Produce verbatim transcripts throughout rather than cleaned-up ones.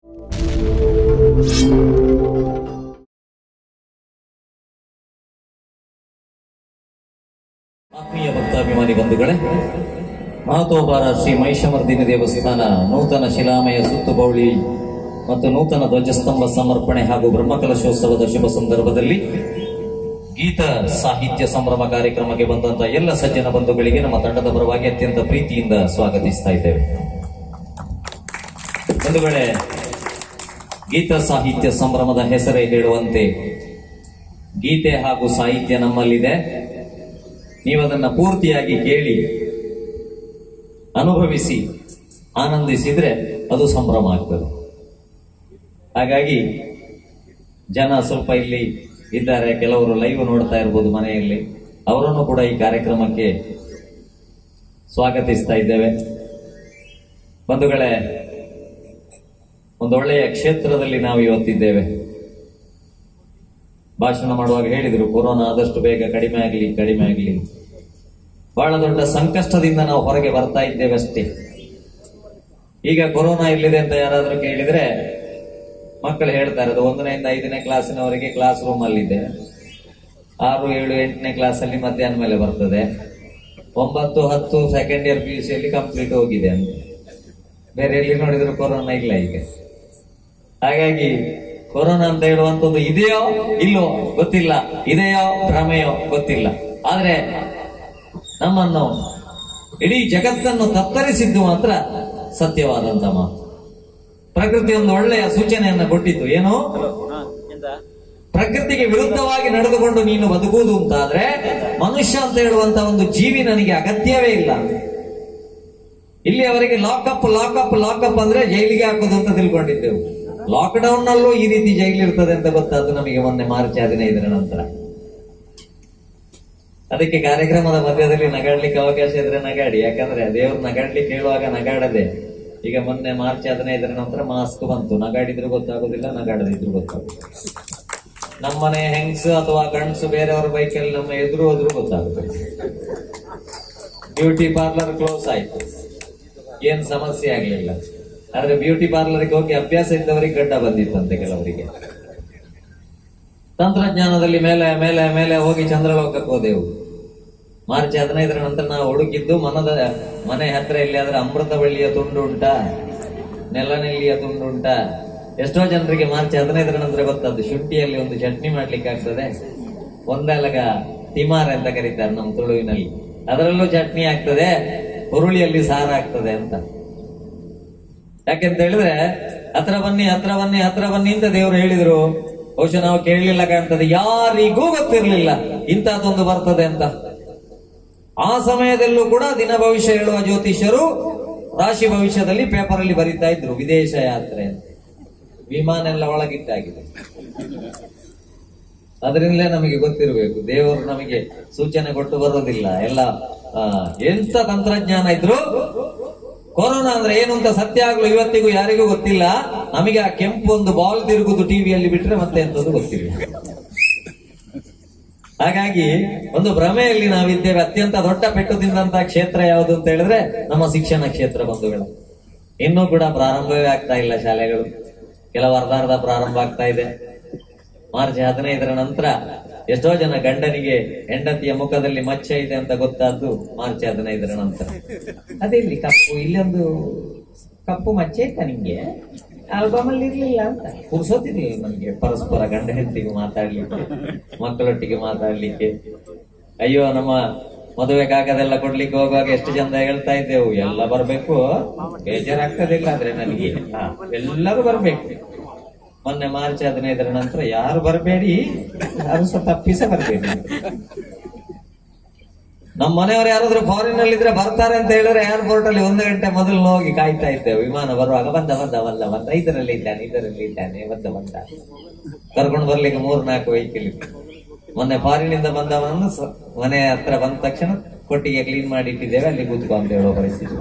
ಆತ್ಮೀಯ ಭಕ್ತಾಭಿಮಾನಿ ಬಂಧುಗಳೇ, ಮಹತೋಬಾರ ಶ್ರೀ ಮಹಿಷಮರ್ದಿನಿ ದೇವಸ್ಥಾನ ನೂತನ ಶಿಲಾಮಯ ಸುತ್ತುಬೌಳಿ ಮತ್ತು ನೂತನ ಧ್ವಜಸ್ತಂಭ ಸಮರ್ಪಣೆ ಹಾಗೂ ಬ್ರಹ್ಮಕಲಶೋತ್ಸವದ ಶುಭ ಸಂದರ್ಭದಲ್ಲಿ ಗೀತ ಸಾಹಿತ್ಯ ಸಂಭ್ರಮ ಕಾರ್ಯಕ್ರಮಕ್ಕೆ ಬಂದಂತಹ ಎಲ್ಲ ಸಜ್ಜನ ಬಂಧುಗಳಿಗೆ ನಮ್ಮ ತಂಡದ ಪರವಾಗಿ ಅತ್ಯಂತ ಪ್ರೀತಿಯಿಂದ ಸ್ವಾಗತಿಸ್ತಾ ಇದ್ದೇವೆ. ಬಂಧುಗಳೇ, ಗೀತ ಸಾಹಿತ್ಯ ಸಂಭ್ರಮದ ಹೆಸರೇ ಹೇಳುವಂತೆ ಗೀತೆ ಹಾಗೂ ಸಾಹಿತ್ಯ ನಮ್ಮಲ್ಲಿದೆ. ನೀವದನ್ನ ಪೂರ್ತಿಯಾಗಿ ಕೇಳಿ ಅನುಭವಿಸಿ ಆನಂದಿಸಿದ್ರೆ ಅದು ಸಂಭ್ರಮ ಆಗ್ತದೆ. ಹಾಗಾಗಿ ಜನ ಸ್ವಲ್ಪ ಇಲ್ಲಿ ಇದ್ದಾರೆ, ಕೆಲವರು ಲೈವ್ ನೋಡ್ತಾ ಇರ್ಬೋದು ಮನೆಯಲ್ಲಿ, ಅವರನ್ನು ಕೂಡ ಈ ಕಾರ್ಯಕ್ರಮಕ್ಕೆ ಸ್ವಾಗತಿಸ್ತಾ ಇದ್ದೇವೆ. ಬಂಧುಗಳೇ, ಒಂದೊಳ್ಳೆಯ ಕ್ಷೇತ್ರದಲ್ಲಿ ನಾವು ಇವತ್ತಿದ್ದೇವೆ. ಭಾಷಣ ಮಾಡುವಾಗ ಹೇಳಿದ್ರು, ಕೊರೋನಾ ಆದಷ್ಟು ಬೇಗ ಕಡಿಮೆ ಆಗಲಿ ಕಡಿಮೆ ಆಗಲಿ. ಬಹಳ ದೊಡ್ಡ ಸಂಕಷ್ಟದಿಂದ ನಾವು ಹೊರಗೆ ಬರ್ತಾ ಇದ್ದೇವೆ ಅಷ್ಟೇ. ಈಗ ಕೊರೋನಾ ಇಲ್ಲಿದೆ ಅಂತ ಯಾರಾದ್ರೂ ಕೇಳಿದ್ರೆ ಮಕ್ಕಳು ಹೇಳ್ತಾರೆ, ಅದು ಒಂದನೆಯಿಂದ ಐದನೇ ಕ್ಲಾಸಿನವರೆಗೆ ಕ್ಲಾಸ್ ರೂಮ್ ಅಲ್ಲಿದೆ, ಆರು ಏಳು ಎಂಟನೇ ಕ್ಲಾಸ್ ಅಲ್ಲಿ ಮಧ್ಯಾಹ್ನ ಮೇಲೆ ಬರ್ತದೆ, ಒಂಬತ್ತು ಹತ್ತು second year P U C ಅಲ್ಲಿ ಕಂಪ್ಲೀಟ್ ಹೋಗಿದೆ ಅಂತ. ಬೇರೆ ಎಲ್ಲಿ ನೋಡಿದ್ರು ಕೊರೋನಾ ಇಲ್ಲ ಈಗ. ಹಾಗಾಗಿ ಕೊರೋನಾ ಅಂತ ಹೇಳುವಂಥದ್ದು ಇದೆಯೋ ಇಲ್ಲೋ ಗೊತ್ತಿಲ್ಲ, ಇದೆಯೋ ಭ್ರಮೆಯೋ ಗೊತ್ತಿಲ್ಲ. ಆದ್ರೆ ನಮ್ಮನ್ನು ಇಡೀ ಜಗತ್ತನ್ನು ತತ್ತರಿಸಿದ್ದು ಮಾತ್ರ ಸತ್ಯವಾದಂತ ಮಾತು. ಪ್ರಕೃತಿ ಒಂದು ಒಳ್ಳೆಯ ಸೂಚನೆಯನ್ನ ಕೊಟ್ಟಿತ್ತು. ಏನು? ಪ್ರಕೃತಿಗೆ ವಿರುದ್ಧವಾಗಿ ನಡೆದುಕೊಂಡು ನೀನು ಬದುಕುವುದು ಅಂತಾದ್ರೆ ಮನುಷ್ಯ ಅಂತ ಹೇಳುವಂತ ಒಂದು ಜೀವಿ ನನಗೆ ಅಗತ್ಯವೇ ಇಲ್ಲ. ಇಲ್ಲಿ ಅವರಿಗೆ ಲಾಕಪ್ ಲಾಕಪ್ ಲಾಕಪ್ ಅಂದ್ರೆ ಜೈಲಿಗೆ ಹಾಕೋದು ಅಂತ ತಿಳ್ಕೊಂಡಿದ್ದೆವು. ಲಾಕ್ ಡೌನ್ ನಲ್ಲೂ ಈ ರೀತಿ ಜೈಲು ಇರ್ತದೆ ಅಂತ ಗೊತ್ತಾದ್ದು ನಮಗೆ ಮೊನ್ನೆ ಮಾರ್ಚ್ ಹದಿನೈದರ ನಂತರ. ಅದಕ್ಕೆ ಕಾರ್ಯಕ್ರಮದ ಮಧ್ಯದಲ್ಲಿ ನಗಾಡ್ಲಿಕ್ಕೆ ಅವಕಾಶ ಇದ್ರೆ ನಗಾಡಿ, ಯಾಕಂದ್ರೆ ದೇವ್ರು ನಗಾಡ್ಲಿಕ್ಕೆ ಹೇಳುವಾಗ ನಗಾಡದೆ. ಈಗ ಮೊನ್ನೆ ಮಾರ್ಚ್ ಹದಿನೈದರ ನಂತರ ಮಾಸ್ಕ್ ಬಂತು, ನಗಾಡಿದ್ರು ಗೊತ್ತಾಗೋದಿಲ್ಲ, ನಗಾಡದಿದ್ರು ಗೊತ್ತಾಗೋದಿಲ್ಲ. ನಮ್ಮನೆ ಹೆಂಗ್ಸು ಅಥವಾ ಗಂಡ್ಸು ಬೇರೆಯವರ ಬೈಕಲ್ಲಿ ನಮ್ಮ ಎದುರು ಹೋದ್ರು ಗೊತ್ತಾಗುತ್ತೆ. ಬ್ಯೂಟಿ ಪಾರ್ಲರ್ ಕ್ಲೋಸ್ ಆಯ್ತು, ಏನ್ ಸಮಸ್ಯೆ ಆಗ್ಲಿಲ್ಲ. ಆದ್ರೆ ಬ್ಯೂಟಿ ಪಾರ್ಲರ್ಗೆ ಹೋಗಿ ಅಭ್ಯಾಸ ಇದ್ದವರಿಗೆ ಗಡ್ಡ ಬಂದಿತ್ತಂತೆ ಕೆಲವರಿಗೆ. ತಂತ್ರಜ್ಞಾನದಲ್ಲಿ ಮೇಲೆ ಮೇಲೆ ಮೇಲೆ ಹೋಗಿ ಚಂದ್ರಲೋಕಕ್ಕೆ ಹೋದೆವು. ಮಾರ್ಚ್ ಹದಿನೈದರ ನಂತರ ನಾವು ಹುಡುಕಿದ್ದು ಮನದ ಮನೆ ಹತ್ರ ಇಲ್ಲಿ ಆದ್ರೆ ಅಮೃತ ಬಳ್ಳಿಯ ತುಂಡು ಉಂಟಾ, ನೆಲನೆಲ್ಲಿಯ ತುಂಡು ಉಂಟಾ. ಎಷ್ಟೋ ಜನರಿಗೆ ಮಾರ್ಚ್ ಹದಿನೈದರ ನಂತರ ಗೊತ್ತಾದ್ದು ಶುಂಠಿಯಲ್ಲಿ ಒಂದು ಚಟ್ನಿ ಮಾಡ್ಲಿಕ್ಕೆ ಆಗ್ತದೆ, ಒಂದೆಲಗ ತಿಮಾರ್ ಅಂತ ಕರೀತಾರೆ ನಮ್ಮ ತುಳುವಿನಲ್ಲಿ, ಅದರಲ್ಲೂ ಚಟ್ನಿ ಆಗ್ತದೆ, ಹುರುಳಿಯಲ್ಲಿ ಸಾರ ಆಗ್ತದೆ ಅಂತ. ಯಾಕೆಂತ ಹೇಳಿದ್ರೆ ಹತ್ರ ಬನ್ನಿ ಹತ್ರ ಬನ್ನಿ ಹತ್ರ ಬನ್ನಿ ಅಂತ ದೇವರು ಹೇಳಿದ್ರು. ಬಹುಶಃ ನಾವು ಕೇಳಲಿಲ್ಲ ಕಾಣ್ತದೆ, ಯಾರಿಗೂ ಗೊತ್ತಿರ್ಲಿಲ್ಲ ಇಂತಹದ್ದೊಂದು ಬರ್ತದೆ ಅಂತ. ಆ ಸಮಯದಲ್ಲೂ ಕೂಡ ದಿನ ಭವಿಷ್ಯ ಹೇಳುವ ಜ್ಯೋತಿಷ್ಯರು ರಾಶಿ ಭವಿಷ್ಯದಲ್ಲಿ ಪೇಪರ್ ಅಲ್ಲಿ ಬರೀತಾ ಇದ್ರು ವಿದೇಶ ಯಾತ್ರೆ ಅಂತ. ವಿಮಾನ ಎಲ್ಲ ಒಳಗಿಟ್ಟಾಗಿದೆ. ಅದರಿಂದಲೇ ನಮಗೆ ಗೊತ್ತಿರಬೇಕು, ದೇವರು ನಮಗೆ ಸೂಚನೆ ಕೊಟ್ಟು ಬರೋದಿಲ್ಲ. ಎಲ್ಲ ಎಂತ ತಂತ್ರಜ್ಞಾನ ಇದ್ರು ಕೊರೋನಾ ಅಂದ್ರೆ ಏನು ಅಂತ ಸತ್ಯ ಆಗ್ಲು ಇವತ್ತಿಗೂ ಯಾರಿಗೂ ಗೊತ್ತಿಲ್ಲ. ನಮಗೆ ಆ ಕೆಂಪು ಒಂದು ಬಾಲ್ ತಿರುಗುದು ಟಿವಿಯಲ್ಲಿ ಬಿಟ್ರೆ ಮತ್ತೆ ಎಂತದ್ದು ಗೊತ್ತಿಲ್ಲ. ಹಾಗಾಗಿ ಒಂದು ಭ್ರಮೆಯಲ್ಲಿ ನಾವಿದ್ದೇವೆ. ಅತ್ಯಂತ ದೊಡ್ಡ ಪೆಟ್ಟು ತಿಂದಂತಹ ಕ್ಷೇತ್ರ ಯಾವುದು ಅಂತ ಹೇಳಿದ್ರೆ ನಮ್ಮ ಶಿಕ್ಷಣ ಕ್ಷೇತ್ರ ಬಂಧುಗಳು. ಇನ್ನೂ ಕೂಡ ಪ್ರಾರಂಭವೇ ಆಗ್ತಾ ಇಲ್ಲ ಶಾಲೆಗಳು, ಕೆಲವು ಅರ್ಧ ಅರ್ಧ ಪ್ರಾರಂಭ ಆಗ್ತಾ ಇದೆ. ಮಾರ್ಚ್ ಹದಿನೈದರ ನಂತರ ಎಷ್ಟೋ ಜನ ಗಂಡನಿಗೆ ಹೆಂಡತಿಯ ಮುಖದಲ್ಲಿ ಮಚ್ಚೆ ಇದೆ ಅಂತ ಗೊತ್ತಾದ್ದು ಮಾರ್ಚ್ ಹದಿನೈದರ ನಂತರ. ಅದೇ ಇಲ್ಲಿ ಕಪ್ಪು, ಇಲ್ಲೊಂದು ಕಪ್ಪು ಮಚ್ಚೆ ಇತ್ತ ನಿಮ್ಗೆ, ಆಲ್ಬಮ್ ಅಲ್ಲಿ ಇರ್ಲಿಲ್ಲ ಅಂತ ಪುರ್ಸೋತಿದ್ವಿ ನಮ್ಗೆ ಪರಸ್ಪರ ಗಂಡ ಹೆಂಡತಿಗೆ ಮಾತಾಡ್ಲಿಕ್ಕೆ, ಮಕ್ಕಳೊಟ್ಟಿಗೆ ಮಾತಾಡ್ಲಿಕ್ಕೆ. ಅಯ್ಯೋ, ನಮ್ಮ ಮದುವೆಗಾಗದೆಲ್ಲ ಕೊಡ್ಲಿಕ್ಕೆ ಹೋಗುವಾಗ ಎಷ್ಟು ಚಂದ ಹೇಳ್ತಾ ಇದ್ದೆವು, ಎಲ್ಲ ಬರ್ಬೇಕು, ಬೇಜಾರಾಗ್ತದಿಲ್ಲ ಆದ್ರೆ ನನಗೆ, ಹಾ ಎಲ್ಲರೂ ಬರ್ಬೇಕು. ಮೊನ್ನೆ ಮಾರ್ಚ್ ಹದಿನೈದರ ನಂತರ ಯಾರು ಬರಬೇಡಿ, ಯಾರು ಸಹ ತಪ್ಪಿಸ ಬರಬೇಡಿ. ನಮ್ಮ ಮನೆಯವರು ಯಾರಾದ್ರೂ ಫಾರಿನ್ ಅಲ್ಲಿ ಇದ್ರೆ ಬರ್ತಾರೆ ಅಂತ ಹೇಳಿದ್ರೆ ಏರ್ಪೋರ್ಟ್ ಅಲ್ಲಿ ಒಂದು ಗಂಟೆ ಮೊದಲು ಹೋಗಿ ಕಾಯ್ತಾ ಇದ್ದೇವೆ. ವಿಮಾನ ಬರುವಾಗ ಬಂದ ಬಂದ ಬಂದ ಬಂದ ಇದರಲ್ಲಿ ಇದ್ದಾನೆ ಇದರಲ್ಲಿ ಇದ್ದಾನೆ ಬಂದ ಬಂದ ಕರ್ಕೊಂಡು ಬರ್ಲಿಕ್ಕೆ ಮೂರ್ ನಾಲ್ಕು ವೆಹಿಕಲ್ ಇತ್ತು. ಮೊನ್ನೆ ಫಾರಿನ್ ಇಂದ ಬಂದವನನ್ನು ಮನೆ ಹತ್ರ ಬಂದ ತಕ್ಷಣ ಕೊಟ್ಟಿಗೆ ಕ್ಲೀನ್ ಮಾಡಿ ಇಟ್ಟಿದ್ದೇವೆ, ಅಲ್ಲಿ ಕೂತ್ಕೊ ಅಂತ ಹೇಳೋ ಪರಿಸ್ಥಿತಿ.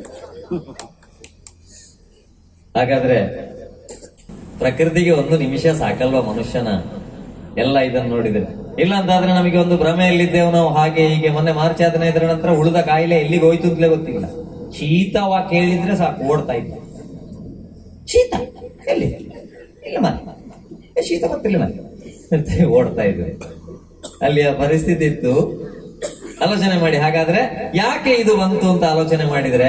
ಹಾಗಾದ್ರೆ ಪ್ರಕೃತಿಗೆ ಒಂದು ನಿಮಿಷ ಸಾಕಲ್ವಾ ಮನುಷ್ಯನ ಎಲ್ಲ ಇದನ್ನು ನೋಡಿದ್ರೆ? ಇಲ್ಲ ಅಂತಾದ್ರೆ ನಮಗೆ ಒಂದು ಭ್ರಮೆಯಲ್ಲಿದ್ದೇವೆ ನಾವು, ಹಾಗೆ ಹೀಗೆ. ಮೊನ್ನೆ ಮಾರ್ಚ್ ಹದಿನೈದರ ನಂತರ ಉಳಿದ ಕಾಯಿಲೆ ಎಲ್ಲಿಗೆ ಹೋಯ್ತು ಅಂತಲೇ ಗೊತ್ತಿಲ್ಲ. ಶೀತವ ಕೇಳಿದ್ರೆ ಸಾಕು ಓಡ್ತಾ ಇದ್ದ. ಶೀತ ಎಲ್ಲಿ ಇಲ್ಲ ಮನೆ ಶೀತ ಬರ್ತಿಲ್ಲ ಮನೆ ಅಂತ ಓಡ್ತಾ ಇದ್ರು. ಅಲ್ಲಿಯ ಪರಿಸ್ಥಿತಿ ಇತ್ತು. ಆಲೋಚನೆ ಮಾಡಿ, ಹಾಗಾದ್ರೆ ಯಾಕೆ ಇದು ಬಂತು ಅಂತ ಆಲೋಚನೆ ಮಾಡಿದ್ರೆ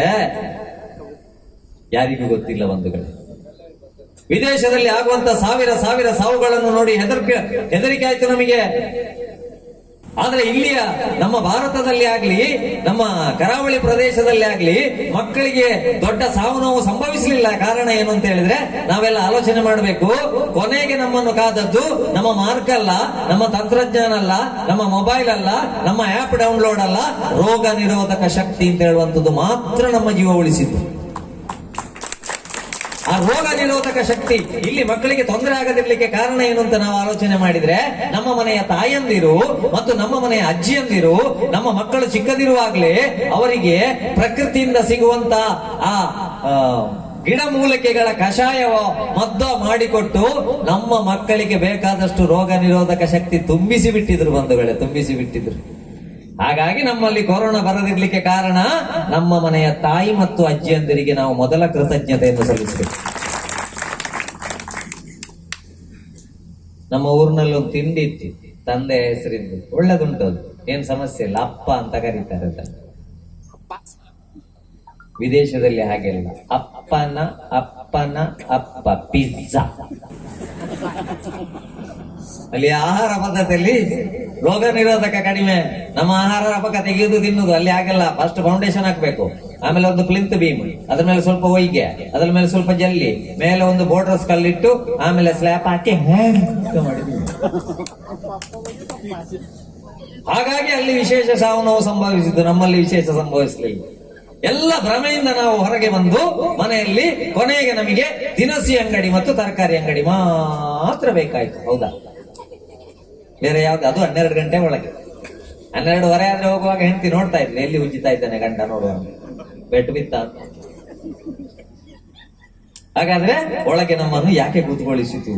ಯಾರಿಗೂ ಗೊತ್ತಿಲ್ಲ ಬಂಧುಗಳೇ. ವಿದೇಶದಲ್ಲಿ ಆಗುವಂತ ಸಾವಿರ ಸಾವಿರ ಸಾವುಗಳನ್ನು ನೋಡಿ ಹೆದರಿಕೆ ಹೆದರಿಕೆ ಆಯ್ತು ನಮಗೆ. ಆದ್ರೆ ಇಲ್ಲಿಯ ನಮ್ಮ ಭಾರತದಲ್ಲಿ ಆಗ್ಲಿ, ನಮ್ಮ ಕರಾವಳಿ ಪ್ರದೇಶದಲ್ಲಿ ಆಗ್ಲಿ ಮಕ್ಕಳಿಗೆ ದೊಡ್ಡ ಸಾವು ನೋವು ಸಂಭವಿಸಲಿಲ್ಲ. ಕಾರಣ ಏನು ಅಂತ ಹೇಳಿದ್ರೆ ನಾವೆಲ್ಲ ಆಲೋಚನೆ ಮಾಡಬೇಕು. ಕೊನೆಗೆ ನಮ್ಮನ್ನು ಕಾದದ್ದು ನಮ್ಮ ಮಾರ್ಕ್ ಅಲ್ಲ, ನಮ್ಮ ತಂತ್ರಜ್ಞಾನ ಅಲ್ಲ, ನಮ್ಮ ಮೊಬೈಲ್ ಅಲ್ಲ, ನಮ್ಮ ಆಪ್ ಡೌನ್ಲೋಡ್ ಅಲ್ಲ, ರೋಗ ನಿರೋಧಕ ಶಕ್ತಿ ಅಂತ ಹೇಳುವಂಥದ್ದು ಮಾತ್ರ ನಮ್ಮ ಜೀವ ಉಳಿಸಿದ್ದು. ಆ ರೋಗ ನಿರೋಧಕ ಶಕ್ತಿ ಇಲ್ಲಿ ಮಕ್ಕಳಿಗೆ ತೊಂದರೆ ಆಗದಿರ್ಲಿಕ್ಕೆ ಕಾರಣ ಏನು ಅಂತ ನಾವು ಆಲೋಚನೆ ಮಾಡಿದ್ರೆ, ನಮ್ಮ ಮನೆಯ ತಾಯಂದಿರು ಮತ್ತು ನಮ್ಮ ಮನೆಯ ಅಜ್ಜಿಯಂದಿರು ನಮ್ಮ ಮಕ್ಕಳು ಚಿಕ್ಕದಿರುವಾಗಲೇ ಅವರಿಗೆ ಪ್ರಕೃತಿಯಿಂದ ಸಿಗುವಂತ ಆ ಗಿಡಮೂಲಿಕೆಗಳ ಕಷಾಯ ಮದ್ದು ಮಾಡಿಕೊಟ್ಟು ನಮ್ಮ ಮಕ್ಕಳಿಗೆ ಬೇಕಾದಷ್ಟು ರೋಗ ನಿರೋಧಕ ಶಕ್ತಿ ತುಂಬಿಸಿ ಬಿಟ್ಟಿದ್ರು ಬಂಧುಗಳೇ, ತುಂಬಿಸಿ ಬಿಟ್ಟಿದ್ರು. ಹಾಗಾಗಿ ನಮ್ಮಲ್ಲಿ ಕೊರೋನಾ ಬರದಿರ್ಲಿಕ್ಕೆ ಕಾರಣ ನಮ್ಮ ಮನೆಯ ತಾಯಿ ಮತ್ತು ಅಜ್ಜಿಯಂದಿರಿಗೆ ನಾವು ಮೊದಲ ಕೃತಜ್ಞತೆಯನ್ನು ಸಲ್ಲಿಸಬೇಕು. ನಮ್ಮ ಊರಿನಲ್ಲಿ ಒಂದು ತಿಂಡಿ ಇತ್ತು, ತಂದೆ ಹೆಸರಿಂದ, ಒಳ್ಳೇದುಂಟು, ಅದು ಏನ್ ಸಮಸ್ಯೆ ಇಲ್ಲ, ಅಪ್ಪ ಅಂತ ಕರೀತಾರೆ ಅದನ್ನು. ವಿದೇಶದಲ್ಲಿ ಹಾಗೆಲ್ಲ ಅಪ್ಪನ ಅಪ್ಪನ ಅಪ್ಪ ಪಿಜ್ಜಾ. ಅಲ್ಲಿ ಆಹಾರ ಪದ್ಧತಿಯಲ್ಲಿ ರೋಗ ನಿರೋಧಕ ಕಡಿಮೆ. ನಮ್ಮ ಆಹಾರ ಅಪಕ ತೆಗೆಯುವುದು ತಿನ್ನುವುದು ಅಲ್ಲಿ ಆಗಲ್ಲ. ಫಸ್ಟ್ ಫೌಂಡೇಶನ್ ಹಾಕ್ಬೇಕು, ಆಮೇಲೆ ಒಂದು ಪ್ಲಿಂತ್ ಬೀಮ್, ಅದ್ರ ಮೇಲೆ ಸ್ವಲ್ಪ ಒಯ್ಗೆ, ಅದ್ರ ಮೇಲೆ ಸ್ವಲ್ಪ ಜಲ್ಲಿ, ಮೇಲೆ ಒಂದು ಬೋರ್ಡರ್ಸ್ ಕಲ್ಲಿಟ್ಟು ಆಮೇಲೆ ಸ್ಲ್ಯಾಪ್ ಹಾಕಿ ಮಾಡಿದ್ವಿ. ಹಾಗಾಗಿ ಅಲ್ಲಿ ವಿಶೇಷ ಸಾವು ನೋವು ಸಂಭವಿಸಿದ್ದು, ನಮ್ಮಲ್ಲಿ ವಿಶೇಷ ಸಂಭವಿಸಲಿಲ್ಲ. ಎಲ್ಲ ಭ್ರಮೆಯಿಂದ ನಾವು ಹೊರಗೆ ಬಂದು ಮನೆಯಲ್ಲಿ ಕೊನೆಗೆ ನಮಗೆ ದಿನಸಿ ಅಂಗಡಿ ಮತ್ತು ತರಕಾರಿ ಅಂಗಡಿ ಮಾತ್ರ ಬೇಕಾಯ್ತು. ಹೌದಾ? ಬೇರೆ ಯಾವ್ದು? ಅದು ಹನ್ನೆರಡು ಗಂಟೆ ಒಳಗೆ. ಹನ್ನೆರಡುವರೆ ಆದ್ರೆ ಹೋಗುವಾಗ ಹೆಂಡತಿ ನೋಡ್ತಾ ಇದ್ವಿ, ಎಲ್ಲಿ ಉಜ್ಜಿತಾ ಇದ್ದಾನೆ ಗಂಡ ನೋಡುವಾಗ, ಬೆಟ್ಟು ಬಿತ್ತ. ಹಾಗಾದ್ರೆ ಒಳಗೆ ನಮ್ಮನ್ನು ಯಾಕೆ ಕೂತ್ಕೊಳ್ಳಿಸಿತು?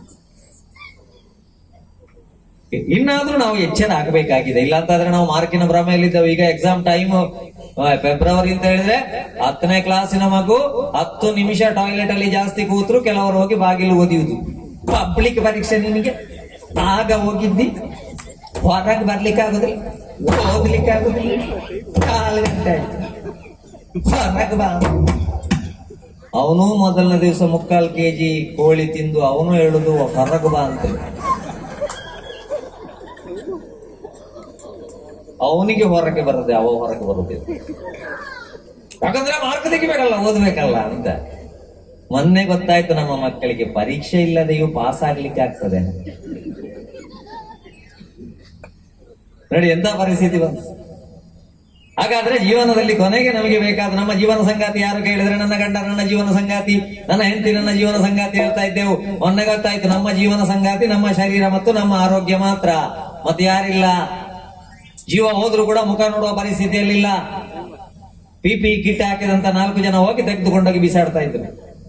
ಇನ್ನಾದ್ರೂ ನಾವು ಎಚ್ಚರ ಆಗಬೇಕಾಗಿದೆ. ಇಲ್ಲಾಂತಾದ್ರೆ ನಾವು ಮಾರ್ಕಿನ ಭ್ರಮೆಯಲ್ಲಿದ್ದೇವೆ. ಈಗ ಎಕ್ಸಾಮ್ ಟೈಮ್ ಫೆಬ್ರವರಿ ಅಂತ ಹೇಳಿದ್ರೆ ಹತ್ತನೇ ಕ್ಲಾಸಿನ ಮಗು ಹತ್ತು ನಿಮಿಷ ಟಾಯ್ಲೆಟ್ ಅಲ್ಲಿ ಜಾಸ್ತಿ ಕೂತ್ರು ಕೆಲವರು ಹೋಗಿ ಬಾಗಿಲು ಓದಿಯುವುದು. ಪಬ್ಲಿಕ್ ಪರೀಕ್ಷೆ ನಿನಗೆ ಆಗ ಹೋಗಿದ್ದಿ, ಹೊರಗೆ ಬರ್ಲಿಕ್ಕೆ ಆಗುದಿಲ್ಲ, ಓದ್ಲಿಕ್ಕೆ ಆಗುದಿಲ್ಲ, ಕಾಲು ಗಂಟೆ ಆಯ್ತು ಹೊರಗೆ ಬಾ. ಅವನು ಮೊದಲನೇ ದಿವಸ ಮುಕ್ಕಾಲು ಕೆಜಿ ಕೋಳಿ ತಿಂದು ಅವನು ಹೇಳುದು ಹೊರಗೆ ಬಾ ಅಂತ. ಅವನಿಗೆ ಹೊರಗೆ ಬರದೆ ಅವ ಹೊರಗೆ ಬರುದೇ. ಯಾಕಂದ್ರೆ ಮಾರ್ಕ್ ತೆಗಿಬೇಕಲ್ಲ, ಓದ್ಬೇಕಲ್ಲ ಅಂತ. ಮೊನ್ನೆ ಗೊತ್ತಾಯ್ತು ನಮ್ಮ ಮಕ್ಕಳಿಗೆ ಪರೀಕ್ಷೆ ಇಲ್ಲದೆಯೂ ಪಾಸ್ ಆಗ್ಲಿಕ್ಕೆ ಆಗ್ತದೆ. ನೋಡಿ ಎಂತ ಪರಿಸ್ಥಿತಿ ಬಂತು. ಹಾಗಾದ್ರೆ ಜೀವನದಲ್ಲಿ ಕೊನೆಗೆ ನಮಗೆ ಬೇಕಾದ ನಮ್ಮ ಜೀವನ ಸಂಗಾತಿ ಯಾರು ಕೇಳಿದ್ರೆ ನನ್ನ ಗಂಡ ನನ್ನ ಜೀವನ ಸಂಗಾತಿ, ನನ್ನ ಹೆಂಡತಿ ನನ್ನ ಜೀವನ ಸಂಗಾತಿ ಹೇಳ್ತಾ ಇದ್ದೆವು. ಮೊನ್ನೆ ಗೊತ್ತಾಯ್ತು ನಮ್ಮ ಜೀವನ ಸಂಗಾತಿ ನಮ್ಮ ಶರೀರ ಮತ್ತು ನಮ್ಮ ಆರೋಗ್ಯ ಮಾತ್ರ, ಮತ್ತೆ ಯಾರಿಲ್ಲ. ಜೀವ ಹೋದ್ರೂ ಕೂಡ ಮುಖ ನೋಡುವ ಪರಿಸ್ಥಿತಿಯಲ್ಲಿಲ್ಲ. ಪಿ ಪಿ ಕಿಟ್ ಹಾಕಿದಂತ ನಾಲ್ಕು ಜನ ಹೋಗಿ ತೆಗೆದುಕೊಂಡೋಗಿ ಬಿಸಾಡ್ತಾ ಇದ್ರು.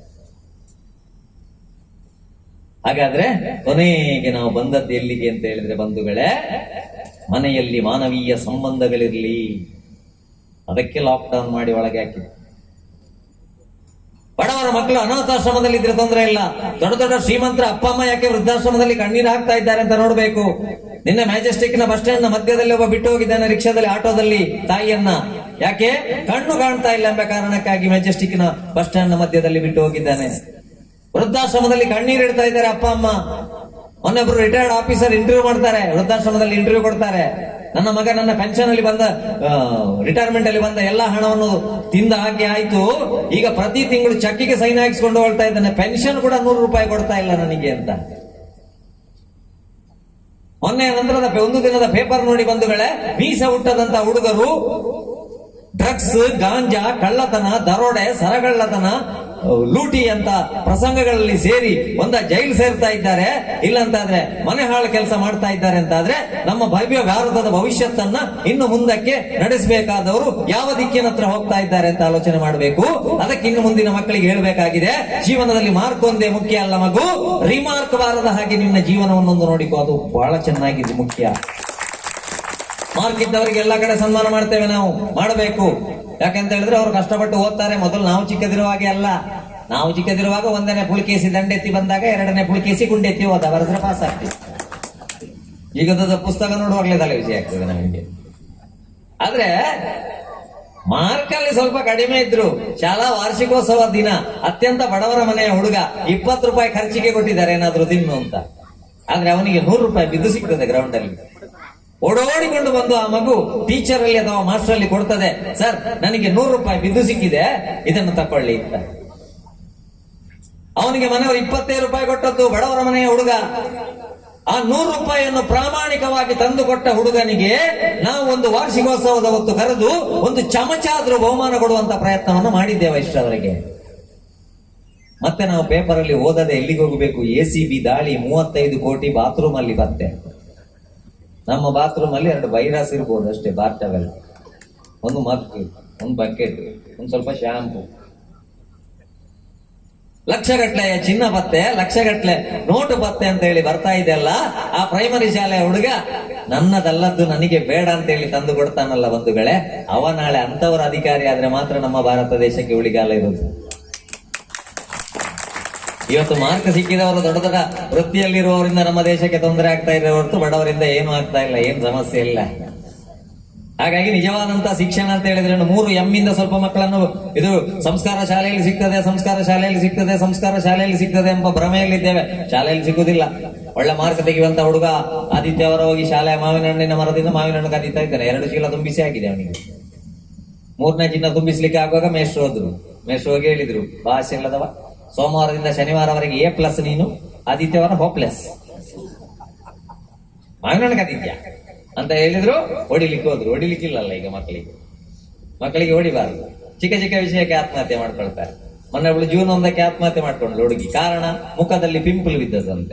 ಹಾಗಾದ್ರೆ ಕೊನೆಗೆ ನಾವು ಬಂದದ್ದು ಎಲ್ಲಿಗೆ ಅಂತ ಹೇಳಿದ್ರೆ ಬಂಧುಗಳೇ, ಮನೆಯಲ್ಲಿ ಮಾನವೀಯ ಸಂಬಂಧಗಳಿರ್ಲಿ, ಅದಕ್ಕೆ ಲಾಕ್ಡೌನ್ ಮಾಡಿ ಒಳಗೆ ಹಾಕಿದ್ರು. ಬಡವರ ಮಕ್ಕಳು ಅನಾಥಾಶ್ರಮದಲ್ಲಿ ಇದ್ರೆ ತೊಂದರೆ ಇಲ್ಲ, ದೊಡ್ಡ ದೊಡ್ಡ ಶ್ರೀಮಂತರ ಅಪ್ಪ ಅಮ್ಮ ಯಾಕೆ ವೃದ್ಧಾಶ್ರಮದಲ್ಲಿ ಕಣ್ಣೀರು ಹಾಕ್ತಾ ಇದ್ದಾರೆ ಅಂತ ನೋಡ್ಬೇಕು. ನಿನ್ನೆ ಮ್ಯಾಜೆಸ್ಟಿಕ್ ನ ಬಸ್ ಸ್ಟ್ಯಾಂಡ್ ನ ಮಧ್ಯದಲ್ಲಿ ಒಬ್ಬ ಬಿಟ್ಟು ಹೋಗಿದ್ದಾನೆ, ರಿಕ್ಷಾದಲ್ಲಿ ಆಟೋದಲ್ಲಿ ತಾಯಿಯನ್ನ. ಯಾಕೆ? ಕಣ್ಣು ಕಾಣ್ತಾ ಇಲ್ಲ ಎಂಬ ಕಾರಣಕ್ಕಾಗಿ ಮ್ಯಾಜೆಸ್ಟಿಕ್ ನ ಬಸ್ ಸ್ಟ್ಯಾಂಡ್ ನ ಮಧ್ಯದಲ್ಲಿ ಬಿಟ್ಟು ಹೋಗಿದ್ದಾನೆ. ವೃದ್ಧಾಶ್ರಮದಲ್ಲಿ ಕಣ್ಣೀರು ಇಡ್ತಾ ಇದ್ದಾರೆ ಅಪ್ಪ ಅಮ್ಮ. ಮೊನ್ನೊಬ್ರು ರಿಟೈರ್ಡ್ ಆಫೀಸರ್ ಇಂಟರ್ವ್ಯೂ ಮಾಡ್ತಾರೆ, ವೃದ್ಧಾಶ್ರಮದಲ್ಲಿ ಇಂಟರ್ವ್ಯೂ ಕೊಡ್ತಾರೆ. ನನ್ನ ಮಗ ನನ್ನ ಪೆನ್ಷನ್ ಅಲ್ಲಿ ಬಂದ ರಿಟೈರ್ಮೆಂಟ್ ಅಲ್ಲಿ ಬಂದ ಎಲ್ಲಾ ಹಣವನ್ನು ತಿಂದ ಹಾಕಿ ಆಯ್ತು, ಈಗ ಪ್ರತಿ ತಿಂಗಳು ಚೆಕ್ಕಿಗೆ ಸೈನ್ ಹಾಕಿಸ್ಕೊಂಡು ಹೋಗ್ತಾ ಇದ್ದಾನೆ, ಪೆನ್ಷನ್ ಕೂಡ ನೂರು ರೂಪಾಯಿ ಕೊಡ್ತಾ ಇಲ್ಲ ನನಗೆ ಅಂತ. ಮೊನ್ನೆ ನಂತರದ ಒಂದು ದಿನದ ಪೇಪರ್ ನೋಡಿ ಬಂಧುಗಳೇ, ಮೀಸ ಹುಟ್ಟದಂತ ಹುಡುಗರು ಡ್ರಗ್ಸ್, ಗಾಂಜಾ, ಕಳ್ಳತನ, ದರೋಡೆ, ಸರಗಳ್ಳತನ, ಲೂಟಿ ಅಂತ ಪ್ರಸಂಗಗಳಲ್ಲಿ ಸೇರಿ ಒಂದ ಜೈಲು ಸೇರ್ತಾ ಇದ್ದಾರೆ. ಇಲ್ಲಂತಾದ್ರೆ ಮನೆ ಹಾಳು ಕೆಲಸ ಮಾಡ್ತಾ ಇದ್ದಾರೆ ಅಂತಾದ್ರೆ ನಮ್ಮ ಭವ್ಯ ಭಾರತದ ಭವಿಷ್ಯತ್ತನ್ನ ಇನ್ನು ಮುಂದಕ್ಕೆ ನಡೆಸಬೇಕಾದವರು ಯಾವ ದಿಕ್ಕಿನ ಹತ್ರ ಹೋಗ್ತಾ ಇದ್ದಾರೆ ಅಂತ ಆಲೋಚನೆ ಮಾಡಬೇಕು. ಅದಕ್ಕೆ ಇನ್ನು ಮುಂದಿನ ಮಕ್ಕಳಿಗೆ ಹೇಳಬೇಕಾಗಿದೆ, ಜೀವನದಲ್ಲಿ ಮಾರ್ಕ್ ಒಂದೇ ಮುಖ್ಯ ಅಲ್ಲ ಮಗು, ರಿಮಾರ್ಕ್ ಬಾರದ ಹಾಗೆ ನಿನ್ನ ಜೀವನವನ್ನೊಂದು ನೋಡಿಕೋ, ಅದು ಬಹಳ ಚೆನ್ನಾಗಿದೆ ಮುಖ್ಯ. ಮಾರ್ಕ್ ಇದ್ದವರಿಗೆ ಎಲ್ಲಾ ಕಡೆ ಸನ್ಮಾನ ಮಾಡ್ತೇವೆ ನಾವು, ಮಾಡಬೇಕು. ಯಾಕಂತ ಹೇಳಿದ್ರೆ ಅವರು ಕಷ್ಟಪಟ್ಟು ಓದ್ತಾರೆ. ಮೊದಲು ನಾವು ಚಿಕ್ಕದಿರುವ ಹಾಗೆ ಅಲ್ಲ, ನಾವು ಚಿಕ್ಕದಿರುವಾಗ ಒಂದನೇ ಪುಳಿಕೇಸಿ ದಂಡೆತ್ತಿ ಬಂದಾಗ ಎರಡನೇ ಪುಳಿಕೇಸಿ ಗುಂಡೆತ್ತಿ ಹೋದ ಬರೆದ್ರೆ ಪಾಸ್ ಆಗ್ತದೆ. ಈಗದ ಪುಸ್ತಕ ನೋಡುವಾಗಲೇ ತಲೆ ವಿಷಯ ಆಗ್ತದೆ ನಮಗೆ. ಆದ್ರೆ ಮಾರ್ಕಲ್ಲಿ ಸ್ವಲ್ಪ ಕಡಿಮೆ ಇದ್ರು ಶಾಲಾ ವಾರ್ಷಿಕೋತ್ಸವ ದಿನ ಅತ್ಯಂತ ಬಡವರ ಮನೆಯ ಹುಡುಗ ಇಪ್ಪತ್ತು ರೂಪಾಯಿ ಖರ್ಚಿಗೆ ಕೊಟ್ಟಿದ್ದಾರೆ ಏನಾದ್ರು ತಿನ್ನು ಅಂತ. ಆದ್ರೆ ಅವನಿಗೆ ನೂರು ರೂಪಾಯಿ ಬಿದ್ದು ಸಿಗ್ತದೆ ಗ್ರೌಂಡ್ ಅಲ್ಲಿ. ಓಡೋಡಿಕೊಂಡು ಬಂದು ಆ ಮಗು ಟೀಚರ್ ಅಲ್ಲಿ ಅಥವಾ ಮಾಸ್ಟರ್ ಅಲ್ಲಿ ಕೊಡ್ತದೆ, ಸರ್ ನನಗೆ ನೂರು ರೂಪಾಯಿ ಬಿದ್ದು ಸಿಕ್ಕಿದೆ, ಇದನ್ನು ತಕೊಳ್ಳಿ ಅಂತ. ಅವನಿಗೆ ಮನೆಯವರು ಇಪ್ಪತ್ತೈದು ರೂಪಾಯಿ ಕೊಟ್ಟದ್ದು ಬಡವರ ಮನೆಯ ಹುಡುಗ. ಆ ನೂರು ರೂಪಾಯಿಯನ್ನು ಪ್ರಾಮಾಣಿಕವಾಗಿ ತಂದು ಕೊಟ್ಟ ಹುಡುಗನಿಗೆ ನಾವು ಒಂದು ವಾರ್ಷಿಕೋತ್ಸವದ ಹೊತ್ತು ಕರೆದು ಒಂದು ಚಮಚ ಆದ್ರೂ ಬಹುಮಾನ ಕೊಡುವಂತ ಪ್ರಯತ್ನವನ್ನು ಮಾಡಿದ್ದೇವೆ ಇಷ್ಟವರೆಗೆ. ಮತ್ತೆ ನಾವು ಪೇಪರ್ ಅಲ್ಲಿ ಓದದೆ ಎಲ್ಲಿಗೆ ಹೋಗಬೇಕು? ಎ ಸಿ ಬಿ ದಾಳಿ, ಮೂವತ್ತೈದು ಕೋಟಿ ಬಾತ್ರೂಮ್ ಅಲ್ಲಿ ಬತ್ತೆ. ನಮ್ಮ ಬಾತ್ರೂಮ್ ಅಲ್ಲಿ ಎರಡು ವೈರಸ್ ಇರ್ಬೋದು ಅಷ್ಟೇ, ಬಾರ್ಟವೆಲ್, ಒಂದು ಮಗ್, ಒಂದು ಬಕೆಟ್, ಒಂದು ಸ್ವಲ್ಪ ಶಾಂಪು. ಲಕ್ಷಗಟ್ಲೆಯ ಚಿನ್ನ ಪತ್ತೆ, ಲಕ್ಷಗಟ್ಲೆ ನೋಟು ಪತ್ತೆ ಅಂತ ಹೇಳಿ ಬರ್ತಾ ಇದೆಯಲ್ಲ, ಆ ಪ್ರೈಮರಿ ಶಾಲೆಯ ಹುಡುಗ ನನ್ನದಲ್ಲದ್ದು ನನಗೆ ಬೇಡ ಅಂತ ಹೇಳಿ ತಂದು ಕೊಡ್ತಾನಲ್ಲ ಬಂಧುಗಳೇ, ಅವ ನಾಳೆ ಅಂತವರ ಅಧಿಕಾರಿ ಆದ್ರೆ ಮಾತ್ರ ನಮ್ಮ ಭಾರತ ದೇಶಕ್ಕೆ ಉಳಿಗಾಲ ಇರುವುದು. ಇವತ್ತು ಮಾರ್ಕ್ ಸಿಕ್ಕಿದವರು ದೊಡ್ಡ ದೊಡ್ಡ ವೃತ್ತಿಯಲ್ಲಿರುವವರಿಂದ ನಮ್ಮ ದೇಶಕ್ಕೆ ತೊಂದರೆ ಆಗ್ತಾ ಇದೆ ಹೊರತು ಬಡವರಿಂದ ಏನು ಆಗ್ತಾ ಇಲ್ಲ, ಏನು ಸಮಸ್ಯೆ ಇಲ್ಲ. ಹಾಗಾಗಿ ನಿಜವಾದಂತಹ ಶಿಕ್ಷಣ ಅಂತ ಹೇಳಿದ್ರೆ ಮೂರು ಎಮ್ಮಿಂದ ಸ್ವಲ್ಪ ಮಕ್ಕಳನ್ನು ಇದು ಸಂಸ್ಕಾರ ಶಾಲೆಯಲ್ಲಿ ಸಿಗ್ತದೆ, ಸಂಸ್ಕಾರ ಶಾಲೆಯಲ್ಲಿ ಸಿಗ್ತದೆ, ಸಂಸ್ಕಾರ ಶಾಲೆಯಲ್ಲಿ ಸಿಗ್ತದೆ ಎಂಬ ಭ್ರಮೆಯಲ್ಲಿದ್ದೇವೆ. ಶಾಲೆಯಲ್ಲಿ ಸಿಗುವುದಿಲ್ಲ. ಒಳ್ಳೆ ಮಾರ್ಕ್ ತೆಗೆಯುವಂತ ಹುಡುಗ ಆದಿತ್ಯ ಅವರ ಹೋಗಿ ಶಾಲೆಯ ಮಾವಿನ ಹಣ್ಣಿನ ಮರದಿಂದ ಮಾವಿನ ಹಣ್ಣು ಕದೀತಾ ಇದ್ದಾನೆ. ಎರಡು ಚೀಲ ತುಂಬಿಸಿ ಆಗಿದೆ ಅವನಿಗೆ. ಮೂರನೇ ಚಿನ್ನ ತುಂಬಿಸ್ಲಿಕ್ಕೆ ಆಗುವಾಗ ಮೇಷ್ಟ್ರು ಹೋದ್ರು. ಮೇಷ್ಟ್ರು ಹೋಗಿ ಹೇಳಿದ್ರು, ಭಾಷೆ ಇಲ್ಲದವ, ಸೋಮವಾರದಿಂದ ಶನಿವಾರವರೆಗೆ ಎ ಪ್ಲಸ್ ನೀನು, ಆದಿತ್ಯವಾರ ಹೋ ಪ್ಲಸ್, ಮಾವಿನ ಹಣ್ಣು ಕದಿದ್ಯಾ ಅಂತ ಹೇಳಿದ್ರು. ಹೊಡಿಲಿಕ್ಕೆ ಹೋದ್ರು. ಹೊಡಿಲಿಕ್ಕಿಲ್ಲಲ್ಲ ಈಗ ಮಕ್ಕಳಿಗೆ, ಮಕ್ಕಳಿಗೆ ಹೊಡಿಬಾರದು. ಚಿಕ್ಕ ಚಿಕ್ಕ ವಿಷಯಕ್ಕೆ ಆತ್ಮಹತ್ಯೆ ಮಾಡ್ಕೊಳ್ತಾರೆ. ಮೊನ್ನೆ ಅವಳು ಜೂನ್ ಒಂದಕ್ಕೆ ಆತ್ಮಹತ್ಯೆ ಮಾಡ್ಕೊಂಡ್ಳು ಹುಡುಗಿ. ಕಾರಣ ಮುಖದಲ್ಲಿ ಪಿಂಪಲ್ ಬಿದ್ದದಂತೆ.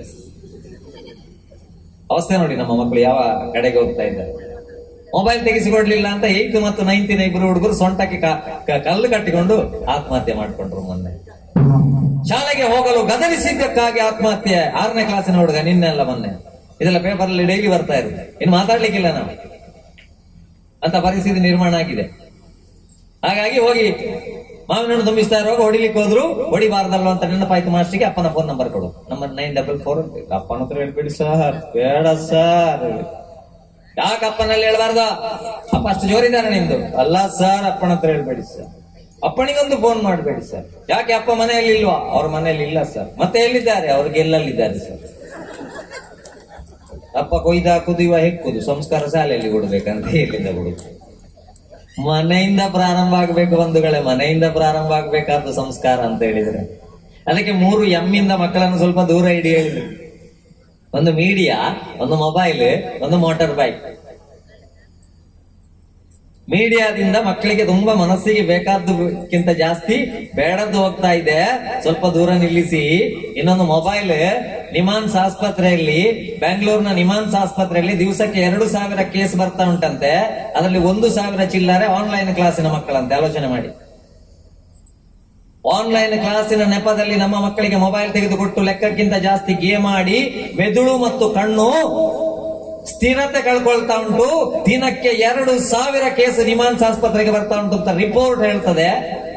ಅವಸ್ಥೆ ನೋಡಿ ನಮ್ಮ ಮಕ್ಕಳು ಯಾವ ಕಡೆಗೆ ಹೋಗ್ತಾ ಇದ್ದಾರೆ. ಮೊಬೈಲ್ ತೆಗೆಸಿಕೊಡ್ಲಿಲ್ಲ ಅಂತ ಏಯ್ತ್ ಮತ್ತು ನೈನ್ತಿನ ಇಬ್ಬರು ಹುಡುಗರು ಸೊಂಟಕ್ಕೆ ಕಲ್ಲು ಕಟ್ಟಿಕೊಂಡು ಆತ್ಮಹತ್ಯೆ ಮಾಡ್ಕೊಂಡ್ರು ಮೊನ್ನೆ. ಶಾಲೆಗೆ ಹೋಗಲು ಗದರಿಸಿದ್ದಕ್ಕಾಗಿ ಆತ್ಮಹತ್ಯೆ, ಆರನೇ ಕ್ಲಾಸಿನ ಹುಡುಗ ನಿನ್ನೆ ಅಲ್ಲ ಮೊನ್ನೆ. ಇದೆಲ್ಲ ಪೇಪರ್ ಅಲ್ಲಿ ಡೈಲಿ ಬರ್ತಾ ಇರುತ್ತೆ. ಇನ್ನು ಮಾತಾಡ್ಲಿಕ್ಕಿಲ್ಲ ನಾವು ಅಂತ ಪರಿಸ್ಥಿತಿ ನಿರ್ಮಾಣ ಆಗಿದೆ. ಹಾಗಾಗಿ ಹೋಗಿ ಮಾವಿನ ಹಣ್ಣು ತುಂಬಿಸ್ತಾ ಇರುವಾಗ ಹೊಡಿಲಿಕ್ಕೆ ಹೋದ್ರು. ಹೊಡಿಬಾರ್ದಲ್ವ ಅಂತ ನೆನಪಾಯ್ತು ಮಾಸ್ಟ್ರಿಗೆ. ಅಪ್ಪನ ಫೋನ್ ನಂಬರ್ ಕೊಡು, ನಂಬರ್ ನೈನ್ ಡಬಲ್ ಫೋರ್. ಅಪ್ಪನ ಹತ್ರ ಹೇಳ್ಬೇಡಿ ಸರ್, ಬೇಡ ಸರ್. ಯಾಕೆ ಅಪ್ಪನಲ್ಲಿ ಹೇಳ್ಬಾರ್ದು? ಅಪ್ಪ ಅಷ್ಟು ಜೋರಿದ್ದಾರೆ ನಿಮ್ದು? ಅಲ್ಲ ಸರ್, ಅಪ್ಪನ ಹತ್ರ ಹೇಳ್ಬೇಡಿ ಸರ್. ಅಪ್ಪನಿಗೊಂದು ಫೋನ್ ಮಾಡಬೇಡಿ ಸರ್. ಯಾಕೆ ಅಪ್ಪ ಮನೆಯಲ್ಲಿ ಇಲ್ವಾ? ಅವ್ರ ಮನೆಯಲ್ಲಿ ಇಲ್ಲ ಸರ್. ಮತ್ತೆ ಎಲ್ಲಿದ್ದಾರೆ? ಅವ್ರಿಗೆ ಎಲ್ಲಲ್ಲಿದ್ದಾರೆ ಸರ್. ಅಪ್ಪ ಕೊಯ್ದ ಕುದಿಯುವ ಹೆಕ್ಕುದು ಸಂಸ್ಕಾರ ಶಾಲೆಯಲ್ಲಿ ಕೊಡ್ಬೇಕಂತ ಎಲ್ಲಿಂದ ಕೊಡುದು? ಮನೆಯಿಂದ ಪ್ರಾರಂಭ ಆಗ್ಬೇಕು ಬಂಧುಗಳೇ, ಮನೆಯಿಂದ ಪ್ರಾರಂಭ ಆಗ್ಬೇಕಾದ ಸಂಸ್ಕಾರ ಅಂತ ಹೇಳಿದ್ರೆ. ಅದಕ್ಕೆ ಮೂರು ಎಮ್ಮಿಂದ ಮಕ್ಕಳನ್ನು ಸ್ವಲ್ಪ ದೂರ ಇಡಿ ಹೇಳಿದ್ರು. ಒಂದು ಮೀಡಿಯಾ, ಒಂದು ಮೊಬೈಲ್, ಒಂದು ಮೋಟಾರ್ ಬೈಕ್. ಮೀಡಿಯಾದಿಂದ ಮಕ್ಕಳಿಗೆ ತುಂಬಾ ಮನಸ್ಸಿಗೆ ಬೇಕಾದಕ್ಕಿಂತ ಜಾಸ್ತಿ ಬೇಡದ್ದು ಹೋಗ್ತಾ ಇದೆ, ಸ್ವಲ್ಪ ದೂರ ನಿಲ್ಲಿಸಿ. ಇನ್ನೊಂದು ಮೊಬೈಲ್, ನಿಮಾನ್ಸ್ ಆಸ್ಪತ್ರೆಯಲ್ಲಿ, ಬೆಂಗಳೂರಿನ ನಿಮಾನ್ಸ್ ಆಸ್ಪತ್ರೆಯಲ್ಲಿ ದಿವಸಕ್ಕೆ ಎರಡು ಸಾವಿರ ಕೇಸ್ ಬರ್ತಾ ಉಂಟಂತೆ. ಅದರಲ್ಲಿ ಒಂದು ಸಾವಿರ ಚಿಲ್ಲರೆ ಆನ್ಲೈನ್ ಕ್ಲಾಸಿನ ಮಕ್ಕಳಂತೆ. ಆಲೋಚನೆ ಮಾಡಿ. ಆನ್ಲೈನ್ ಕ್ಲಾಸಿನ ನೆಪದಲ್ಲಿ ನಮ್ಮ ಮಕ್ಕಳಿಗೆ ಮೊಬೈಲ್ ತೆಗೆದುಕೊಟ್ಟು ಲೆಕ್ಕಕ್ಕಿಂತ ಜಾಸ್ತಿ ಗೇಮ್ ಆಡಿ ಮೆದುಳು ಮತ್ತು ಕಣ್ಣು ಸ್ಥಿರತೆ ಕಳ್ಕೊಳ್ತಾ ಉಂಟು. ದಿನಕ್ಕೆ ಎರಡು ಸಾವಿರ ಕೇಸ್ ನಿಮಾನ್ಸ್ ಆಸ್ಪತ್ರೆಗೆ ಬರ್ತಾ ಉಂಟು ಅಂತ ರಿಪೋರ್ಟ್ ಹೇಳ್ತದೆ.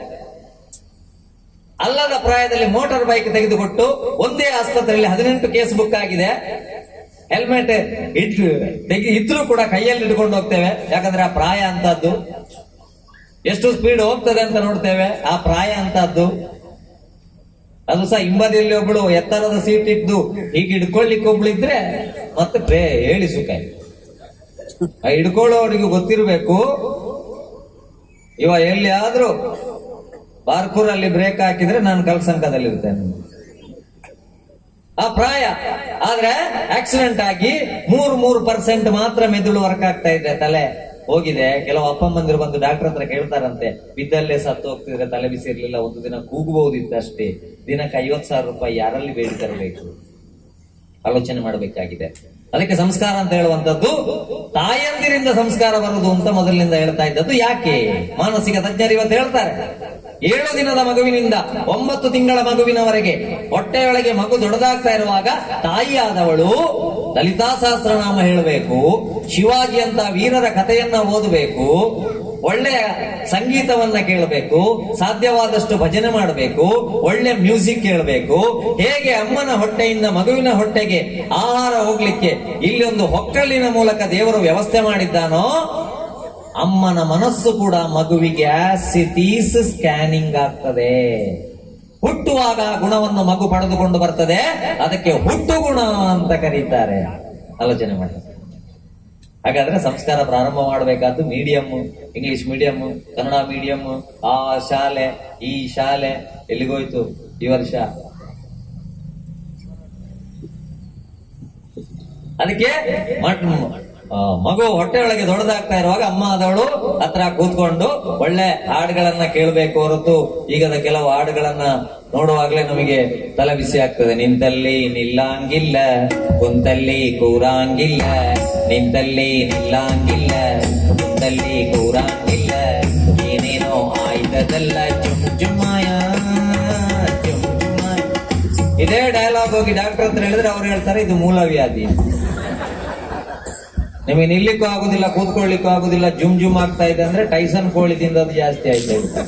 ಅಲ್ಲದ ಪ್ರಾಯದಲ್ಲಿ ಮೋಟಾರ್ ಬೈಕ್ ತೆಗೆದುಕೊಟ್ಟು ಒಂದೇ ಆಸ್ಪತ್ರೆಯಲ್ಲಿ ಹದಿನೆಂಟು ಕೇಸ್ ಬುಕ್ ಆಗಿದೆ. ಹೆಲ್ಮೆಟ್ ಇಟ್ಟು ಇದ್ರೂ ಕೂಡ ಕೈಯಲ್ಲಿ ಇಟ್ಕೊಂಡು ಹೋಗ್ತೇವೆ, ಯಾಕಂದ್ರೆ ಆ ಪ್ರಾಯ ಅಂತದ್ದು. ಎಷ್ಟು ಸ್ಪೀಡ್ ಹೋಗ್ತದೆ ಅಂತ ನೋಡ್ತೇವೆ, ಆ ಪ್ರಾಯ ಅಂತದ್ದು. ಅದು ಸಹ ಹಿಂಬದಿಯಲ್ಲಿ ಒಬ್ಳು ಎತ್ತರದ ಸೀಟ್ ಇದ್ದು ಹೀಗೆ ಹಿಡ್ಕೊಳ್ಳಿಕ್ಕೆ ಒಬ್ಳು ಇದ್ರೆ ಮತ್ತೆ ಪ್ರೇ ಹೇಳಿ ಸುಖ. ಹಿಡ್ಕೊಳ್ಳೋವರಿಗೂ ಗೊತ್ತಿರ್ಬೇಕು, ಇವ ಎಲ್ಲಿ ಆದ್ರೂ ಬಾರ್ಕೂರಲ್ಲಿ ಬ್ರೇಕ್ ಹಾಕಿದ್ರೆ ನಾನು ಕಲ್ಸಂಕದಲ್ಲಿ ಇರ್ತೇನೆ. ಆ ಪ್ರಾಯ. ಆದ್ರೆ ಆಕ್ಸಿಡೆಂಟ್ ಆಗಿ ಮೂರು ಮೂರು ಪರ್ಸೆಂಟ್ ಮಾತ್ರ ಮೆದುಳು ವರ್ಕ್ ಆಗ್ತಾ ಇದೆ, ತಲೆ ಹೋಗಿದೆ. ಕೆಲವು ಅಪ್ಪಮ್ಮಂದಿರು ಬಂದು ಡಾಕ್ಟರ್ ಹತ್ರ ಕೇಳ್ತಾರಂತೆ, ಬಿದ್ದಲ್ಲೇ ಸತ್ತು ಹೋಗ್ತಿದ್ರೆ ತಲೆ ಬಿಸಿ ಇರ್ಲಿಲ್ಲ, ಒಂದು ದಿನ ಕೂಗಬಹುದಿತ್ತು ಅಷ್ಟೇ, ದಿನಕ್ಕೆ ಐವತ್ ಸಾವಿರ ರೂಪಾಯಿ ಯಾರಲ್ಲಿ ಬೇಡಿ ತರಬೇಕು? ಆಲೋಚನೆ ಮಾಡಬೇಕಾಗಿದೆ. ಅದಕ್ಕೆ ಸಂಸ್ಕಾರ ಅಂತ ಹೇಳುವಂತದ್ದು ತಾಯಂದಿರಿಂದ ಸಂಸ್ಕಾರ ಬರುವುದು ಅಂತ ಮೊದಲಿನಿಂದ ಹೇಳ್ತಾ ಇದ್ದದ್ದು. ಯಾಕೆ? ಮಾನಸಿಕ ತಜ್ಞರು ಇವತ್ತು ಹೇಳ್ತಾರೆ, ಏಳು ದಿನದ ಮಗುವಿನಿಂದ ಒಂಬತ್ತು ತಿಂಗಳ ಮಗುವಿನವರೆಗೆ ಹೊಟ್ಟೆಯೊಳಗೆ ಮಗು ದೊಡ್ಡದಾಗ್ತಾ ಇರುವಾಗ ತಾಯಿಯಾದವಳು ಲಲಿತಾ ಸಹಸ್ರನಾಮ ಹೇಳಬೇಕು, ಶಿವಾಜಿ ಅಂತ ವೀರರ ಕಥೆಯನ್ನ ಓದಬೇಕು, ಒಳ್ಳೆಯ ಸಂಗೀತವನ್ನ ಕೇಳಬೇಕು, ಸಾಧ್ಯವಾದಷ್ಟು ಭಜನೆ ಮಾಡಬೇಕು, ಒಳ್ಳೆ ಮ್ಯೂಸಿಕ್ ಕೇಳಬೇಕು. ಹೇಗೆ ಅಮ್ಮನ ಹೊಟ್ಟೆಯಿಂದ ಮಗುವಿನ ಹೊಟ್ಟೆಗೆ ಆಹಾರ ಹೋಗ್ಲಿಕ್ಕೆ ಇಲ್ಲಿ ಒಂದು ಹೊಕ್ಕಳಿನ ಮೂಲಕ ದೇವರು ವ್ಯವಸ್ಥೆ ಮಾಡಿದ್ದಾನೋ, ಅಮ್ಮನ ಮನಸ್ಸು ಕೂಡ ಮಗುವಿಗೆ ಆಸಿಟೀಸ್ ಸ್ಕ್ಯಾನಿಂಗ್ ಆಗ್ತದೆ. ಹುಟ್ಟುವಾಗ ಗುಣವನ್ನು ಮಗು ಪಡೆದುಕೊಂಡು ಬರ್ತದೆ, ಅದಕ್ಕೆ ಹುಟ್ಟು ಗುಣ ಅಂತ ಕರೀತಾರೆ. ಆಲೋಚನೆ ಮಾಡಿ. ಹಾಗಾದ್ರೆ ಸಂಸ್ಕಾರ ಪ್ರಾರಂಭ ಮಾಡಬೇಕಾದ್ದು medium, English medium, Kannada medium, ಆ ಶಾಲೆ ಈ ಶಾಲೆ ಎಲ್ಲಿಗೋಯ್ತು ಈ ವರ್ಷ? ಅದಕ್ಕೆ ಮಗು ಹೊಟ್ಟೆಯೊಳಗೆ ದೊಡ್ಡದಾಗ್ತಾ ಇರುವಾಗ ಅಮ್ಮ ಆದವಳು ಹತ್ರ ಕೂತ್ಕೊಂಡು ಒಳ್ಳೆ ಹಾಡುಗಳನ್ನ ಕೇಳಬೇಕು ಹೊರತು ಈಗದ ಕೆಲವು ಹಾಡುಗಳನ್ನ ನೋಡುವಾಗ್ಲೇ ನಮಗೆ ತಲೆ ಬಿಸಿ ಆಗ್ತದೆ. ನಿಂತಲ್ಲಿ ನಿಲ್ಲಂಗಿಲ್ಲ, ಕುಂತಲ್ಲಿ ಕೂರಂಗಿಲ್ಲ, ನಿಂತಲ್ಲಿ ನಿಲ್ಲಂಗಿಲ್ಲ, ಕುಂತಲ್ಲಿ ಕೂರಂಗಿಲ್ಲ, ಏನೇನೋ ಆಯ್ತದಲ್ಲ ಚುಮ್ ಚುಮ್ಮಾಯ ಚುಮ್ ಚುಮ್ಮಾಯ. ಇದೇ ಡೈಲಾಗ್ ಹೋಗಿ ಡಾಕ್ಟರ್ ಹತ್ರ ಹೇಳಿದ್ರೆ ಅವ್ರು ಹೇಳ್ತಾರೆ ಇದು ಮೂಲವ್ಯಾಧಿ, ನಿಮಗೆ ನಿಲ್ಲಿಕ್ಕೂ ಆಗುದಿಲ್ಲ, ಕೂತ್ಕೊಳ್ಳಿಕ್ಕೂ ಆಗುದಿಲ್ಲ, ಜುಮ್ ಜುಮ್ ಆಗ್ತಾ ಇದೆ ಅಂದ್ರೆ ಟೈಸನ್ ಕೋಳಿ ತಿಂದದ್ದು ಜಾಸ್ತಿ ಆಯ್ತಾ ಇದೆ.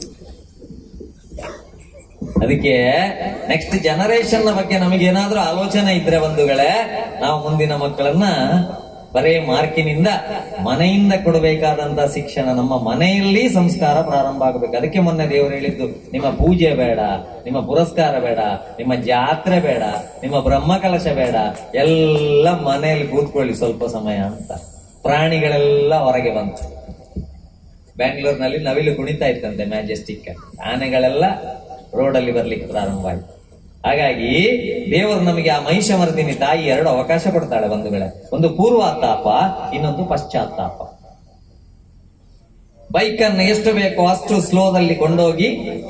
ಅದಕ್ಕೆ ನೆಕ್ಸ್ಟ್ ಜನರೇಷನ್ ಬಗ್ಗೆ ನಮಗೇನಾದ್ರೂ ಆಲೋಚನೆ ಇದ್ರೆ ಬಂಧುಗಳೇ, ನಾವು ಮುಂದಿನ ಮಕ್ಕಳನ್ನ ಬರೇ ಮಾರ್ಕಿನಿಂದ ಮನೆಯಿಂದ ಕೊಡಬೇಕಾದಂತ ಶಿಕ್ಷಣ ನಮ್ಮ ಮನೆಯಲ್ಲಿ ಸಂಸ್ಕಾರ ಪ್ರಾರಂಭ ಆಗಬೇಕು. ಅದಕ್ಕೆ ಮೊನ್ನೆ ದೇವರು ಹೇಳಿದ್ದು, ನಿಮ್ಮ ಪೂಜೆ ಬೇಡ, ನಿಮ್ಮ ಪುರಸ್ಕಾರ ಬೇಡ, ನಿಮ್ಮ ಜಾತ್ರೆ ಬೇಡ, ನಿಮ್ಮ ಬ್ರಹ್ಮಕಲಶ ಬೇಡ, ಎಲ್ಲ ಮನೆಯಲ್ಲಿ ಕೂತ್ಕೊಳ್ಳಿ ಸ್ವಲ್ಪ ಸಮಯ ಅಂತ. ಪ್ರಾಣಿಗಳೆಲ್ಲ ಹೊರಗೆ ಬಂತು. ಬ್ಯಾಂಗ್ಳೂರ್ನಲ್ಲಿ ನವಿಲು ಕುಣಿತಾ ಇತ್ತಂತೆ ಮ್ಯಾಜೆಸ್ಟಿಕ್, ಆನೆಗಳೆಲ್ಲ ರೋಡಲ್ಲಿ ಬರ್ಲಿಕ್ಕೆ ಪ್ರಾರಂಭ ಆಯ್ತು. ಹಾಗಾಗಿ ದೇವರು ನಮಗೆ ಆ ಮಹಿಷಮರ್ದಿನಿ ತಾಯಿ ಎರಡು ಅವಕಾಶ ಕೊಡ್ತಾಳೆ ಬಂಧುಗಳೇ. ಒಂದು ಪೂರ್ವಾತಾಪ, ಇನ್ನೊಂದು ಪಶ್ಚಾತ್ತಾಪ. ಬೈಕ್ ಅನ್ನು ಎಷ್ಟು ಬೇಕೋ ಅಷ್ಟು ಸ್ಲೋದಲ್ಲಿ ಕೊಂಡೋಗಿ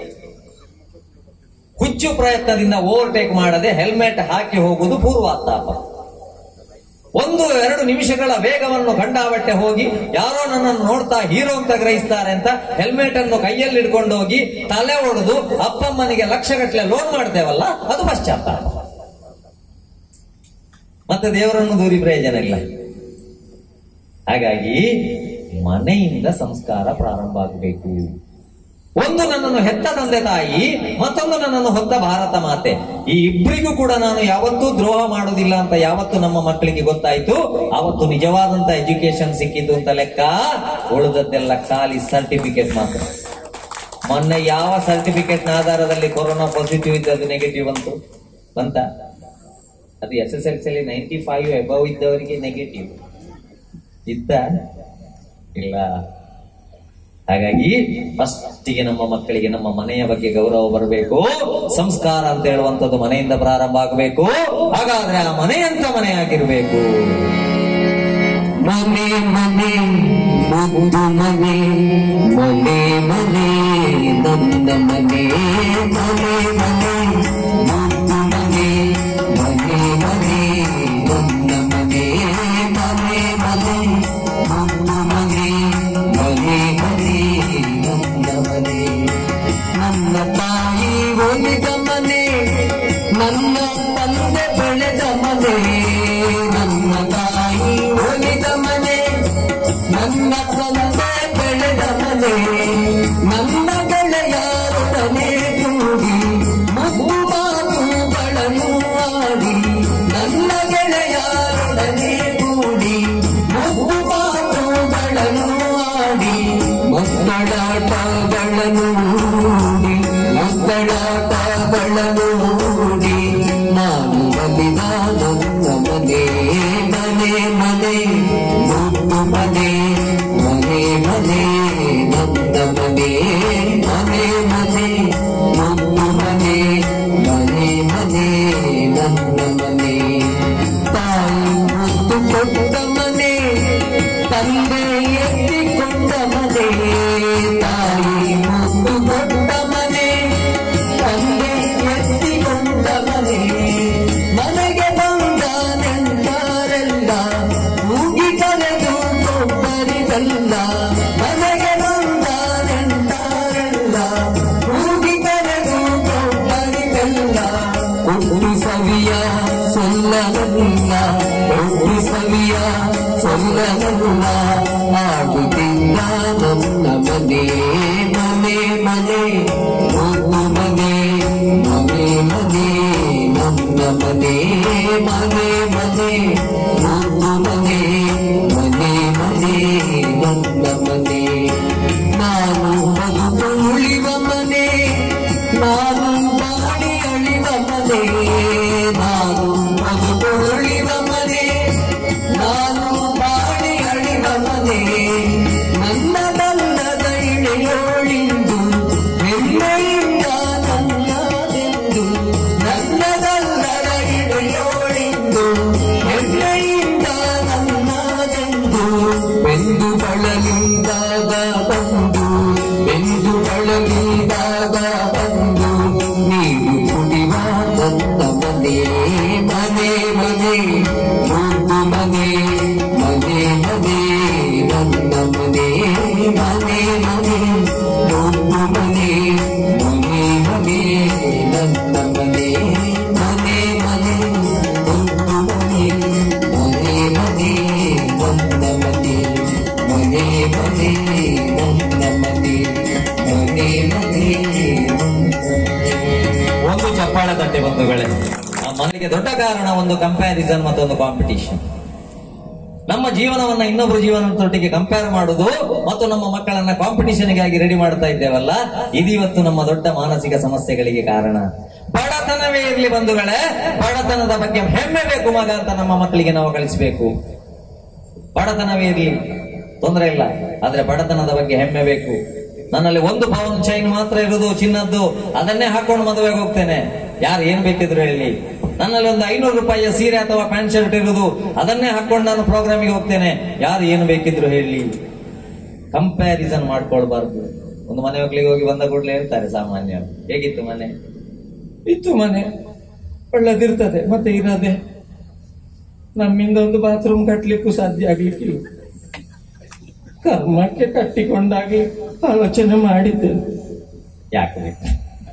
ಹುಚ್ಚು ಪ್ರಯತ್ನದಿಂದ ಓವರ್ಟೇಕ್ ಮಾಡದೆ ಹೆಲ್ಮೆಟ್ ಹಾಕಿ ಹೋಗುವುದು ಪೂರ್ವಾತಾಪ. ಒಂದು ಎರಡು ನಿಮಿಷಗಳ ವೇಗವನ್ನು ಕಂಡಾಬಟ್ಟೆ ಹೋಗಿ ಯಾರೋ ನನ್ನನ್ನು ನೋಡ್ತಾ ಹೀರೋ ಅಂತ ಗ್ರಹಿಸ್ತಾರೆ ಅಂತ ಹೆಲ್ಮೆಟ್ ಅನ್ನು ಕೈಯಲ್ಲಿ ಹಿಡ್ಕೊಂಡು ಹೋಗಿ ತಲೆ ಹೊಡೆದು ಅಪ್ಪಮ್ಮನಿಗೆ ಲಕ್ಷಗಟ್ಟಲೆ ಲೋನ್ ಮಾಡ್ತೇವಲ್ಲ, ಅದು ಪಶ್ಚಾತ್ತಾಪ. ಮತ್ತೆ ದೇವರನ್ನು ದೂರಿ ಪ್ರಯೋಜನ ಇಲ್ಲ. ಹಾಗಾಗಿ ಮನೆಯಿಂದ ಸಂಸ್ಕಾರ ಪ್ರಾರಂಭ ಆಗಬೇಕು. ಒಂದು ನನ್ನನ್ನು ಹೆತ್ತ ತಂದೆ ತಾಯಿ, ಮತ್ತೊಂದು ನನ್ನನ್ನು ಹೊತ್ತ ಭಾರತ ಮಾತೆ. ಈ ಇಬ್ಬರಿಗೂ ಕೂಡ ನಾನು ಯಾವತ್ತೂ ದ್ರೋಹ ಮಾಡುವುದಿಲ್ಲ ಅಂತ ಯಾವತ್ತು ನಮ್ಮ ಮಕ್ಕಳಿಗೆ ಗೊತ್ತಾಯ್ತು, ಅವತ್ತು ನಿಜವಾದಂತ ಎಜುಕೇಶನ್ ಸಿಕ್ಕಿದ್ದು ಅಂತ ಲೆಕ್ಕ. ಉಳಿದದ್ದೆಲ್ಲ ಖಾಲಿ ಸರ್ಟಿಫಿಕೇಟ್ ಮಾತ್ರ. ಮೊನ್ನೆ ಯಾವ ಸರ್ಟಿಫಿಕೇಟ್ ನ ಆಧಾರದಲ್ಲಿ ಕೊರೋನಾ ಪಾಸಿಟಿವ್ ಇದ್ದದ್ದು ನೆಗೆಟಿವ್ ಬಂತು ಬಂತ? ಅದು ಎಸ್ ಎಸ್ ಎಲ್ ಸಿ ಅಲ್ಲಿ ನೈಂಟಿ ಫೈವ್ ಅಬವ್ ಇದ್ದವರಿಗೆ ನೆಗೆಟಿವ್ ಇದ್ದ ಇಲ್ಲ. ಹಾಗಾಗಿ ಫಸ್ಟಿಗೆ ನಮ್ಮ ಮಕ್ಕಳಿಗೆ ನಮ್ಮ ಮನೆಯ ಬಗ್ಗೆ ಗೌರವ ಬರಬೇಕು. ಸಂಸ್ಕಾರ ಅಂತ ಹೇಳುವಂಥದ್ದು ಮನೆಯಿಂದ ಪ್ರಾರಂಭ ಆಗಬೇಕು. ಹಾಗಾದ್ರೆ ಆ ಮನೆಯಂತ ಮನೆ ಆಗಿರ್ಬೇಕು. ಮನೆ ಮನೆ ಮುದ್ದು ಮನೆ, ಮನೆ ಮನೆ ನನ್ನ ಮನೆ, ಮನೆ ಮನೆ ಮುದ್ದು ಮನೆ, ಮನೆ ಮನೆ ನನ್ನ ಮನೆ, ಮನೆ ಮನೆ ಮುದ್ದು ಮನೆ, ಮನೆ ಮನೆ ನನ್ನ ಮನೆ. ನನ್ನ ತಾಯಿ ಒಲಿದ ಮನೆ, ನನ್ನ ತಂದೆ ಬೆಳೆದ ಮನೆ, ನನ್ನ ತಾಯಿ ಒಲಿದ ಮನೆ, ನನ್ನ ತಂದೆ ಬೆಳೆದ ಮನೆ, ನನ್ನ ಗೆಳೆಯರೊಡನೆ ಕೂಡಿ ಮುದ್ದು ಮಾತುಗಳನ್ನು ಆಡಿ, ನನ್ನ ಗೆಳೆಯರೊಡನೆ ಕೂಡಿ ಮುದ್ದು ಮಾತುಗಳನ್ನು ಆಡಿ, ಮಕ್ಕಳಾಟಗಳನ್ನು ಹೂಡಿ, ಮಕ್ಕಳಾಟಗಳನ್ನು ಹೂಡಿ ನಾನು ಬಲಿದ ನನ್ನ ಮನೆ, ಮನೆ ಮನೆ ಮುದ್ದು ಮನೆ, ಮನೆ ಮನೆ ನನ್ನ ಮನೆ, ಮನೆ ಮನೆ ಮುದ್ದು ಮನೆ, ಮನೆ ಮನೆ ನನ್ನ ಮನೆ. ತಾಯಿ ಮುದ್ದು ಕೊಟ್ಟ ಮನೆ, ತಂದೆ ಎತ್ತಿಕೊಂಡ ಮನೆ, ತಾಯಿ ಮುದ್ದು ಕೊಟ್ಟ ಮನೆ, ತಂದೆ ಎತ್ತಿಕೊಂಡ ಮನೆ. ಮನೆಗೆ ಬಂದ ನೆಂಟರೆಲ್ಲ ಮೂಗಿ ಕರೆದು ಕೊಬ್ಬರಿಗಲ್ಲ, ಮನೆಗೆ ಬಂದ ನೆಂಟರೆಲ್ಲ ಮೂಗಿ ಕರೆದು ಕೊಬ್ಬರಿಗಲ್ಲ. ಒಟ್ಟು ಸವಿಯ ಸೊಲ್ಲನಲ್ಲ, ಒಟ್ಟು ಸವಿಯ ಸೊಲ್ಲನಲ್ಲ, ಆಡುತ್ತಿಲ್ಲ ನಮ್ಮ ಮನೆ ಮನೆ ಮನೆ ನನ್ನ ಮನೆ ಮನೆ ಮನೆ ನನ್ನ ಮನೆ ನಾನು ಬದುಕು ಉಳಿವ ಮನೆ ನಾನು ಬಾಡಿ ಅಳಿವ ಮನೆ ನಾನು ಬದುಕು ಉಳಿವ ಮನೆ ನಾನು ಬಾಡಿ ಅಳಿವ ಮನೆ ನನ್ನದಲ್ಲದ ಇಳೆಯೋಳಿಂದು ಹೆಮ್ಮೆಯಿಂದ ನನ್ನದೆಂದು ನನ್ನದಲ್ಲದ ಇಳೆಯೋಳಿಂದು ಹೆಮ್ಮೆಯಿಂದ ನನ್ನದೆಂದು ಬೆಂದು ಬಳಲಿದಾಗ ಬಂದು ಬೆಂದು ಬಳಲಿದಾಗ ಬಂದು ನೀರು ಕುಡಿವ ನನ್ನ ಮನೆ ಮನೆ ಮನೆ ಮೂರು ಮನೆ ಮನೆ ಮನೆ ನನ್ನ ಮನೆ ಮನೆ ಮನೆ ಮೂರು ಮನೆ ಮನೆ ಮನೆ ನನ್ನ ಮನೆ ಮನೆ ಮನೆ ಮೂರು ಮನೆ ಮನೆ ಮನೆ ನನ್ನ ಮನೆ ಮನೆ ಮನೆ ನನ್ನ ಮನೆ ಮನೆ ಮನೆ ಒಂದು ಚಪ್ಪಾಳೆ ತಟ್ಟೆ ಬಂಧುಗಳೇ. ಆ ಮನೆಗೆ ದೊಡ್ಡ ಕಾರಣ ಒಂದು ಕಂಪ್ಯಾರಿಸನ್ ಮತ್ತೊಂದು ಕಾಂಪಿಟಿಷನ್. ನಮ್ಮ ಜೀವನವನ್ನ ಇನ್ನೊಬ್ಬರ ಜೀವನದೊಟ್ಟಿಗೆ ಕಂಪೇರ್ ಮಾಡುದು ಮತ್ತು ನಮ್ಮ ಮಕ್ಕಳನ್ನ ಕಾಂಪಿಟಿಷನ್ಗಾಗಿ ರೆಡಿ ಮಾಡ್ತಾ ಇದ್ದೇವಲ್ಲ, ಇದಿವತ್ತು ನಮ್ಮ ದೊಡ್ಡ ಮಾನಸಿಕ ಸಮಸ್ಯೆಗಳಿಗೆ ಕಾರಣ. ಬಡತನವೇ ಇರಲಿ ಬಂಧುಗಳೇ, ಬಡತನದ ಬಗ್ಗೆ ಹೆಮ್ಮೆ ಬೇಕು ಮಗ ಅಂತ ನಮ್ಮ ಮಕ್ಕಳಿಗೆ ನಾವು ಕಳಿಸಬೇಕು. ಬಡತನವೇ ಇರಲಿ ತೊಂದರೆ ಇಲ್ಲ, ಆದ್ರೆ ಬಡತನದ ಬಗ್ಗೆ ಹೆಮ್ಮೆ ಬೇಕು. ನನ್ನಲ್ಲಿ ಒಂದು ಪೌಂಡ್ ಚೈನ್ ಮಾತ್ರ ಇರುವುದು ಚಿನ್ನದ್ದು, ಅದನ್ನೇ ಹಾಕೊಂಡು ಮದುವೆಗೆ ಹೋಗ್ತೇನೆ, ಯಾರು ಏನ್ ಬೇಕಿದ್ರು ಹೇಳಿ. ನನ್ನಲ್ಲಿ ಒಂದು ಐನೂರು ರೂಪಾಯಿಯ ಸೀರೆ ಅಥವಾ ಪ್ಯಾಂಟ್ ಶರ್ಟ್ ಇರುವುದು, ಅದನ್ನೇ ಹಾಕೊಂಡು ನಾನು ಪ್ರೋಗ್ರಾಮಿಗೆ ಹೋಗ್ತೇನೆ, ಯಾರು ಏನು ಬೇಕಿದ್ರು ಹೇಳಿ. ಕಂಪ್ಯಾರಿಸನ್ ಮಾಡ್ಕೊಳ್ಬಾರ್ದು. ಒಂದು ಮನೆ ಹೋಗ್ಲಿಕ್ಕೆ ಹೋಗಿ ಬಂದ ಕೂಡಲೇ ಹೇಳ್ತಾರೆ ಸಾಮಾನ್ಯ, ಹೇಗಿತ್ತು ಮನೆ? ಇತ್ತು ಮನೆ, ಒಳ್ಳೇದಿರ್ತದೆ, ಮತ್ತೆ ಇರೋದೆ ನಮ್ಮಿಂದ ಒಂದು ಬಾತ್ರೂಮ್ ಕಟ್ಲಿಕ್ಕೂ ಸಾಧ್ಯ ಆಗ್ಲಿಕ್ಕಿಲ್ಲ. ಕರ್ಮಕ್ಕೆ ಕಟ್ಟಿಕೊಂಡಾಗಿ ಆಲೋಚನೆ ಮಾಡಿದ್ದೇನೆ. ಯಾಕೆ ಬೇಕು?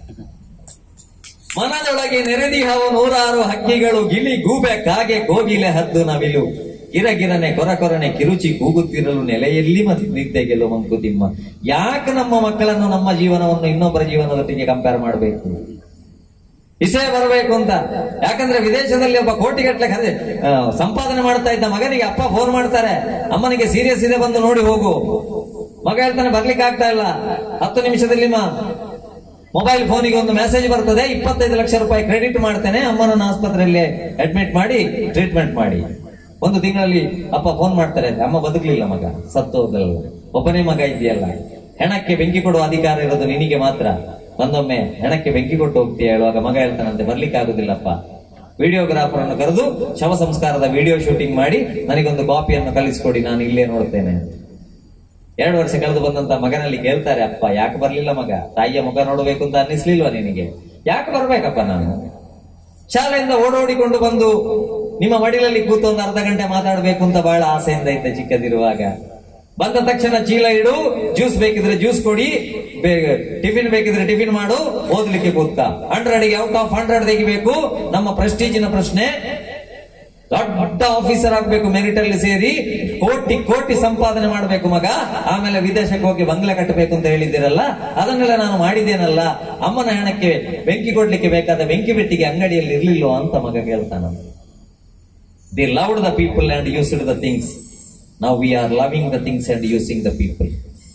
ಮನದೊಳಗೆ ನೆರೆದಿಹವು ನೂರಾರು ಹಕ್ಕಿಗಳು, ಗಿಳಿ ಗೂಬೆ ಕಾಗೆ ಕೋಗಿಲೆ ಹದ್ದು ನವಿಲು, ಗಿರಗಿರನೆ ಕೊರಕೊರನೆ ಕಿರುಚಿ ಕೂಗುತ್ತಿರಲು ನೆಲೆಯಲ್ಲಿ ಮತ್ತೆ ನಿದ್ದೆಗೆಲು ಮಂಕುತಿಮ್ಮ. ಯಾಕೆ ನಮ್ಮ ಮಕ್ಕಳನ್ನು ನಮ್ಮ ಜೀವನವನ್ನು ಇನ್ನೊಬ್ಬರ ಜೀವನದೊಟ್ಟಿಗೆ ಕಂಪೇರ್ ಮಾಡಬೇಕು? ಇಸೆ ಬರಬೇಕು ಅಂತ. ಯಾಕಂದ್ರೆ ವಿದೇಶದಲ್ಲಿ ಒಬ್ಬ ಕೋಟಿಗಟ್ಟಲೆ ಕರೆ ಸಂಪಾದನೆ ಮಾಡ್ತಾ ಇದ್ದ ಮಗನಿಗೆ ಅಪ್ಪ ಫೋನ್ ಮಾಡ್ತಾರೆ, ಅಮ್ಮನಿಗೆ ಸೀರಿಯಸ್ ಇದೆ ಬಂದು ನೋಡಿ ಹೋಗು. ಮಗ ಹೇಳ್ತಾನೆ ಬರ್ಲಿಕ್ಕೆ ಆಗ್ತಾ ಇಲ್ಲ, ಹತ್ತು ನಿಮಿಷದಲ್ಲಿ ಮೊಬೈಲ್ ಫೋನಿಗೆ ಒಂದು ಮೆಸೇಜ್ ಬರ್ತದೆ, ಇಪ್ಪತ್ತೈದು ಲಕ್ಷ ರೂಪಾಯಿ ಕ್ರೆಡಿಟ್ ಮಾಡ್ತೇನೆ, ಅಮ್ಮನನ್ನ ಆಸ್ಪತ್ರೆಯಲ್ಲಿ ಅಡ್ಮಿಟ್ ಮಾಡಿ ಟ್ರೀಟ್ಮೆಂಟ್ ಮಾಡಿ. ಒಂದು ತಿಂಗಳಲ್ಲಿ ಅಪ್ಪ ಫೋನ್ ಮಾಡ್ತಾರೆ, ಅಮ್ಮ ಬದುಕಲಿಲ್ಲ, ಮಗ ಸತ್ತು ಹೋದಲ್ಲ, ಒಬ್ಬನೇ ಮಗ ಇದೆಯಲ್ಲ, ಹೆಣಕ್ಕೆ ಬೆಂಕಿ ಕೊಡುವ ಅಧಿಕಾರ ಇರೋದು ನಿನಗೆ ಮಾತ್ರ, ಒಂದೊಮ್ಮೆ ಹೆಣಕ್ಕೆ ಬೆಂಕಿ ಕೊಟ್ಟು ಹೋಗ್ತೀಯ ಹೇಳುವಾಗ ಮಗ ಹೇಳ್ತಾನಂತೆ ಬರ್ಲಿಕ್ಕೆ ಆಗುದಿಲ್ಲಪ್ಪ. ವಿಡಿಯೋಗ್ರಾಫರ್ ಅನ್ನು ಕರೆದು ಶವ ಸಂಸ್ಕಾರದ ವಿಡಿಯೋ ಶೂಟಿಂಗ್ ಮಾಡಿ ನನಗೊಂದು ಕಾಪಿಯನ್ನು ಕಳಿಸ್ಕೊಡಿ, ನಾನು ಇಲ್ಲೇ ನೋಡ್ತೇನೆ. ಎರಡು ವರ್ಷ ಕಳೆದು ಬಂದಂತ ಮಗನಲ್ಲಿ ಕೇಳ್ತಾರೆ, ಅಪ್ಪ ಯಾಕೆ ಬರ್ಲಿಲ್ಲ ಮಗ? ತಾಯಿಯ ಮುಖ ನೋಡಬೇಕು ಅಂತ ಅನ್ನಿಸ್ಲಿಲ್ವಾ ನಿನಗೆ? ಯಾಕೆ ಬರ್ಬೇಕಪ್ಪ ನಾನು? ಶಾಲೆಯಿಂದ ಓಡೋಡಿಕೊಂಡು ಬಂದು ನಿಮ್ಮ ಮಡಿಲಲ್ಲಿ ಕೂತು ಒಂದು ಅರ್ಧ ಗಂಟೆ ಮಾತಾಡ್ಬೇಕು ಅಂತ ಬಹಳ ಆಸೆಯಿಂದ ಇದ್ದೆ ಚಿಕ್ಕದಿರುವಾಗ. ಬಂದ ತಕ್ಷಣ ಚೀಲ ಇಡು, ಜ್ಯೂಸ್ ಬೇಕಿದ್ರೆ ಜ್ಯೂಸ್ ಕೊಡಿ, ಟಿಫಿನ್ ಬೇಕಿದ್ರೆ ಟಿಫಿನ್ ಮಾಡು, ಓದ್ಲಿಕ್ಕೆ ಕೂತ. ಹಂಡ್ರೆಡ್ಗೆ ಔಟ್ ಆಫ್ ಹಂಡ್ರೆಡ್ ತೆಗಿಬೇಕು. ನಮ್ಮ ಪ್ರೆಸ್ಟೀಜಿನ ಪ್ರಶ್ನೆ, ದೊಡ್ಡ ಆಫೀಸರ್ ಆಗ್ಬೇಕು, ಮೆರಿಟ್ ಅಲ್ಲಿ ಸೇರಿ ಕೋಟಿ ಕೋಟಿ ಸಂಪಾದನೆ ಮಾಡ್ಬೇಕು ಮಗ, ಆಮೇಲೆ ವಿದೇಶಕ್ಕೆ ಹೋಗಿ ಬಂಗ್ಲೆ ಕಟ್ಟಬೇಕು ಅಂತ ಹೇಳಿದ್ದೀರಲ್ಲ, ಅದನ್ನೆಲ್ಲ ನಾನು ಮಾಡಿದ್ದೇನಲ್ಲ. ಅಮ್ಮನ ಹೆಣಕ್ಕೆ ಬೆಂಕಿ ಕೊಡ್ಲಿಕ್ಕೆ ಬೇಕಾದ ಬೆಂಕಿ ಬೆಟ್ಟಿಗೆ ಅಂಗಡಿಯಲ್ಲಿ ಇರ್ಲಿಲ್ಲೋ ಅಂತ ಮಗ ಕೇಳ್ತಾನ. They loved the people and used the things. Now we are loving the things and using the people.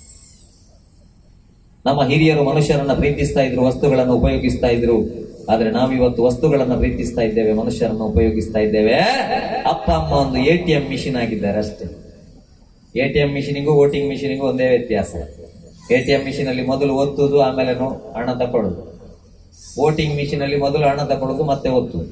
ನಮ್ಮ ಹಿರಿಯರು ಮನುಷ್ಯರನ್ನ ಪ್ರೀತಿಸ್ತಾ ಇದ್ರು, ವಸ್ತುಗಳನ್ನು ಉಪಯೋಗಿಸ್ತಾ ಇದ್ರು. ಆದ್ರೆ ನಾವಿವತ್ತು ವಸ್ತುಗಳನ್ನ ಪ್ರೀತಿಸ್ತಾ ಇದ್ದೇವೆ, ಮನುಷ್ಯರನ್ನು ಉಪಯೋಗಿಸ್ತಾ ಇದ್ದೇವೆ. ಅಪ್ಪ ಅಮ್ಮ ಒಂದು ಎ ಟಿ ಎಂ ಮಿಷಿನ್ ಆಗಿದ್ದಾರೆ ಅಷ್ಟೇ. ಎ ಟಿ ಎಂ ಮಿಷಿನಿಗೂ ವೋಟಿಂಗ್ ಮಿಷಿನಿಗೂ ಒಂದೇ ವ್ಯತ್ಯಾಸ. ಎ ಟಿ ಎಂ ಮಿಷಿನ್ ಅಲ್ಲಿ ಮೊದಲು ಒತ್ತುದು, ಆಮೇಲೆ ಹಣ ತಕೊಳ್ಳುದು. ವೋಟಿಂಗ್ ಮಿಷಿನ್ ಅಲ್ಲಿ ಮೊದಲು ಹಣ ತಕೊಳ್ಳುದು, ಮತ್ತೆ ಒತ್ತುದು.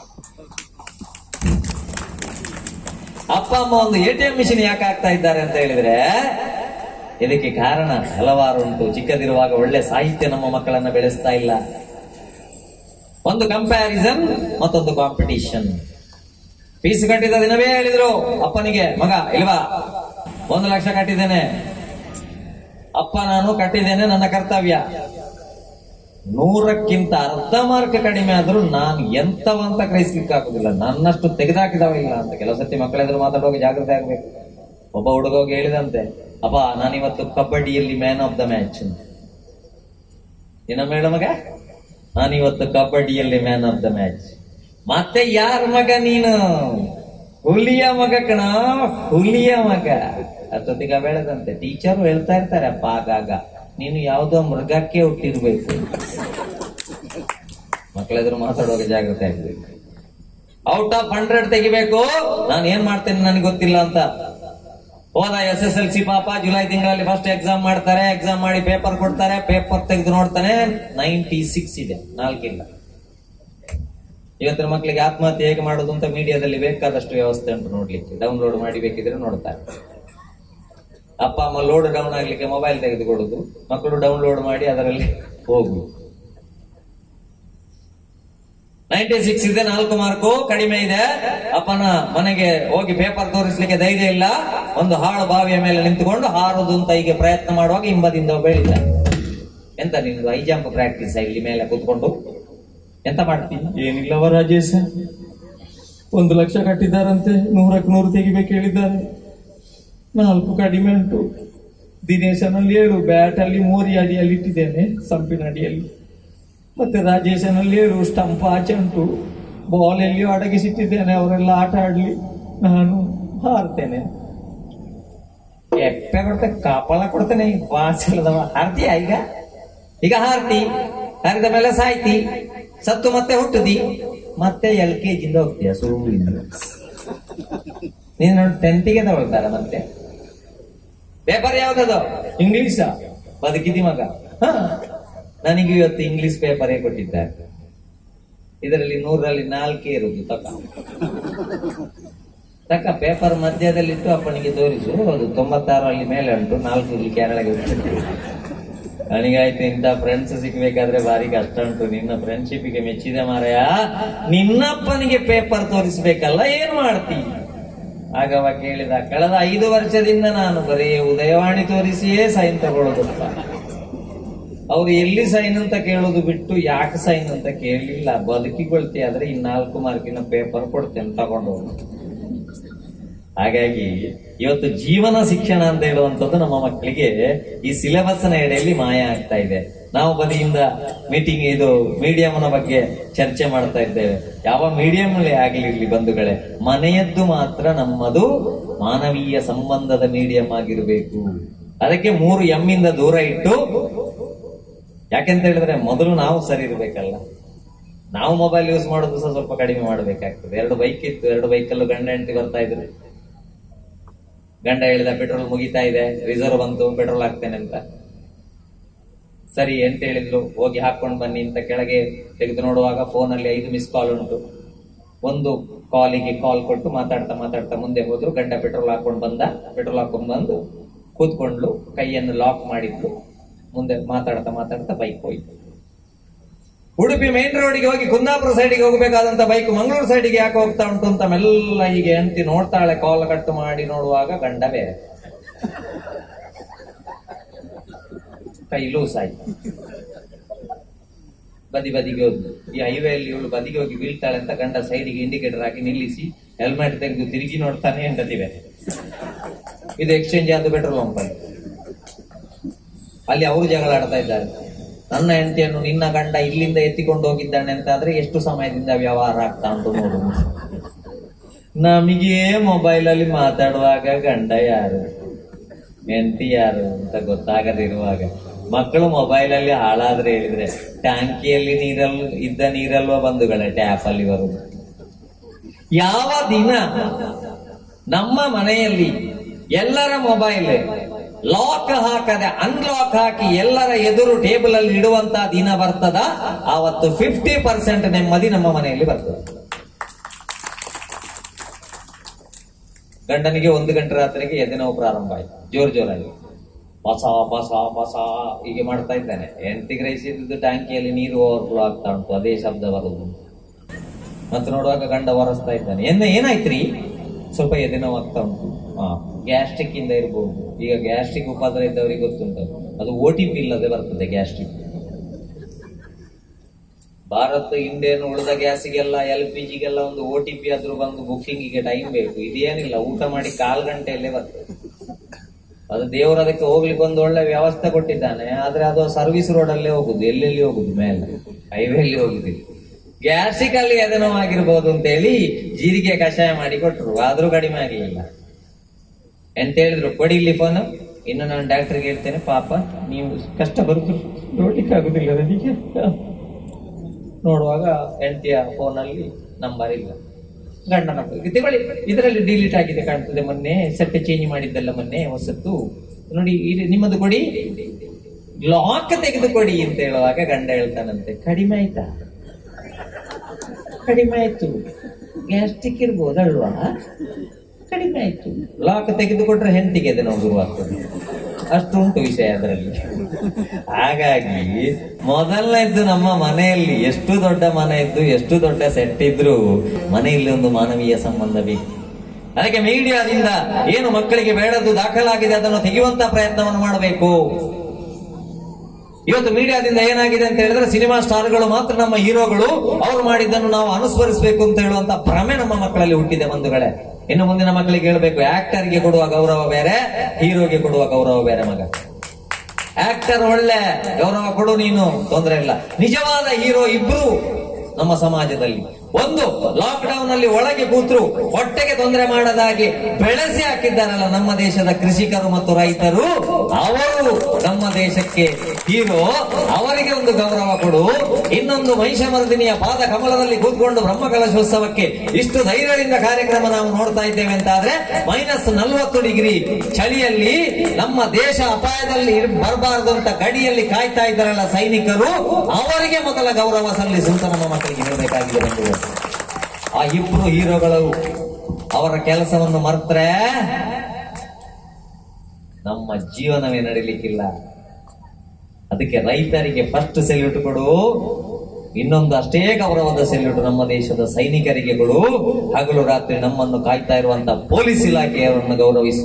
ಅಪ್ಪ ಅಮ್ಮ ಒಂದು ಎ ಟಿ ಎಂ ಮಿಷಿನ್ ಯಾಕೆ ಆಗ್ತಾ ಇದ್ದಾರೆ ಅಂತ ಹೇಳಿದ್ರೆ, ಇದಕ್ಕೆ ಕಾರಣ ಹಲವಾರು ಉಂಟು. ಚಿಕ್ಕದಿರುವಾಗ ಒಳ್ಳೆ ಸಾಹಿತ್ಯ ನಮ್ಮ ಮಕ್ಕಳನ್ನ ಬೆಳೆಸ್ತಾ ಇಲ್ಲ. ಒಂದು ಕಂಪ್ಯಾರಿಸನ್, ಮತ್ತೊಂದು ಕಾಂಪಿಟಿಷನ್. ಫೀಸ್ ಕಟ್ಟಿದ ದಿನವೇ ಹೇಳಿದ್ರು ಅಪ್ಪನಿಗೆ, ಮಗ ಇಲ್ವಾ ಒಂದು ಲಕ್ಷ ಕಟ್ಟಿದ್ದೇನೆ, ಅಪ್ಪ ನಾನು ಕಟ್ಟಿದ್ದೇನೆ, ನನ್ನ ಕರ್ತವ್ಯ. ನೂರಕ್ಕಿಂತ ಅರ್ಧ ಮಾರ್ಕ್ ಕಡಿಮೆ ಆದ್ರೂ ನಾನು ಎಂತವಂತ ಗ್ರಹಿಸ್ಲಿಕ್ಕೆ ಆಗುದಿಲ್ಲ, ನನ್ನಷ್ಟು ತೆಗೆದಾಕಿದವ ಇಲ್ಲ ಅಂತ. ಕೆಲವು ಸತಿ ಮಕ್ಕಳೆದ್ರು ಮಾತಾಡುವಾಗ ಜಾಗ್ರತೆ ಆಗ್ಬೇಕು. ಒಬ್ಬ ಹುಡುಗ ಹೋಗಿ ಹೇಳಿದಂತೆ, ಅಪ್ಪ ನಾನಿವತ್ತು ಕಬಡ್ಡಿಯಲ್ಲಿ ಮ್ಯಾನ್ ಆಫ್ ದ ಮ್ಯಾಚ್. ಇನ್ನೊಮ್ಮೆ ಹೇಳ ಮಗ, ನಾನಿವತ್ತು ಕಬಡ್ಡಿಯಲ್ಲಿ ಮ್ಯಾನ್ ಆಫ್ ದ ಮ್ಯಾಚ್. ಮತ್ತೆ ಯಾರ ಮಗ ನೀನು? ಹುಲಿಯ ಮಗ ಕಣ, ಹುಲಿಯ ಮಗ. ಅಷ್ಟೊತ್ತಿಗೆ ಬೆಳೆದಂತೆ ಟೀಚರು ಹೇಳ್ತಾ ಇರ್ತಾರೆ, ಅಪ್ಪ ಆಗಾಗ ನೀನು ಯಾವುದೋ ಮೃಗಕ್ಕೆ ಹುಟ್ಟಿರ್ಬೇಕು. ಮಕ್ಕಳೆದ್ರು ಮಾತಾಡುವಾಗ ಜಾಗ್ರತೆ ಆಗ್ಬೇಕು. ಔಟ್ ಆಫ್ ಹಂಡ್ರೆಡ್ ತೆಗಿಬೇಕು. ನಾನು ಏನ್ ಮಾಡ್ತೇನೆ ನನಗೆ ಗೊತ್ತಿಲ್ಲ ಅಂತ ಹೋದ ಎಸ್ ಎಸ್ ಎಲ್ ಸಿ ಪಾಪ ಜುಲೈ ತಿಂಗಳಲ್ಲಿ ಫಸ್ಟ್ ಎಕ್ಸಾಮ್ ಮಾಡ್ತಾರೆ. ಎಕ್ಸಾಮ್ ಮಾಡಿ ಪೇಪರ್ ಕೊಡ್ತಾರೆ. ಪೇಪರ್ ತೆಗೆದು ನೋಡ್ತಾನೆ ನೈಂಟಿ ಸಿಕ್ಸ್ ಇದೆ, ನಾಲ್ಕಿಲ್ಲ. ಇವತ್ತಿನ ಮಕ್ಕಳಿಗೆ ಆತ್ಮಹತ್ಯೆ ಹೇಗೆ ಮಾಡೋದು ಅಂತ ಮೀಡಿಯಾದಲ್ಲಿ ಬೇಕಾದಷ್ಟು ವ್ಯವಸ್ಥೆ ಉಂಟು ನೋಡ್ಲಿಕ್ಕೆ. ಡೌನ್ಲೋಡ್ ಮಾಡಿ ಬೇಕಿದ್ರೆ ನೋಡ್ತಾರೆ. ಅಪ್ಪ ಅಮ್ಮ ಲೋಡ್ ಡೌನ್ ಆಗ್ಲಿಕ್ಕೆ ಮೊಬೈಲ್ ತೆಗೆದುಕೊಡುದು, ಮಕ್ಕಳು ಡೌನ್ಲೋಡ್ ಮಾಡಿ ಅದರಲ್ಲಿ ಹೋಗುದು. ನೈಂಟಿ ಸಿಕ್ಸ್ ಇದೆ, ನಾಲ್ಕು ಮಾರ್ಕು ಕಡಿಮೆ ಇದೆ. ಅಪ್ಪನ ಮನೆಗೆ ಹೋಗಿ ಪೇಪರ್ ತೋರಿಸ್ಲಿಕ್ಕೆ ಧೈರ್ಯ ಇಲ್ಲ. ಒಂದು ಹಾಳು ಬಾವಿಯ ಮೇಲೆ ನಿಂತುಕೊಂಡು ಹಾರೋದು ಅಂತ ಹೀಗೆ ಪ್ರಯತ್ನ ಮಾಡುವಾಗ ಹಿಂಬದಿಂದ ಬೆಳೀತ. ಎಂತ ನಿಮ್ದು ಹೈ ಜಂಪ್ ಪ್ರಾಕ್ಟೀಸ್ ಇಲ್ಲಿ ಮೇಲೆ ಕೂತ್ಕೊಂಡು ಎಂತ ಮಾಡ್ತೀನಿ? ಏನಿಲ್ಲವ ರಾಜೇಶ, ಒಂದು ಲಕ್ಷ ಕಟ್ಟಿದ್ದಾರಂತೆ, ನೂರಕ್ಕೆ ನೂರು ತೆಗಿಬೇಕು ಹೇಳಿದ್ದಾರೆ. ನಾಲ್ಕು ಕಡಿಮೆ ಉಂಟು. ದಿನೇಶನಲ್ಲಿ ಏಳು, ಬ್ಯಾಟ್ ಅಲ್ಲಿ ಮೋರಿ ಅಡಿಯಲ್ಲಿ ಇಟ್ಟಿದ್ದೇನೆ, ಸಂಪಿನ ಅಡಿಯಲ್ಲಿ. ಮತ್ತೆ ರಾಜೇಶನಲ್ಲಿ ಏಳು, ಸ್ಟಂಪ್ ಆಚೆ ಉಂಟು, ಬಾಲ್ ಎಲ್ಲಿಯೋ ಅಡಗಿಸಿಟ್ಟಿದ್ದೇನೆ. ಅವರೆಲ್ಲ ಆಟ ಆಡ್ಲಿ, ನಾನು ಹಾರ್ತೇನೆ. ಎಪ್ಪೆ ಕೊಡ್ತೇನೆ, ಕಾಪಳ ಕೊಡ್ತೇನೆ. ವಾಸಲದವ ಹಾರ್ತೀಯ? ಈಗ ಈಗ ಹಾರ್ತಿ, ಹಾರಿದ ಮೇಲೆ ಸಾಯ್ತಿ, ಸತ್ತು ಮತ್ತೆ ಹುಟ್ಟುದಿ, ಮತ್ತೆ ಎಲ್ ಕೆ ಜಿಂದ ಹೋಗ್ತೀಯ ಸುರುವಿಂದ. ನೀನು ನೋಡಿ ಟೆಂತಿಗೆ ತಗೊಳ್ತಾರ. ಮತ್ತೆ ಪೇಪರ್ ಯಾವ್ದದು? ಇಂಗ್ಲಿಷ. ಬದುಕಿದಿ ಮಗ. ಹ, ನನಗೆ ಇವತ್ತು ಇಂಗ್ಲಿಷ್ ಪೇಪರೇ ಕೊಟ್ಟಿದ್ದಾರೆ. ಇದರಲ್ಲಿ ನೂರಲ್ಲಿ ನಾಲ್ಕೇ ಇರುದು. ತಕ ತಕ್ಕ ಪೇಪರ್ ಮಧ್ಯದಲ್ಲಿಟ್ಟು ಅಪ್ಪನಿಗೆ ತೋರಿಸು. ಅದು ತೊಂಬತ್ತಾರು ಅಲ್ಲಿ ಮೇಲೆ ಉಂಟು, ನಾಲ್ಕು ಇಲ್ಲಿ ಕೆಳಗೆ ಉಂಟು. ನನಗಾಯ್ತು, ಇಂಥ ಫ್ರೆಂಡ್ಸ್ ಸಿಗ್ಬೇಕಾದ್ರೆ ಭಾರಿ ಕಷ್ಟ ಉಂಟು. ನಿನ್ನ ಫ್ರೆಂಡ್ಶಿಪ್ಗೆ ಮೆಚ್ಚಿದೆ ಮಾರಾಯ. ನಿನ್ನಪ್ಪನಿಗೆ ಪೇಪರ್ ತೋರಿಸ್ಬೇಕಲ್ಲ, ಏನ್ ಮಾಡ್ತಿ? ಆಗವ ಕೇಳಿದ, ಕಳೆದ ಐದು ವರ್ಷದಿಂದ ನಾನು ಬರೀ ಉದಯವಾಣಿ ತೋರಿಸಿಯೇ ಸೈನ್ ತಗೊಳ್ಳೋದಪ್ಪ. ಅವ್ರು ಎಲ್ಲಿ ಸೈನ್ ಅಂತ ಕೇಳೋದು ಬಿಟ್ಟು ಯಾಕೆ ಸೈನ್ ಅಂತ ಕೇಳಲಿಲ್ಲ. ಬದುಕಿಗೊಳ್ತಿ ಆದ್ರೆ ಈ ನಾಲ್ಕು ಮಾರ್ಕಿನ ಪೇಪರ್ ಕೊಡ್ತೇನೆ ತಗೊಂಡು. ಹಾಗಾಗಿ ಇವತ್ತು ಜೀವನ ಶಿಕ್ಷಣ ಅಂತ ಹೇಳುವಂಥದ್ದು ನಮ್ಮ ಮಕ್ಕಳಿಗೆ ಈ ಸಿಲೆಬಸ್ ನ ಎಡೆಯಲ್ಲಿ ಮಾಯ ಆಗ್ತಾ ಇದೆ. ನಾವು ಬದಿಯಿಂದ ಮೀಟಿಂಗ್ ಇದು ಮೀಡಿಯಂನ ಬಗ್ಗೆ ಚರ್ಚೆ ಮಾಡ್ತಾ ಇದ್ದೇವೆ. ಯಾವ ಮೀಡಿಯಂ ಆಗ್ಲಿರ್ಲಿ ಬಂಧುಗಳೇ, ಮನೆಯದ್ದು ಮಾತ್ರ ನಮ್ಮದು ಮಾನವೀಯ ಸಂಬಂಧದ ಮೀಡಿಯಂ ಆಗಿರಬೇಕು. ಅದಕ್ಕೆ ಮೂರು ಎಂ ಇಂದ ದೂರ ಇಟ್ಟು, ಯಾಕೆಂತ ಹೇಳಿದ್ರೆ ಮೊದಲು ನಾವು ಸರಿ ಇರ್ಬೇಕಲ್ಲ. ನಾವು ಮೊಬೈಲ್ ಯೂಸ್ ಮಾಡೋದು ಸಹ ಸ್ವಲ್ಪ ಕಡಿಮೆ ಮಾಡಬೇಕಾಗ್ತದೆ. ಎರಡು ಬೈಕ್ ಇತ್ತು, ಎರಡು ಬೈಕಲ್ಲೂ ಗಂಡ ಹೆಂಡತಿ ಬರ್ತಾ ಇದ್ರು. ಗಂಡ ಹೇಳಿದ ಪೆಟ್ರೋಲ್ ಮುಗಿತಾ ಇದೆ, ರಿಸರ್ವ್ ಬಂತು, ಪೆಟ್ರೋಲ್ ಹಾಕ್ತೇನೆ ಅಂತ. ಸರಿ ಎಂತ ಹೇಳಿದ್ರು, ಹೋಗಿ ಹಾಕೊಂಡು ಬನ್ನಿ ಅಂತ ಕೆಳಗೆ ತೆಗೆದು ನೋಡುವಾಗ ಫೋನ್ ಅಲ್ಲಿ ಐದು ಮಿಸ್ ಕಾಲ್ ಉಂಟು. ಒಂದು ಕಾಲಿಗೆ ಕಾಲ್ ಕೊಟ್ಟು ಮಾತಾಡ್ತಾ ಮಾತಾಡ್ತಾ ಮುಂದೆ ಹೋದ್ರು. ಗಂಡ ಪೆಟ್ರೋಲ್ ಹಾಕೊಂಡು ಬಂದ, ಪೆಟ್ರೋಲ್ ಹಾಕೊಂಡು ಬಂದು ಕೂತ್ಕೊಂಡ್ಲು, ಕೈಯನ್ನು ಲಾಕ್ ಮಾಡಿದ್ಲು. ಮುಂದೆ ಮಾತಾಡ್ತಾ ಮಾತಾಡ್ತಾ ಬೈಕ್ ಹೋಯ್ತು. ಉಡುಪಿ ಮೇನ್ ರೋಡಿಗೆ ಹೋಗಿ ಕುಂದಾಪುರ ಸೈಡಿಗೆ ಹೋಗಬೇಕಾದಂತ ಬೈಕ್ ಮಂಗಳೂರು ಸೈಡಿಗೆ ಯಾಕೆ ಹೋಗ್ತಾ ಉಂಟು ಅಂತ ಮೆಲ್ಲ ಹೀಗೆ ಹೆಂಡತಿ ನೋಡ್ತಾಳೆ. ಕಾಲ್ ಕಟ್ ಮಾಡಿ ನೋಡುವಾಗ ಗಂಡ ಬೇರೆ, ಕೈ ಲೂಸ್ ಆಯ್ತು. ಬದಿ ಬದಿಗೆ ಹೋದ್ಲು. ಈ ಹೈವೇಯಲ್ಲಿ ಇವಳು ಬದಿಗೆ ಹೋಗಿ ಬೀಳ್ತಾಳೆ ಅಂತ ಗಂಡ ಸೈಡಿಗೆ ಇಂಡಿಕೇಟರ್ ಹಾಕಿ ನಿಲ್ಲಿಸಿ ಹೆಲ್ಮೆಟ್ ತೆಗೆದು ತಿರುಗಿ ನೋಡ್ತಾನೆ ಹೆಂಡತಿ ಬೇರೆ. ಇದು ಎಕ್ಸ್ಚೇಂಜ್ ಆದ ಪೆಟ್ರೋಲ್ ಪಂಪ್ ಅಲ್ಲಿ. ಅಲ್ಲಿ ಅವರು ಜಗಳ ಆಡ್ತಾ ಇದ್ದಾರೆ. ನನ್ನ ಹೆಂಡತಿಯನ್ನು ನಿನ್ನ ಗಂಡ ಇಲ್ಲಿಂದ ಎತ್ತಿಕೊಂಡು ಹೋಗಿದ್ದಾನೆ ಅಂತ ಆದ್ರೆ ಎಷ್ಟು ಸಮಯದಿಂದ ವ್ಯವಹಾರ ಆಗ್ತಾ ಉಂಟು ನೋಡು. ನಮಗೆ ಮೊಬೈಲ್ ಅಲ್ಲಿ ಮಾತಾಡುವಾಗ ಗಂಡ ಯಾರು ಹೆಂಡತಿ ಯಾರು ಅಂತ ಗೊತ್ತಾಗದಿರುವಾಗ, ಮಕ್ಕಳು ಮೊಬೈಲ್ ಅಲ್ಲಿ ಹಾಳಾದ್ರೆ ಹೇಳಿದ್ರೆ ಟ್ಯಾಂಕಿಯಲ್ಲಿ ನೀರಲ್ ಇದ್ದ ನೀರಲ್ವ ಬಂಧುಗಳೇ ಟ್ಯಾಪ್ ಅಲ್ಲಿ ಬರುದು. ಯಾವ ದಿನ ನಮ್ಮ ಮನೆಯಲ್ಲಿ ಎಲ್ಲರ ಮೊಬೈಲ್ ಲಾಕ್ ಹಾಕದೆ ಅನ್ಲಾಕ್ ಹಾಕಿ ಎಲ್ಲರ ಎದುರು ಟೇಬಲ್ ಅಲ್ಲಿ ಇಡುವಂತ ದಿನ ಬರ್ತದ, ಆವತ್ತು ಫಿಫ್ಟಿ ಪರ್ಸೆಂಟ್ ನೆಮ್ಮದಿ ನಮ್ಮ ಮನೆಯಲ್ಲಿ ಬರ್ತದೆ. ಗಂಡನಿಗೆ ಒಂದು ಗಂಟೆ ರಾತ್ರಿಗೆ ಎದೆ ನೋವು ಪ್ರಾರಂಭ ಆಯ್ತು, ಜೋರ್ ಜೋರಾಗಿ ಪಸ ಪಸ ಪಸ ಹೀಗೆ ಮಾಡ್ತಾ ಇದ್ದಾನೆ. ಹೆಂಡತಿ ಗ್ರಹಿಸಿದ್ದು ಟ್ಯಾಂಕಿಯಲ್ಲಿ ನೀರು ಓವರ್ಫ್ಲೋ ಆಗ್ತಾ ಉಂಟು, ಅದೇ ಶಬ್ದ ಬರುದು. ಮತ್ತೆ ನೋಡುವಾಗ ಗಂಡ ಒರೆಸ್ತಾ ಇದ್ದಾನೆ. ಎನ್ನ ಏನಾಯ್ತ್ರಿ? ಸ್ವಲ್ಪ ಎದೆ ನೋವು ಆಗ್ತಾ ಉಂಟು. ಹಾ, ಗ್ಯಾಸ್ಟ್ರಿಕ್ ಇಂದ ಇರ್ಬೋದು. ಈಗ ಗ್ಯಾಸ್ಟ್ರಿಕ್ ಉಪದ್ರ ಇದ್ದವರಿಗೆ ಗೊತ್ತುಂಟು, ಅದು ಓ ಟಿ ಪಿ ಇಲ್ಲದೆ ಬರ್ತದೆ ಗ್ಯಾಸ್ಟ್ರಿಕ್. ಭಾರತ್ ಇಂಡಿಯನ್ ಉಳಿದ ಗ್ಯಾಸಿಗೆಲ್ಲ ಎಲ್ ಪಿ ಜಿಗೆಲ್ಲ ಒಂದು ಓ ಟಿ ಪಿ ಆದ್ರೂ ಬಂದು ಬುಕ್ಕಿಂಗಿಗೆ ಟೈಮ್ ಬೇಕು. ಇದೇನಿಲ್ಲ, ಊಟ ಮಾಡಿ ಕಾಲ್ ಗಂಟೆಯಲ್ಲೇ ಬರ್ತದೆ. ಅದು ದೇವರು ಅದಕ್ಕೆ ಹೋಗ್ಲಿಕ್ಕೆ ಒಂದು ಒಳ್ಳೆ ವ್ಯವಸ್ಥೆ ಕೊಟ್ಟಿದ್ದಾನೆ. ಆದ್ರೆ ಅದು ಸರ್ವಿಸ್ ರೋಡ್ ಅಲ್ಲೇ ಹೋಗುದು, ಎಲ್ಲೆಲ್ಲಿ ಹೋಗುದು, ಮೇಲೆ ಹೈವೇಲಿ ಹೋಗುದಿಲ್ಲ. ಗ್ಯಾಸ್ಟ್ರಿಕ್ ಅಲ್ಲಿ ಎದೆನೋವಾಗಿರ್ಬೋದು ಅಂತ ಹೇಳಿ ಜೀರಿಗೆ ಕಷಾಯ ಮಾಡಿ ಕೊಟ್ರು, ಆದ್ರೂ ಕಡಿಮೆ ಆಗ್ಲಿಲ್ಲ. ಎಂತ ಹೇಳಿದ್ರು, ಕೊಡಿ ಇಲ್ಲಿ ಫೋನ್, ಇನ್ನು ನಾನು ಡಾಕ್ಟರ್ಗೆ ಹೇಳ್ತೇನೆ, ಪಾಪ ನೀವು ಕಷ್ಟ ಬರುದು ನೋಡ್ಲಿಕ್ಕೆ ಆಗುದಿಲ್ಲ ನನಗೆ. ನೋಡುವಾಗ ಹೆಂಡತಿಯ ಫೋನಲ್ಲಿ ನಂಬರ್ ಇಲ್ಲ, ಗಂಡನ ತಗೊಳ್ಳಿ ಇದರಲ್ಲಿ ಡಿಲೀಟ್ ಆಗಿದೆ ಕಾಣ್ತದೆ, ಮೊನ್ನೆ ಸೆಟ್ ಚೇಂಜ್ ಮಾಡಿದ್ದಲ್ಲ ಮೊನ್ನೆ ಹೊಸತ್ತು, ನೋಡಿ ನಿಮ್ಮದು ಕೊಡಿ, ಲಾಕ್ ತೆಗೆದುಕೊಡಿ ಅಂತ ಹೇಳುವಾಗ ಗಂಡ ಹೇಳ್ತಾನಂತೆ, ಕಡಿಮೆ ಆಯ್ತಾ? ಕಡಿಮೆ ಆಯ್ತು, ಗ್ಯಾಸ್ಟ್ರಿಕ್ ಇರ್ಬೋದಲ್ವಾ? ಕಡಿಮೆ ಆಯ್ತು. ಲಾಕ್ ತೆಗೆದುಕೊಟ್ರೆ ಹೆಂಡತಿಗೆ ಇದೆ ನಾವು ಗುರುವಾಗ್ತದೆ, ಅಷ್ಟು ಉಂಟು ವಿಷಯ ಅದರಲ್ಲಿ. ಹಾಗಾಗಿ ಮೊದಲನೇದ್ದು ನಮ್ಮ ಮನೆಯಲ್ಲಿ ಎಷ್ಟು ದೊಡ್ಡ ಮನೆ ಇದ್ದು ಎಷ್ಟು ದೊಡ್ಡ ಸೆಟ್ ಇದ್ರು ಮನೆಯಲ್ಲಿ ಒಂದು ಮಾನವೀಯ ಸಂಬಂಧ ಬೇಕು. ಅದಕ್ಕೆ ಮೀಡಿಯಾದಿಂದ ಏನು ಮಕ್ಕಳಿಗೆ ಬೇಡದ್ದು ದಾಖಲಾಗಿದೆ ಅದನ್ನು ತೆಗೆಯುವಂತ ಪ್ರಯತ್ನವನ್ನು ಮಾಡಬೇಕು. ಇವತ್ತು ಮೀಡಿಯಾದಿಂದ ಏನಾಗಿದೆ ಅಂತ ಹೇಳಿದ್ರೆ ಸಿನಿಮಾ ಸ್ಟಾರ್ಗಳು ಮಾತ್ರ ನಮ್ಮ ಹೀರೋಗಳು, ಅವರು ಮಾಡಿದ್ದನ್ನು ನಾವು ಅನುಸ್ಮರಿಸಬೇಕು ಅಂತ ಹೇಳುವಂತ ಭ್ರಮೆ ನಮ್ಮ ಮಕ್ಕಳಲ್ಲಿ ಹುಟ್ಟಿದೆ ಬಂಧುಗಳೇ. ಇನ್ನು ಮುಂದಿನ ಮಕ್ಕಳಿಗೆ ಹೇಳ್ಬೇಕು, ಆಕ್ಟರ್ಗೆ ಕೊಡುವ ಗೌರವ ಬೇರೆ, ಹೀರೋಗೆ ಕೊಡುವ ಗೌರವ ಬೇರೆ. ಮಗ ಆಕ್ಟರ್ ಒಳ್ಳೆ ಗೌರವ ಕೊಡು ನೀನು, ತೊಂದರೆ ಇಲ್ಲ. ನಿಜವಾದ ಹೀರೋ ಇಬ್ರು ನಮ್ಮ ಸಮಾಜದಲ್ಲಿ, ಒಂದು ಲಾಕ್ ಡೌನ್ ಅಲ್ಲಿ ಒಳಗೆ ಕೂತ್ರು ಹೊಟ್ಟೆಗೆ ತೊಂದರೆ ಮಾಡದಾಗಿ ಬೆಳೆಸಿ ಹಾಕಿದ್ದಾರಲ್ಲ ನಮ್ಮ ದೇಶದ ಕೃಷಿಕರು ಮತ್ತು ರೈತರು, ಅವರು ನಮ್ಮ ದೇಶಕ್ಕೆ ಹೀರೋ, ಅವರಿಗೆ ಒಂದು ಗೌರವ ಕೊಡು. ಇನ್ನೊಂದು ಮಹಿಷಮರ್ದಿನಿಯ ಪಾದ ಕಮಲದಲ್ಲಿ ಕೂತ್ಕೊಂಡು ಬ್ರಹ್ಮಕಲಶೋತ್ಸವಕ್ಕೆ ಇಷ್ಟು ಧೈರ್ಯದಿಂದ ಕಾರ್ಯಕ್ರಮ ನಾವು ನೋಡ್ತಾ ಇದ್ದೇವೆ ಅಂತಾದ್ರೆ, ಮೈನಸ್ ನಲ್ವತ್ತು ಡಿಗ್ರಿ ಚಳಿಯಲ್ಲಿ ನಮ್ಮ ದೇಶ ಅಪಾಯದಲ್ಲಿ ಬರಬಾರದು ಅಂತ ಗಡಿಯಲ್ಲಿ ಕಾಯ್ತಾ ಇದ್ದಾರಲ್ಲ ಸೈನಿಕರು, ಅವರಿಗೆ ಮೊದಲ ಗೌರವ ಸಲ್ಲಿಸುವಂತ ನಮ್ಮ ಮಕ್ಕಳಿಗೆ ಹೇಳಬೇಕಾಗಿದೆ ಬಂಧುಗಳು. ಆ ಇಬ್ರು ಹೀರೋಗಳು ಅವರ ಕೆಲಸವನ್ನು ಮರೆತರೆ ನಮ್ಮ ಜೀವನವೇ ನಡೀಲಿಕ್ಕಿಲ್ಲ. ಅದಕ್ಕೆ ರೈತರಿಗೆ ಫಸ್ಟ್ ಸೆಲ್ಯೂಟ್ ಕೊಡು, ಇನ್ನೊಂದು ಅಷ್ಟೇ ಗೌರವದ ಸೆಲ್ಯೂಟ್ ನಮ್ಮ ದೇಶದ ಸೈನಿಕರಿಗೆ ಕೊಡು. ಹಗಲು ರಾತ್ರಿ ನಮ್ಮನ್ನು ಕಾಯ್ತಾ ಇರುವಂತಹ ಪೊಲೀಸ್ ಇಲಾಖೆಯವರನ್ನು ಗೌರವಿಸು.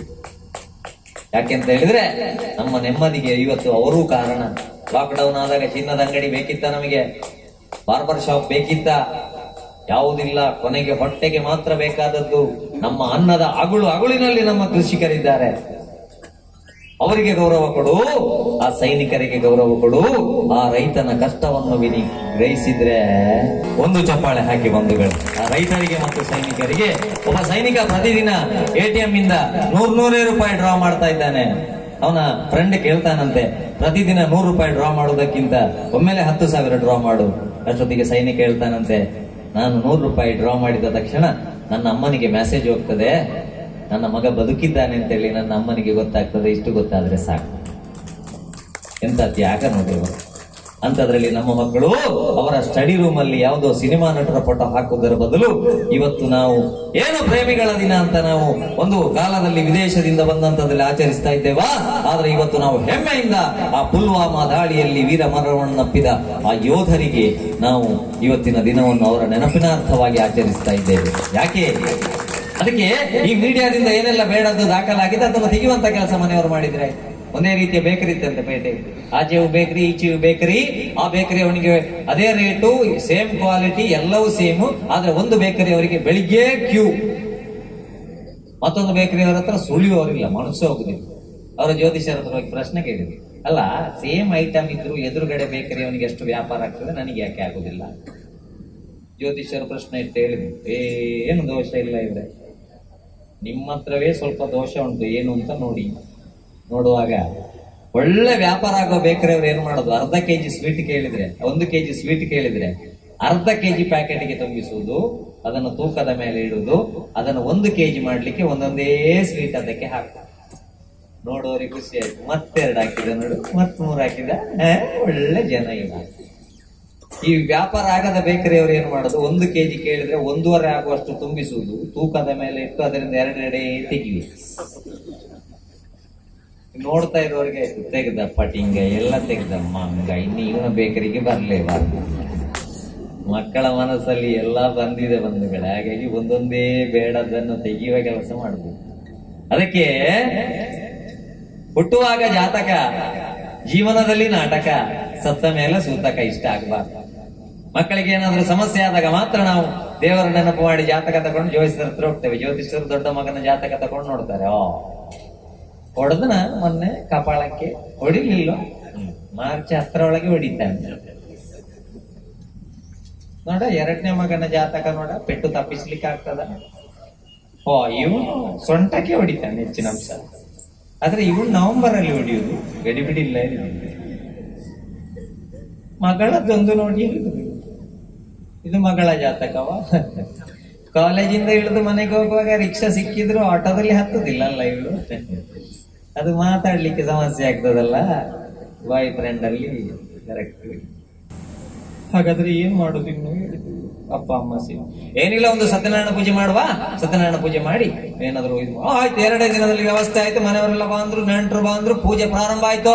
ಯಾಕೆಂತ ಹೇಳಿದ್ರೆ ನಮ್ಮ ನೆಮ್ಮದಿಗೆ ಇವತ್ತು ಅವರೂ ಕಾರಣ. ಲಾಕ್ ಡೌನ್ ಆದಾಗ ಚಿನ್ನದ ಅಂಗಡಿ ಬೇಕಿತ್ತ, ನಮಗೆ ಬಾರ್ಬರ್ ಶಾಪ್ ಬೇಕಿತ್ತ? ಯಾವುದಿಲ್ಲ. ಕೊನೆಗೆ ಹೊಟ್ಟೆಗೆ ಮಾತ್ರ ಬೇಕಾದದ್ದು ನಮ್ಮ ಅನ್ನದ ಅಗುಳು ಅಗುಳಿನಲ್ಲಿ ನಮ್ಮ ಕೃಷಿಕರಿದ್ದಾರೆ, ಅವರಿಗೆ ಗೌರವ ಕೊಡು. ಆ ಸೈನಿಕರಿಗೆ ಗೌರವ ಕೊಡು. ಆ ರೈತನ ಕಷ್ಟವನ್ನು ವಿನಿ ಗ್ರಹಿಸಿದ್ರೆ ಒಂದು ಚಪ್ಪಾಳೆ ಹಾಕಿ ಬಂಧುಗಳು. ಆ ರೈತರಿಗೆ ಮತ್ತು ಸೈನಿಕರಿಗೆ, ಒಬ್ಬ ಸೈನಿಕ ಪ್ರತಿದಿನ ಎಟಿಎಂ ಇಂದ ನೂರ್ ನೂರೇ ರೂಪಾಯಿ ಡ್ರಾ ಮಾಡ್ತಾ ಇದ್ದಾನೆ. ಅವನ ಫ್ರೆಂಡ್ ಕೇಳ್ತಾನಂತೆ, ಪ್ರತಿದಿನ ನೂರು ರೂಪಾಯಿ ಡ್ರಾ ಮಾಡೋದಕ್ಕಿಂತ ಒಮ್ಮೆಲೆ ಹತ್ತು ಸಾವಿರ ಡ್ರಾ ಮಾಡು. ಅಷ್ಟೊತ್ತಿಗೆ ಸೈನಿಕ ಹೇಳ್ತಾನಂತೆ, ನಾನು ನೂರು ರೂಪಾಯಿ ಡ್ರಾ ಮಾಡಿದ ತಕ್ಷಣ ನನ್ನ ಅಮ್ಮನಿಗೆ ಮೆಸೇಜ್ ಹೋಗ್ತದೆ, ನನ್ನ ಮಗ ಬದುಕಿದ್ದಾನೆ ಅಂತೇಳಿ ನನ್ನ ಅಮ್ಮನಿಗೆ ಗೊತ್ತಾಗ್ತದೆ, ಇಷ್ಟು ಗೊತ್ತಾದ್ರೆ ಸಾಕು. ಎಂತ ತ್ಯಾಗ ನೋಡಿ. ಅಂತದ್ರಲ್ಲಿ ನಮ್ಮ ಮಕ್ಕಳು ಅವರ ಸ್ಟಡಿ ರೂಮ್ ಅಲ್ಲಿ ಯಾವುದೋ ಸಿನಿಮಾ ನಟರ ಫೋಟೋ ಹಾಕುವುದರ ಬದಲು, ಇವತ್ತು ನಾವು ಏನು ಪ್ರೇಮಿಗಳ ದಿನ ಅಂತ ನಾವು ಒಂದು ಕಾಲದಲ್ಲಿ ವಿದೇಶದಿಂದ ಬಂದಂತದಲ್ಲಿ ಆಚರಿಸ್ತಾ ಇದ್ದೇವಾ, ಆದ್ರೆ ಇವತ್ತು ನಾವು ಹೆಮ್ಮೆಯಿಂದ ಆ ಪುಲ್ವಾಮಾ ದಾಳಿಯಲ್ಲಿ ವೀರ ಮರಣವನ್ನಪ್ಪಿದ ಆ ಯೋಧರಿಗೆ ನಾವು ಇವತ್ತಿನ ದಿನವನ್ನು ಅವರ ನೆನಪಿನಾರ್ಥವಾಗಿ ಆಚರಿಸ್ತಾ ಇದ್ದೇವೆ. ಯಾಕೆ? ಅದಕ್ಕೆ ಈ ಮೀಡಿಯಾದಿಂದ ಏನೆಲ್ಲ ಬೇಡದ್ದು ದಾಖಲಾಗಿದೆ ಅದನ್ನು ತೆಗೆಯುವಂತ ಕೆಲಸ ಮನೆಯವರು ಮಾಡಿದ್ರೆ. ಒಂದೇ ರೀತಿಯ ಬೇಕರಿ ಇತ್ತಂತೆ ಪೇಟೆ, ಆಚೆಯು ಬೇಕರಿ ಈಚೆಯು ಬೇಕರಿ. ಆ ಬೇಕರಿ ಅವನಿಗೆ ಅದೇ ರೇಟು, ಸೇಮ್ ಕ್ವಾಲಿಟಿ, ಎಲ್ಲವೂ ಸೇಮ್. ಆದ್ರೆ ಒಂದು ಬೇಕರಿ ಅವರಿಗೆ ಬೆಳಿಗ್ಗೆ ಕ್ಯೂ, ಮತ್ತೊಂದು ಬೇಕರಿ ಅವರ ಹತ್ರ ಸುಳಿಯುವವರಿಲ್ಲ, ಮನಸ್ಸು ಹೋಗುದಿಲ್ಲ. ಅವರ ಜ್ಯೋತಿಷ್ಯರ ಹತ್ರ ಹೋಗಿ ಪ್ರಶ್ನೆ ಕೇಳಿದ್ರು, ಅಲ್ಲ ಸೇಮ್ ಐಟಮ್ ಇದ್ರು ಎದುರುಗಡೆ ಬೇಕರಿ ಅವನಿಗೆ ಎಷ್ಟು ವ್ಯಾಪಾರ ಆಗ್ತದೆ, ನನಗೆ ಯಾಕೆ ಆಗುದಿಲ್ಲ? ಜ್ಯೋತಿಷ್ಯರ ಪ್ರಶ್ನೆ ಇಟ್ಟು ಹೇಳಿದ್ರು, ಏನು ದೋಷ ಇಲ್ಲ ಇದ್ರೆ, ನಿಮ್ಮ ಹತ್ರವೇ ಸ್ವಲ್ಪ ದೋಷ ಉಂಟು, ಏನು ಅಂತ ನೋಡಿ. ನೋಡುವಾಗ ಒಳ್ಳೆ ವ್ಯಾಪಾರ ಆಗೋ ಬೇಕರಿ ಅವ್ರು ಏನು ಮಾಡೋದು, ಅರ್ಧ ಕೆಜಿ ಸ್ವೀಟ್ ಕೇಳಿದ್ರೆ, ಒಂದು ಕೆಜಿ ಸ್ವೀಟ್ ಕೇಳಿದ್ರೆ ಅರ್ಧ ಕೆಜಿ ಪ್ಯಾಕೆಟ್ಗೆ ತುಂಬಿಸುವುದು, ಅದನ್ನು ತೂಕದ ಮೇಲೆ ಇಡುವುದು, ಅದನ್ನು ಒಂದು ಕೆಜಿ ಮಾಡ್ಲಿಕ್ಕೆ ಒಂದೊಂದೇ ಸ್ವೀಟ್ ಅದಕ್ಕೆ ಹಾಕ. ನೋಡೋರಿಗೆ ಖುಷಿ ಆಯ್ತು. ಮತ್ತೆರಡು ಹಾಕಿದ ನೋಡು, ಮತ್ ಮೂರು ಹಾಕಿದ, ಒಳ್ಳೆ ಜನ ಇಲ್ಲ. ಈ ವ್ಯಾಪಾರ ಆಗದ ಬೇಕರಿ ಅವರು ಏನು ಮಾಡೋದು, ಒಂದು ಕೆಜಿ ಕೇಳಿದ್ರೆ ಒಂದೂವರೆ ಆಗುವಷ್ಟು ತುಂಬಿಸುವುದು, ತೂಕದ ಮೇಲೆ ಇಟ್ಟು ಅದರಿಂದ ಎರಡೆರಡೇ ತೆಗಿವಿ. ನೋಡ್ತಾ ಇರೋರಿಗೆ ತೆಗೆದ ಪಟಿಂಗ ಎಲ್ಲ ತೆಗೆದ ಮಂಗ, ಇನ್ನು ಇವನ ಬೇಕರಿಗೆ ಬರ್ಲೇಬಾರ್ದು. ಮಕ್ಕಳ ಮನಸ್ಸಲ್ಲಿ ಎಲ್ಲಾ ಬಂದಿದೆ ಬಂಧುಗಳೇ. ಹಾಗಾಗಿ ಒಂದೊಂದೇ ಬೇಡದನ್ನು ತೆಗೆಯುವ ಕೆಲಸ ಮಾಡಬಹುದು. ಅದಕ್ಕೆ ಹುಟ್ಟುವಾಗ ಜಾತಕ, ಜೀವನದಲ್ಲಿ ನಾಟಕ, ಸತ್ತ ಮೇಲೆ ಸೂತಕ ಇಷ್ಟ ಆಗಬಾರ್ದು. ಮಕ್ಕಳಿಗೆ ಏನಾದ್ರೂ ಸಮಸ್ಯೆ ಆದಾಗ ಮಾತ್ರ ನಾವು ದೇವರ ನೆನಪು ಮಾಡಿ ಜಾತಕ ತಗೊಂಡು ಜ್ಯೋತಿಷ್ಯರ ಹತ್ರ ಹೋಗ್ತೇವೆ. ಜ್ಯೋತಿಷ್ಯರು ದೊಡ್ಡ ಮಗನ ಜಾತಕ ತಗೊಂಡು ನೋಡ್ತಾರೆ, ಓ ಹೊಡೆದನ ಮೊನ್ನೆ ಕಪಾಳಕ್ಕೆ, ಹೊಡಿಲಿಲ್ಲ, ಮಾರ್ಚ್ ಹತ್ತರ ಒಳಗೆ ಹೊಡಿತಾನೆ. ನೋಡ ಎರಡನೇ ಮಗನ ಜಾತಕ ನೋಡ, ಪೆಟ್ಟು ತಪ್ಪಿಸ್ಲಿಕ್ಕೆ ಆಗ್ತದ? ಓ ಇವನು ಸೊಂಟಕ್ಕೆ ಹೊಡಿತಾನೆ ಹೆಚ್ಚಿನ ಅಂಶ, ಆದ್ರೆ ಇವನು ನವೆಂಬರ್ ಅಲ್ಲಿ ಹೊಡಿಯುದು, ಗಡಿಬಿಡಿ ಇಲ್ಲ. ಮಗಳದ್ದೊಂದು ನೋಡಿ ಇದು ಮಗಳ ಜಾತಕವ. ಕಾಲೇಜಿಂದ ಇಳಿದು ಮನೆಗೆ ಹೋಗುವಾಗ ರಿಕ್ಷಾ ಸಿಕ್ಕಿದ್ರು ಆಟೋದಲ್ಲಿ ಹತ್ತುದಿಲ್ಲ ಅಲ್ಲ ಇವಳು, ಅದು ಮಾತಾಡ್ಲಿಕ್ಕೆ ಸಮಸ್ಯೆ ಆಗ್ತದಲ್ಲ ಬಾಯ್ ಫ್ರೆಂಡ್ ಅಲ್ಲಿ. ಕರೆಕ್ಟ್. ಹಾಗಾದ್ರೆ ಏನ್ ಮಾಡುದು ಇನ್ನು? ಅಪ್ಪ ಅಮ್ಮ ಸಿ ಏನಿಲ್ಲ, ಒಂದು ಸತ್ಯನಾರಾಯಣ ಪೂಜೆ ಮಾಡುವ, ಸತ್ಯನಾರಾಯಣ ಪೂಜೆ ಮಾಡಿ ಏನಾದ್ರು ಇದು ಆಯ್ತು. ಎರಡೇ ದಿನದಲ್ಲಿ ವ್ಯವಸ್ಥೆ ಆಯ್ತು, ಮನೆಯವರೆಲ್ಲ ಬಂದ್ರು, ನೆಂಟರು ಬಂದ್ರು, ಪೂಜೆ ಪ್ರಾರಂಭ ಆಯ್ತು.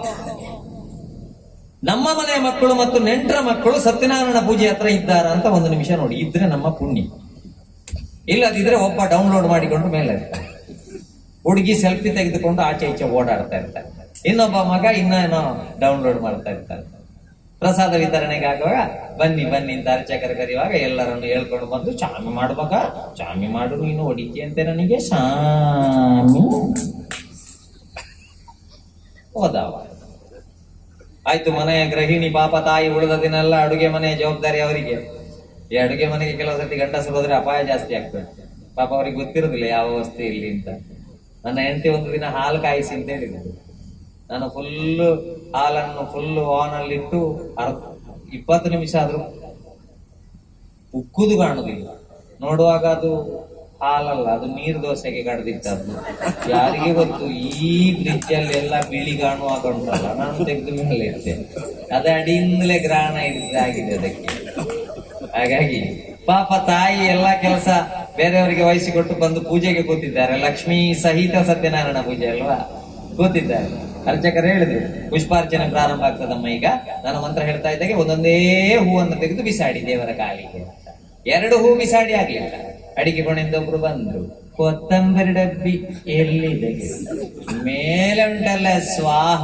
ನಮ್ಮ ಮನೆಯ ಮಕ್ಕಳು ಮತ್ತು ನೆಂಟರ ಮಕ್ಕಳು ಸತ್ಯನಾರಾಯಣ ಪೂಜೆ ಹತ್ರ ಇದ್ದಾರ ಅಂತ ಒಂದು ನಿಮಿಷ ನೋಡಿ, ಇದ್ರೆ ನಮ್ಮ ಪುಣ್ಯ. ಇಲ್ಲದಿದ್ರೆ ಒಬ್ಬ ಡೌನ್ಲೋಡ್ ಮಾಡಿಕೊಂಡು ಮೇಲೆ ಇರ್ತಾರೆ, ಹುಡುಗಿ ಸೆಲ್ಫಿ ತೆಗೆದುಕೊಂಡು ಆಚೆ ಈಚೆ ಓಡಾಡ್ತಾ ಇರ್ತಾರೆ, ಇನ್ನೊಬ್ಬ ಮಗ ಇನ್ನೇನೋ ಡೌನ್ಲೋಡ್ ಮಾಡ್ತಾ ಇರ್ತಾರೆ. ಪ್ರಸಾದ ವಿತರಣೆಗೆ ಆಗುವಾಗ ಬನ್ನಿ ಬನ್ನಿ ಅಂತ ಅರ್ಚಕರು ಕರೆಯುವಾಗ ಎಲ್ಲರನ್ನು ಹೇಳ್ಕೊಂಡು ಬಂದು ಚಾಮಿ ಮಾಡ್ಬೇಕ, ಚಾಮಿ ಮಾಡು ನೀನು ಹೊಡಿತಿ ಅಂತೆ ನನಗೆ ಶಾಮಿ ಹೋದವ. ಆಯ್ತು, ಮನೆಯ ಗೃಹಿಣಿ ಪಾಪ ತಾಯಿ ಉಳಿದ ದಿನ ಎಲ್ಲ ಅಡುಗೆ ಮನೆಯ ಜವಾಬ್ದಾರಿ ಅವರಿಗೆ. ಈ ಅಡುಗೆ ಮನೆಗೆ ಕೆಲವು ಸರ್ತಿ ಗಂಡಸರು ಹೋದ್ರೆ ಅಪಾಯ ಜಾಸ್ತಿ ಆಗ್ತದೆ. ಪಾಪ ಅವ್ರಿಗೆ ಗೊತ್ತಿರುದಿಲ್ಲ ಯಾವ ವಸ್ತು ಇಲ್ಲಿ ಅಂತ. ನನ್ನ ಹೆಂಡತಿ ಒಂದು ದಿನ ಹಾಲು ಕಾಯಿಸಿ ಅಂತ ಹೇಳಿದ್ರು. ನಾನು ಫುಲ್ ಹಾಲನ್ನು ಫುಲ್ ಆನ್ ಅಲ್ಲಿಟ್ಟು ಅರ್ಧ ಇಪ್ಪತ್ತು ನಿಮಿಷ ಆದ್ರೂ ಉಕ್ಕುದು ಕಾಣುದಿಲ್ಲ. ನೋಡುವಾಗ ಅದು ಹಾಲಲ್ಲ, ಅದು ನೀರು ದೋಸೆಗೆ ಕಡ್ದಿಟ್ಟದ್ದು. ಯಾರಿಗೆ ಗೊತ್ತು ಈ ಬ್ರಿಡ್ಜ್ ಅಲ್ಲಿ ಎಲ್ಲ ಬಿಳಿ ಕಾಣುವಾಗ ಉಂಟಲ್ಲ, ನಾನು ತೆಗೆದು ಮೇಲೆ ಇರ್ತೇನೆ. ಅದೇ ಅಡಿಯಿಂದಲೇ ಗ್ರಹಣ ಹಿಡಿದಾಗಿದೆ ಅದಕ್ಕೆ. ಹಾಗಾಗಿ ಪಾಪ ತಾಯಿ ಎಲ್ಲಾ ಕೆಲಸ ಬೇರೆಯವರಿಗೆ ವಹಿಸಿಕೊಟ್ಟು ಬಂದು ಪೂಜೆಗೆ ಕೂತಿದ್ದಾರೆ. ಲಕ್ಷ್ಮೀ ಸಹಿತ ಸತ್ಯನಾರಾಯಣ ಪೂಜೆ ಅಲ್ವಾ, ಕೂತಿದ್ದಾರೆ. ಅರ್ಚಕರು ಹೇಳಿದ್ರು ಪುಷ್ಪಾರ್ಚನೆ ಪ್ರಾರಂಭ ಆಗ್ತದಮ್ಮ ಈಗ. ನಾನು ಮಂತ್ರ ಹೇಳ್ತಾ ಇದ್ದಾಗೆ ಒಂದೊಂದೇ ಹೂವನ್ನು ತೆಗೆದು ಬಿಸಾಡಿ ದೇವರ ಕಾಲಿಗೆ. ಎರಡು ಹೂ ಬಿಸಾಡಿ ಆಗ್ಲಿಲ್ಲ. ಅಡಿಗೆ ಕೋಣೆಯಿಂದ ಒಬ್ರು ಬಂದ್ರು, ಕೊತ್ತಂಬರಿ ಡಬ್ಬಿ ಎಲ್ಲಿದೆ? ಮೇಲೆ ಉಂಟಲ್ಲ ಸ್ವಾಹ.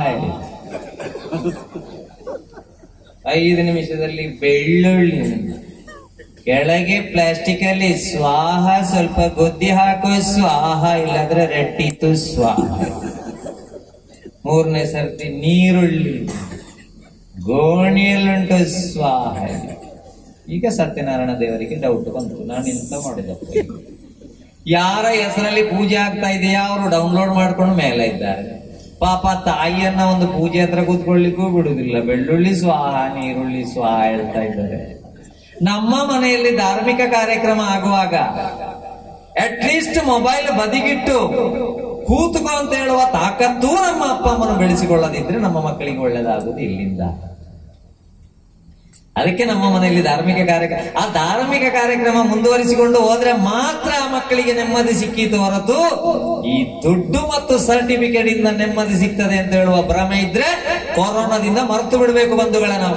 ಐದು ನಿಮಿಷದಲ್ಲಿ ಬೆಳ್ಳುಳ್ಳಿ ಕೆಳಗೆ ಪ್ಲಾಸ್ಟಿಕ್ ಅಲ್ಲಿ ಸ್ವಾಹ, ಸ್ವಲ್ಪ ಗೊದ್ದಿ ಹಾಕೋ ಸ್ವಾಹ, ಇಲ್ಲಾಂದ್ರೆ ರಟ್ಟಿತ್ತು ಸ್ವಾಹ. ಮೂರನೇ ಸರ್ತಿ ನೀರುಳ್ಳಿ ಗೋಣಿಯಲ್ಲುಂಟು ಸ್ವಾಹ. ಈಗ ಸತ್ಯನಾರಾಯಣ ದೇವರಿಗೆ ಡೌಟ್ ಬಂತು, ನಾನು ಎಂತ ಮಾಡಿದಪ್ಪ, ಯಾರ ಹೆಸರಲ್ಲಿ ಪೂಜೆ ಆಗ್ತಾ ಇದೆಯಾ ಅವರು ಡೌನ್ಲೋಡ್ ಮಾಡ್ಕೊಂಡು ಮೇಲೆ ಇದ್ದಾರೆ. ಪಾಪ ತಾಯಿಯನ್ನ ಒಂದು ಪೂಜೆ ಹತ್ರ ಕೂತ್ಕೊಳ್ಳಿಕ್ಕೂ ಬಿಡುದಿಲ್ಲ. ಬೆಳ್ಳುಳ್ಳಿ ಸ್ವಾಹ, ನೀರುಳ್ಳಿ ಸ್ವಾಹ ಹೇಳ್ತಾ ಇದ್ದಾರೆ. ನಮ್ಮ ಮನೆಯಲ್ಲಿ ಧಾರ್ಮಿಕ ಕಾರ್ಯಕ್ರಮ ಆಗುವಾಗ ಅಟ್ಲೀಸ್ಟ್ ಮೊಬೈಲ್ ಬದಿಗಿಟ್ಟು ಕೂತ್ಕೋ ಅಂತ ಹೇಳುವ ತಾಕತ್ತು ನಮ್ಮ ಅಪ್ಪ ಅಮ್ಮನ ಬೆಳೆಸಿಕೊಳ್ಳದಿದ್ರೆ ನಮ್ಮ ಮಕ್ಕಳಿಗೆ ಒಳ್ಳೇದಾಗುದು ಇಲ್ಲಿಂದ. ಅದಕ್ಕೆ ನಮ್ಮ ಮನೆಯಲ್ಲಿ ಧಾರ್ಮಿಕ ಕಾರ್ಯಕ್ರಮ, ಆ ಧಾರ್ಮಿಕ ಕಾರ್ಯಕ್ರಮ ಮುಂದುವರಿಸಿಕೊಂಡು ಹೋದ್ರೆ ಮಾತ್ರ ಆ ಮಕ್ಕಳಿಗೆ ನೆಮ್ಮದಿ ಸಿಕ್ಕಿತು ಹೊರತು ಈ ದುಡ್ಡು ಮತ್ತು ಸರ್ಟಿಫಿಕೇಟ್ ಇಂದ ನೆಮ್ಮದಿ ಸಿಗ್ತದೆ ಅಂತ ಹೇಳುವ ಭ್ರಮೆ ಇದ್ರೆ ಕೊರೋನಾದಿಂದ ಮರೆತು ಬಿಡಬೇಕು ಬಂಧುಗಳೇ, ನಾವು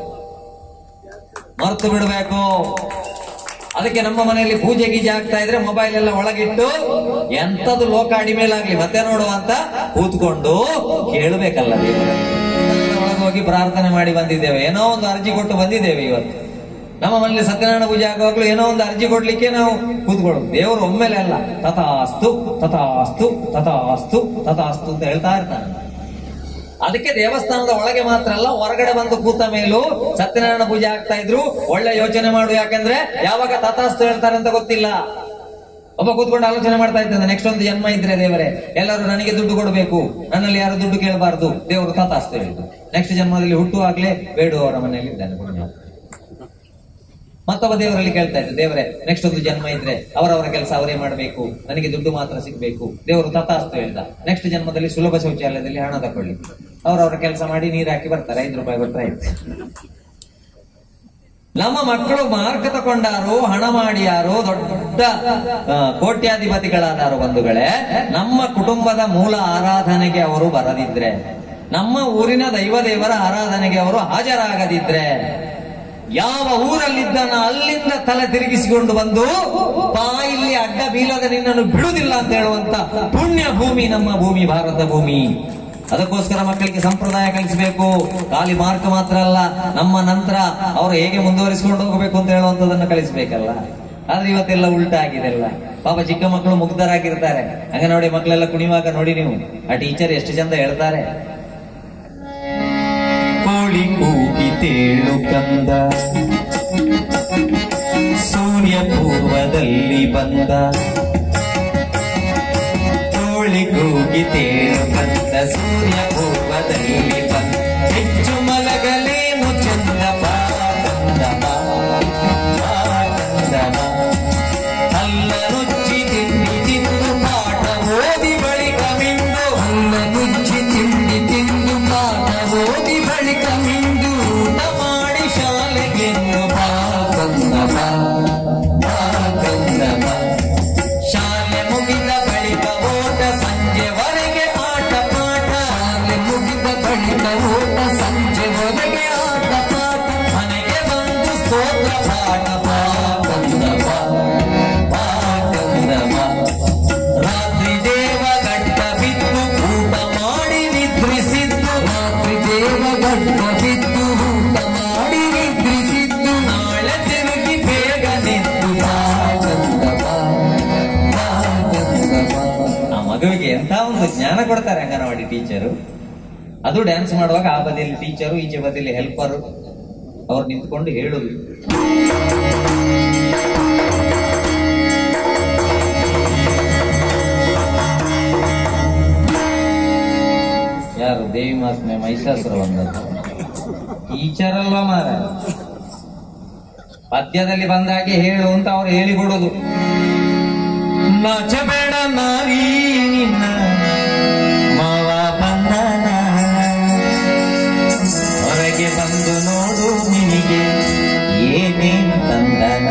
ಮರೆತು ಬಿಡಬೇಕು. ಅದಕ್ಕೆ ನಮ್ಮ ಮನೆಯಲ್ಲಿ ಪೂಜೆ ಗೀಜೆ ಆಗ್ತಾ ಇದ್ರೆ ಮೊಬೈಲ್ ಎಲ್ಲ ಒಳಗಿಟ್ಟು ಎಂತದು ಲೋಕ ಅಡಿಮೇಲಾಗ್ಲಿ ಮತ್ತೆ ನೋಡುವ ಅಂತ ಕೂತ್ಕೊಂಡು ಕೇಳಬೇಕಲ್ಲ. ಒಳಗೆ ಹೋಗಿ ಪ್ರಾರ್ಥನೆ ಮಾಡಿ ಬಂದಿದ್ದೇವೆ, ಏನೋ ಒಂದು ಅರ್ಜಿ ಕೊಟ್ಟು ಬಂದಿದ್ದೇವೆ. ಇವತ್ತು ನಮ್ಮ ಮನೇಲಿ ಸತ್ಯನಾರಾಯಣ ಪೂಜೆ ಆಗುವಾಗ್ಲೂ ಏನೋ ಒಂದು ಅರ್ಜಿ ಕೊಡ್ಲಿಕ್ಕೆ ನಾವು ಕೂತ್ಕೊಳ್ಳೋದು. ದೇವರು ಒಮ್ಮೆಲೆ ಅಲ್ಲ, ತಥಾಸ್ತು ತಥಾಸ್ತು ತಥಾಸ್ತು ತಥಾಸ್ತು ಅಂತ ಹೇಳ್ತಾ ಇರ್ತಾನೆ. ಅದಕ್ಕೆ ದೇವಸ್ಥಾನದ ಒಳಗೆ ಮಾತ್ರ ಅಲ್ಲ, ಹೊರಗಡೆ ಬಂದು ಕೂತ ಮೇಲೂ ಸತ್ಯನಾರಾಯಣ ಪೂಜೆ ಆಗ್ತಾ ಇದ್ರು ಒಳ್ಳೆ ಯೋಚನೆ ಮಾಡು. ಯಾಕಂದ್ರೆ ಯಾವಾಗ ತಥಾಸ್ತು ಹೇಳ್ತಾರೆ ಅಂತ ಗೊತ್ತಿಲ್ಲ. ಒಬ್ಬ ಕೂತ್ಕೊಂಡು ಆಲೋಚನೆ ಮಾಡ್ತಾ ಇದ್ದಾನೆ, ನೆಕ್ಸ್ಟ್ ಒಂದು ಜನ್ಮ ಇದ್ರೆ ದೇವರೇ ಎಲ್ಲರೂ ನನಗೆ ದುಡ್ಡು ಕೊಡಬೇಕು, ನನ್ನಲ್ಲಿ ಯಾರು ದುಡ್ಡು ಕೇಳಬಾರ್ದು. ದೇವರು ತಥಾಸ್ತು ಹೇಳಿದ್ದು. ನೆಕ್ಸ್ಟ್ ಜನ್ಮದಲ್ಲಿ ಹುಟ್ಟುವಾಗ್ಲೇ ಬೇಡುವವರ ಮನೆಯಲ್ಲಿ ಇದ್ದಾನೆ ಪುಣ್ಯ. ಮತ್ತೊಬ್ಬ ದೇವರಲ್ಲಿ ಕೇಳ್ತಾ ಇದ್ದ, ದೇವರೇ ನೆಕ್ಸ್ಟ್ ಒಂದು ಜನ್ಮ ಇದ್ರೆ ಅವರವರ ಕೆಲಸ ಅವರೇ ಮಾಡಬೇಕು, ನನಗೆ ದುಡ್ಡು ಮಾತ್ರ ಸಿಗ್ಬೇಕು. ದೇವರು ತಥಾಸ್ತು ಹೇಳ್ದ. ನೆಕ್ಸ್ಟ್ ಜನ್ಮದಲ್ಲಿ ಸುಲಭ ಶೌಚಾಲಯದಲ್ಲಿ ಹಣ ತಕೊಳ್ಳಿ, ಅವರವರ ಕೆಲಸ ಮಾಡಿ ನೀರು ಹಾಕಿ ಬರ್ತಾರೆ, ಐದು ರೂಪಾಯಿ ಬರ್ತಾ ಇತ್ತು. ನಮ್ಮ ಮಕ್ಕಳು ಮಾರ್ಗ ತಕೊಂಡಾರು, ಹಣ ಮಾಡಿಯಾರು, ದೊಡ್ಡ ಕೋಟ್ಯಾಧಿಪತಿಗಳಾದಾರು ಬಂಧುಗಳೇ, ನಮ್ಮ ಕುಟುಂಬದ ಮೂಲ ಆರಾಧನೆಗೆ ಅವರು ಬರದಿದ್ರೆ, ನಮ್ಮ ಊರಿನ ದೈವ ದೇವರ ಆರಾಧನೆಗೆ ಅವರು ಹಾಜರಾಗದಿದ್ರೆ, ಯಾವ ಊರಲ್ಲಿದ್ದಾನ ಅಲ್ಲಿಂದ ತಲೆ ತಿರುಗಿಸಿಕೊಂಡು ಬಂದು ಬಾ ಇಲ್ಲಿ ಅಡ್ಡ ಬೀಳದ ನಿನ್ನನ್ನು ಬಿಡುವುದಿಲ್ಲ ಅಂತ ಹೇಳುವಂತ ಪುಣ್ಯ ಭೂಮಿ ನಮ್ಮ ಭೂಮಿ, ಭಾರತ ಭೂಮಿ. ಅದಕ್ಕೋಸ್ಕರ ಮಕ್ಕಳಿಗೆ ಸಂಪ್ರದಾಯ ಕಲಿಸಬೇಕು. ಖಾಲಿ ಮಾರ್ಕ್ ಮಾತ್ರ ಅಲ್ಲ, ನಮ್ಮ ನಂತರ ಅವರು ಹೇಗೆ ಮುಂದುವರಿಸಿಕೊಂಡು ಹೋಗಬೇಕು ಅಂತ ಹೇಳುವಂತದನ್ನು ಕಲಿಸಬೇಕಲ್ಲ. ಆದ್ರೆ ಇವತ್ತೆಲ್ಲ ಉಲ್ಟಾ ಆಗಿದೆಲ್ಲ. ಪಾಪ ಚಿಕ್ಕ ಮಕ್ಕಳು ಮುಗ್ಧರಾಗಿರ್ತಾರೆ. ಅಂಗನವಾಡಿ ಮಕ್ಕಳೆಲ್ಲ ಕುಣಿವಾಗ ನೋಡಿ ನೀವು, ಆ ಟೀಚರ್ ಎಷ್ಟು ಚಂದ ಹೇಳ್ತಾರೆ, ಕೋಳಿ ಕೂಗಿ ತೇಳು ಕಂದ ಸೂರ್ಯ ಪೂರ್ವದಲ್ಲಿ ಬಂದ ತೋಳಿ ಕೂಗಿ ತೇರು ಬಂದ ಸೂರ್ಯ ಪೂರ್ವದಲ್ಲಿ ಬಂದ ಹೆಚ್ಚು ಮಲಗಲೇನು ಚಂದ ಬಾ ಕಂದ ಬಾ ಬಾ ಕಂದ ಬಾ ಅಲ್ಲ ನುಚ್ಚಿ ತಿಂಡಿ ತಿಂದು ಪಾಠ ಓದಿ ಬಳಿಕ ಮಿಂದು ಅಲ್ಲ ನುಚ್ಚಿ ತಿಂಡಿ ತಿಂದು ಪಾಠ ಓದಿ ಬಳಿಕ ಮಿಂದು ಊಟ ಮಾಡಿ ಶಾಲೆಗೆಂದು ಬಾ ಕಂದ ಬಾ ಬಾ ಕಂದ ಬಾ ಶಾಲೆ ಮುಗಿದ ಬಳಿಕ ಓಟ ಸಂಜೆವರೆಗೆ ಆಟ ಪಾಠ ಶಾಲೆ ಮುಗಿದ ಬಳಿಕ ಓಟ ಸಂಜೆವರೆಗೆ ಆಟ ಪಾಠ ಮನೆಗೆ ಬಂದು ಸ್ತೋತ್ರ ಪಾಠ ಬಾ ಕಂದ ಬಾ ಬಾ ಕಂದ ಬಾ ರಾತ್ರಿ ದೇವ ಗಡ್ಡ ಬಿದ್ದು ಊಟ ಮಾಡಿ ನಿದ್ರಿಸಿದ್ದು ರಾತ್ರಿ ದೇವ ಗಡ್ಡ ಬಿದ್ದು ಊಟ ಮಾಡಿ ನಿದ್ರಿಸಿದ್ದು ನಾಳೆ ತಿರುಗಿ ಬೇಗ ನಿದ್ದು ಬಾ. ಕಂದ ಬಾ ಬಾ ಕಂದ ಬಾ ಆ ಮಗುವಿಗೆ ಎಂತ ಒಂದು ಜ್ಞಾನ ಕೊಡ್ತಾರೆ ಅಂಗನವಾಡಿ ಟೀಚರು. ಅದು ಡ್ಯಾನ್ಸ್ ಮಾಡುವಾಗ ಆ ಬದಿಯಲ್ಲಿ ಟೀಚರು ಈಚೆ ಬದಿಯಲ್ಲಿ ಹೆಲ್ಪರು ಅವ್ರು ನಿಂತ್ಕೊಂಡು ಹೇಳುದು. ಯಾರು ದೇವಿ ಮಾಸ್ಮೆ ಮಹಿಷಾಸುರ ಬಂದದ್ದು ಟೀಚರ್ ಅಲ್ವಾ ಮಾರ. ಪದ್ಯದಲ್ಲಿ ಬಂದಾಗೆ ಹೇಳು ಅಂತ ಅವ್ರು ಹೇಳಿಕೊಡೋದು. ನಾಚಬೇಡ ನಾರಿ ನಿನ್ನ ಮಾವ ಬಂದನ ಹೊರಗೆ ಬಂದು ನೋಡು ನಿನಗೆ ಏನೇನು ತಂದನ.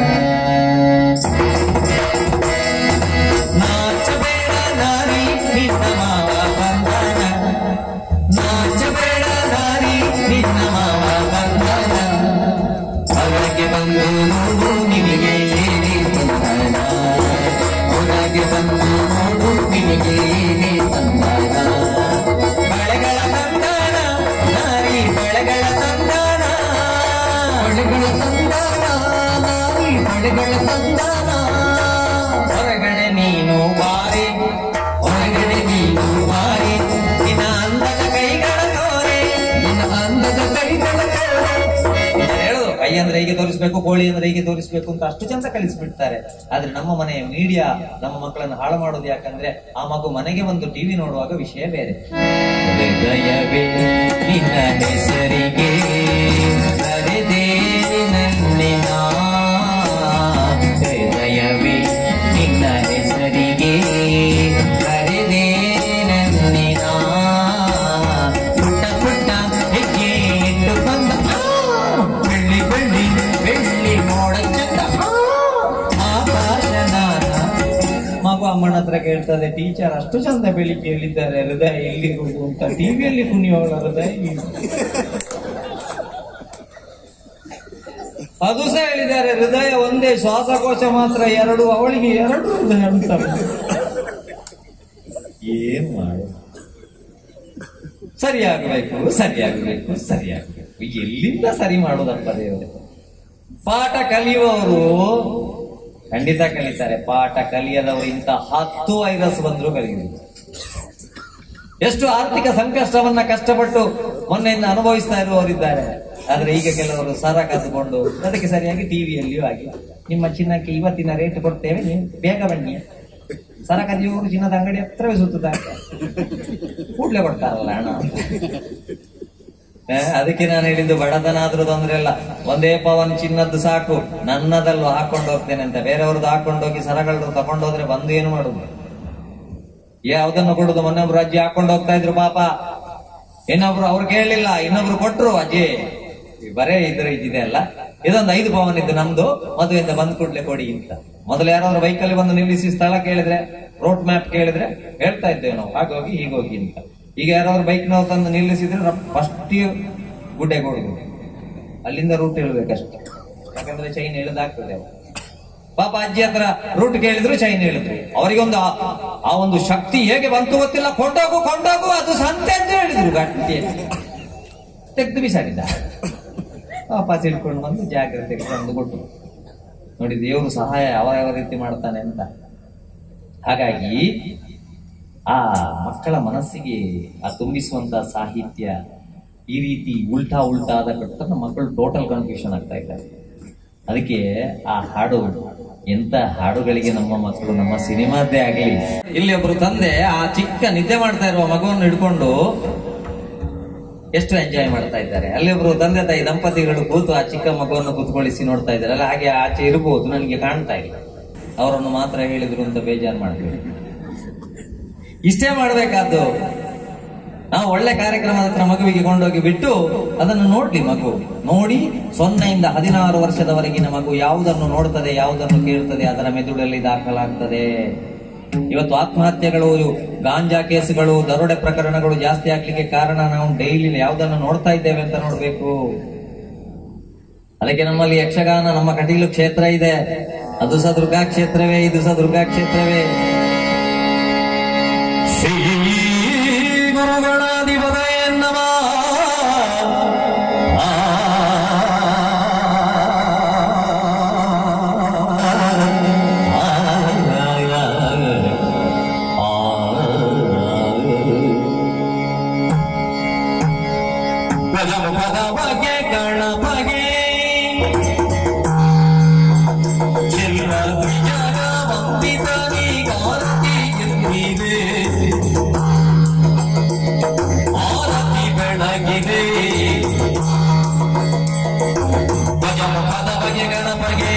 ನಾಚಬೇಡ ನಾರಿ ನಿನ್ನ ಮಾವ ಬಂದನ ನಾಚಬೇಡ ನಾರಿ ನಿನ್ನ ಮಾವ ಬಂದನ ಹೊರಗೆ ಬಂದು ನೋಡು ನಿನಗೆ ಏನೇ ತಂದಾನ ಹೊರಗೆ ಬಂದು ನೋಡು ನಿನಗೆ ಏನೇ ತಂದಾನ ಬಳೆಗಳ ತಂದಾನ ನಾರಿ ಬಳೆಗಳ ತಂದಾನ ಹೊಳೆಗಳ ತಂದಾನ ನಾರಿ ಹೊಳೆಗಳ ತಂದಾನ ಹೊರಗಡೆ ನೀನು ಬಾರಿ ಹೊರಗಡೆ ನೀನು ಬಾರಿ ನಿನ್ನ ಅಂದದ ಕೈಗಳ ತೋರೆ. ನಿನ್ನ ಅಂದದ ಕೈಗಳ ತೋರೆ. ಇದನ್ನ ಹೇಳೋದು ಕೈ ಅಂದ್ರೆ ಹೀಗೆ ತೋರಿಸ್ಬೇಕು ಕೋಳಿ ಅಂದ್ರೆ ಹೀಗೆ ತೋರಿಸ್ಬೇಕು ಅಂತ ಅಷ್ಟು ಚಂದ ಕಲಿಸ್ಬಿಡ್ತಾರೆ. ಆದ್ರೆ ನಮ್ಮ ಮನೆಯ ಮೀಡಿಯಾ ನಮ್ಮ ಮಕ್ಕಳನ್ನು ಹಾಳು ಮಾಡೋದು ಯಾಕಂದ್ರೆ ಆ ಮಗು ಮನೆಗೆ ಒಂದು ಟಿವಿ ನೋಡುವಾಗ ವಿಷಯ ಬೇರೆ. ಹೃದಯವೇ ನಿನ್ನ ಹೆಸರಿಗೆ ಕರೆದೆ ನನ್ನಿನ ಹೃದಯವೇ ನಿನ್ನ ಹೆಸರಿಗೆ ಕರೆದೆ ನನ್ನಿನ ಪುಟ್ಟ ಪುಟ್ಟ ಹೆಜ್ಜೆ ಇಟ್ಟು ಬಂದ ಬೆಳ್ಳಿ ಬೆಳ್ಳಿ ಬೆಳ್ಳಿ ಮೋಡ ಚಂದ ಆಕಾಶ ನಾನ. ಮಗು ಅಮ್ಮನ ಹತ್ರ ಕೇಳ್ತದೆ, ಟೀಚರ್ ಅಷ್ಟು ಚಂದ ಬೆಳಿಗ್ಗೆ ಹೇಳಿದ್ದಾರೆ ಹೃದಯ ಎಲ್ಲಿರುವುದು ಅಂತ. ಟಿವಿಯಲ್ಲಿ ಕುಣಿಯೋಳ ಹೃದಯ ಅದು ಸಹ ಹೇಳಿದ್ದಾರೆ ಹೃದಯ ಒಂದೇ, ಶ್ವಾಸಕೋಶ ಮಾತ್ರ ಎರಡು, ಅವಳಿಗೆ ಎರಡು ಹೃದಯ ಅಂತ. ಏನ್ ಮಾಡು, ಸರಿಯಾಗಬೇಕು ಸರಿಯಾಗಬೇಕು ಸರಿಯಾಗಬೇಕು ಎಲ್ಲಿಂದ ಸರಿ ಮಾಡುದಪ್ಪ ದೇವರೇ. ಪಾಠ ಕಲಿಯುವವರು ಖಂಡಿತ ಕಲಿತಾರೆ, ಪಾಠ ಕಲಿಯದವರು ಇಂಥ ಹತ್ತು ವೈರಸ್ ಬಂದ್ರು ಕಲಿಯುವುದು. ಎಷ್ಟು ಆರ್ಥಿಕ ಸಂಕಷ್ಟವನ್ನ ಕಷ್ಟಪಟ್ಟು ಮೊನ್ನೆಯಿಂದ ಅನುಭವಿಸ್ತಾ ಇರುವವರಿದ್ದಾರೆ. ಆದ್ರೆ ಈಗ ಕೆಲವರು ಸರ ಕದ್ದುಕೊಂಡು ಅದಕ್ಕೆ ಸರಿಯಾಗಿ ಟಿವಿಯಲ್ಲಿಯೂ ಆಗಿ ನಿಮ್ಮ ಚಿನ್ನಕ್ಕೆ ಇವತ್ತಿನ ರೇಟ್ ಕೊಡ್ತೇವೆ, ನೀವು ಬೇಗ ಬನ್ನಿ. ಸರ ಕದಿಯುವವರು ಚಿನ್ನದ ಅಂಗಡಿ ಹತ್ರವೇ ಸುತ್ತುತ್ತಾರೆ, ಕೂಡ್ಲೆ ಕೊಡ್ತಾರಲ್ಲ ಹಣ. ಅದಕ್ಕೆ ನಾನು ಹೇಳಿದ್ದು ಬಡತನ ಆದ್ರೂ ತೊಂದ್ರೆ ಇಲ್ಲ, ಒಂದೇ ಪವನ್ ಚಿನ್ನದ್ದು ಸಾಕು, ನನ್ನದಲ್ಲೂ ಹಾಕೊಂಡು ಹೋಗ್ತೇನೆ ಅಂತ. ಬೇರೆಯವ್ರದ್ದು ಹಾಕೊಂಡೋಗಿ ಸರಗಳು ತಕೊಂಡೋದ್ರೆ ಬಂದು ಏನು ಮಾಡುದು, ಯಾವ್ದನ್ನು ಕೊಡುದು. ಮೊನ್ನೊಬ್ರು ಅಜ್ಜಿ ಹಾಕೊಂಡು ಹೋಗ್ತಾ ಇದ್ರು ಪಾಪ, ಇನ್ನೊಬ್ರು ಅವ್ರು ಕೇಳಲಿಲ್ಲ, ಇನ್ನೊಬ್ರು ಕೊಟ್ರು, ಅಜ್ಜಿ ಬರೇ ಇದ್ರ ಇದಿದೆ ಅಲ್ಲ, ಇದೊಂದು ಐದು ಪವನ್ ಇದ್ದು ನಮ್ದು, ಮದುವೆಯಿಂದ ಬಂದ್ ಕೂಡ್ಲೆ ಕೊಡಿ ಅಂತ. ಮೊದಲು ಯಾರಾದ್ರೂ ಬೈಕಲ್ಲಿ ಬಂದು ನಿಲ್ಲಿಸಿ ಸ್ಥಳ ಕೇಳಿದ್ರೆ, ರೋಡ್ ಮ್ಯಾಪ್ ಕೇಳಿದ್ರೆ ಹೇಳ್ತಾ ಇದ್ದೇವೆ ನಾವು ಹಾಗೋಗಿ ಹೀಗೋಗಿ ಅಂತ. ಈಗ ಯಾರಾದ್ರೂ ಬೈಕ್ ನಾವು ತಂದು ನಿಲ್ಲಿಸಿದ್ರೆ ಫಸ್ಟ್ ಗುಡ್ಡೆ ಕೊಡುದು, ಅಲ್ಲಿಂದ ರೂಟ್ ಹೇಳ್ಬೇಕಷ್ಟೆ, ಯಾಕಂದ್ರೆ ಚೈನ್ ಎಳೆದಾಗ್ತದೆ. ಪಾಪ ಅಜ್ಜಿ ಹತ್ರ ರೂಟ್ ಕೇಳಿದ್ರು ಚೈನ್ ಹೇಳಿದ್ರು. ಅವರಿಗೊಂದು ಆ ಒಂದು ಶಕ್ತಿ ಹೇಗೆ ಬಂತು ಗೊತ್ತಿಲ್ಲ, ಕೊಂಡೋಗು ಕೊಂಡೋಗು ಅದು ಸಂತೆ ಅಂತ ಹೇಳಿದ್ರು, ಗಟ್ಟಿ ತೆಗೆದು ಬಿಸಾಡಿದ್ದ. ವಾಪಸ್ ಇಟ್ಕೊಂಡು ಬಂದು ಜಾಗ್ರತೆ ತಂದು ಕೊಟ್ಟು ನೋಡಿ, ದೇವರು ಸಹಾಯ ಯಾವ ಯಾವ ರೀತಿ ಮಾಡ್ತಾನೆ ಅಂತ. ಹಾಗಾಗಿ ಆ ಮಕ್ಕಳ ಮನಸ್ಸಿಗೆ ಆ ತುಂಬಿಸುವಂತ ಸಾಹಿತ್ಯ ಈ ರೀತಿ ಉಲ್ಟಾ ಉಲ್ಟಾ ಆದ ಕಟ್ಟ ಮಕ್ಕಳು ಟೋಟಲ್ ಕನ್ಫ್ಯೂಷನ್ ಆಗ್ತಾ ಇದ್ದಾರೆ. ಅದಕ್ಕೆ ಆ ಹಾಡು ಎಂತ ಹಾಡುಗಳಿಗೆ ನಮ್ಮ ಮಕ್ಕಳು, ನಮ್ಮ ಸಿನಿಮಾದ್ದೇ ಆಗಲಿ. ಇಲ್ಲಿ ಒಬ್ರು ತಂದೆ ಆ ಚಿಕ್ಕ ನಿದ್ದೆ ಮಾಡ್ತಾ ಇರುವ ಮಗುವನ್ನು ಹಿಡ್ಕೊಂಡು ಎಷ್ಟು ಎಂಜಾಯ್ ಮಾಡ್ತಾ ಇದ್ದಾರೆ. ಅಲ್ಲಿ ಒಬ್ರು ತಂದೆ ತಾಯಿ ದಂಪತಿಗಳು ಕೂತು ಆ ಚಿಕ್ಕ ಮಗುವನ್ನು ಕೂತ್ಕೊಳ್ಳಿಸಿ ನೋಡ್ತಾ ಇದ್ದಾರೆ. ಅಲ್ಲ, ಹಾಗೆ ಆಚೆ ಇರಬಹುದು, ನನಗೆ ಕಾಣ್ತಾ ಇಲ್ಲ. ಅವರನ್ನು ಮಾತ್ರ ಹೇಳಿದ್ರು ಅಂತ ಬೇಜಾರು ಮಾಡಬೇಕು. ಇಷ್ಟೇ ಮಾಡ್ಬೇಕಾದ್ದು. ನಾವು ಒಳ್ಳೆ ಕಾರ್ಯಕ್ರಮದ ಹತ್ರ ಮಗುವಿಗೆ ಕೊಂಡೋಗಿ ಬಿಟ್ಟು ಅದನ್ನು ನೋಡ್ಲಿ. ಮಗು ನೋಡಿ ಸೊನ್ನೆಯಿಂದ ಹದಿನಾರು ವರ್ಷದವರೆಗಿನ ಮಗು ಯಾವುದನ್ನು ನೋಡ್ತದೆ, ಯಾವುದನ್ನು ಕೇಳ್ತದೆ, ಅದರ ಮೆದುಳಲ್ಲಿ ದಾಖಲಾಗ್ತದೆ. ಇವತ್ತು ಆತ್ಮಹತ್ಯೆಗಳು, ಗಾಂಜಾ ಕೇಸುಗಳು, ದರೋಡೆ ಪ್ರಕರಣಗಳು ಜಾಸ್ತಿ ಆಗ್ಲಿಕ್ಕೆ ಕಾರಣ ನಾವು ಡೈಲಿ ಯಾವುದನ್ನು ನೋಡ್ತಾ ಇದ್ದೇವೆ ಅಂತ ನೋಡ್ಬೇಕು. ಅದಕ್ಕೆ ನಮ್ಮಲ್ಲಿ ಯಕ್ಷಗಾನ, ನಮ್ಮ ಕಟೀಲು ಕ್ಷೇತ್ರ ಇದೆ, ಅದು ಸಹ ದುರ್ಗಾ ಕ್ಷೇತ್ರವೇ, ಇದು ಸಹ ದುರ್ಗಾ ಕ್ಷೇತ್ರವೇ. ಶ್ರೀ ಗುರುಗಳಾಧಿಪತಯೇ ನಮಃ. ಪದವಗೆ ಗಣಪಗೆ ಆರತಿ ಬೆಳಗಿದೆ. ಪದವಗೆ ಗಣಪಗೆ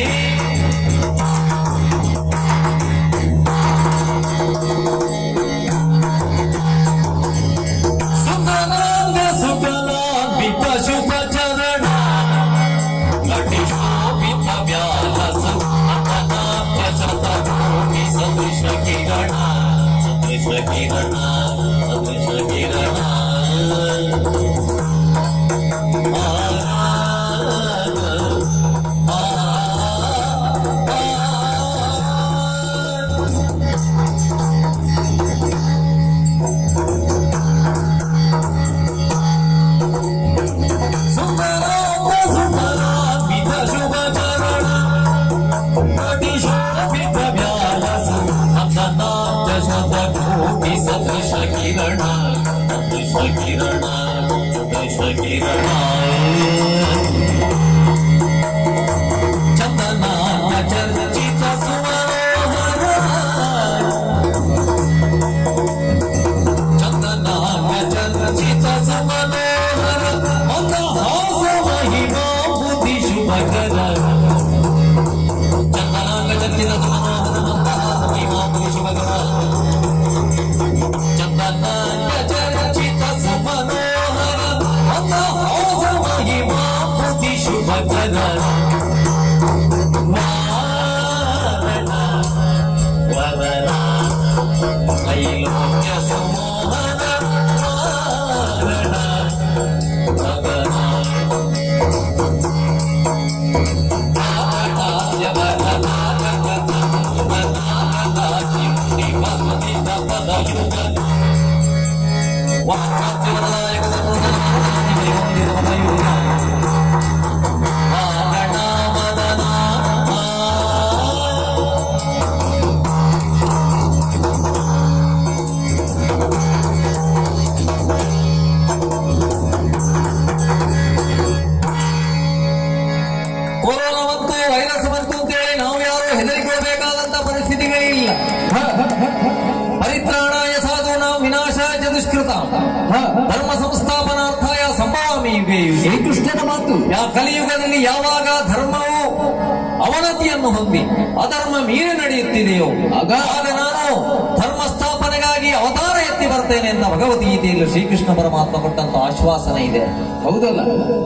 ಧರ್ಮ ಸಂಸ್ಥಾಪನಾರ್ಥಾಯ ಸಂಭವಾಮಿ ಯುಗೆ ಯುಗೆ. ಶ್ರೀಕೃಷ್ಣನ ಮಾತು. ಯಾ ಕಲಿಯುಗದಲ್ಲಿ ಯಾವಾಗ ಧರ್ಮವು ಅವನತಿಯನ್ನು ಹೊಂದಿ ಅಧರ್ಮ ಮೀರಿ ನಡೆಯುತ್ತಿದೆಯೋ ಆಗ ನಾನು ಧರ್ಮ ಸ್ಥಾಪನೆಗಾಗಿ ಅವತಾರ ಎತ್ತಿ ಬರ್ತೇನೆ ಅಂತ ಭಗವದ್ಗೀತೆಯಲ್ಲಿ ಶ್ರೀಕೃಷ್ಣ ಪರಮಾತ್ಮ ಕೊಟ್ಟಂತ ಆಶ್ವಾಸನೆ ಇದೆ. ಹೌದಲ್ಲ?